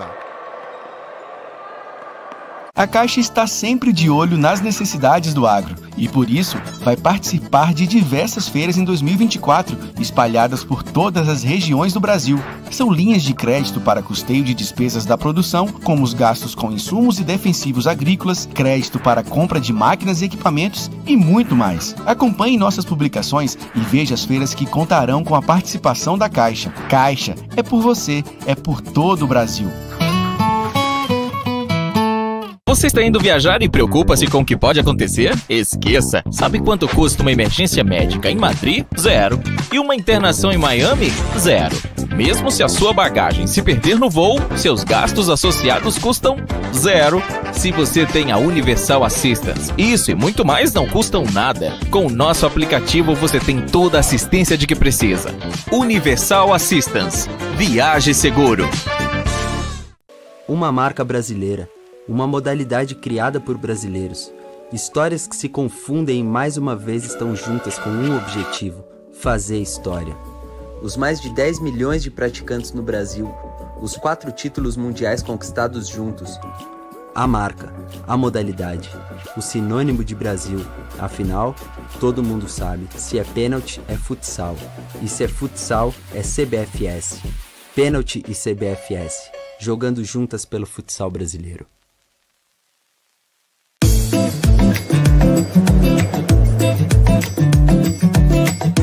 A Caixa está sempre de olho nas necessidades do agro e, por isso, vai participar de diversas feiras em dois mil e vinte e quatro, espalhadas por todas as regiões do Brasil. São linhas de crédito para custeio de despesas da produção, como os gastos com insumos e defensivos agrícolas, crédito para compra de máquinas e equipamentos e muito mais. Acompanhe nossas publicações e veja as feiras que contarão com a participação da Caixa. Caixa é por você, é por todo o Brasil. Você está indo viajar e preocupa-se com o que pode acontecer? Esqueça! Sabe quanto custa uma emergência médica em Madrid? Zero. E uma internação em Miami? Zero. Mesmo se a sua bagagem se perder no voo, seus gastos associados custam zero. Se você tem a Universal Assistance, isso e muito mais não custam nada. Com o nosso aplicativo você tem toda a assistência de que precisa. Universal Assistance. Viaje seguro. Uma marca brasileira. Uma modalidade criada por brasileiros. Histórias que se confundem e mais uma vez estão juntas com um objetivo: fazer história. Os mais de dez milhões de praticantes no Brasil, os quatro títulos mundiais conquistados juntos. A marca, a modalidade, o sinônimo de Brasil. Afinal, todo mundo sabe, se é pênalti é futsal, e se é futsal é C B F S. Pênalti e C B F S, jogando juntas pelo futsal brasileiro. We'll be right back.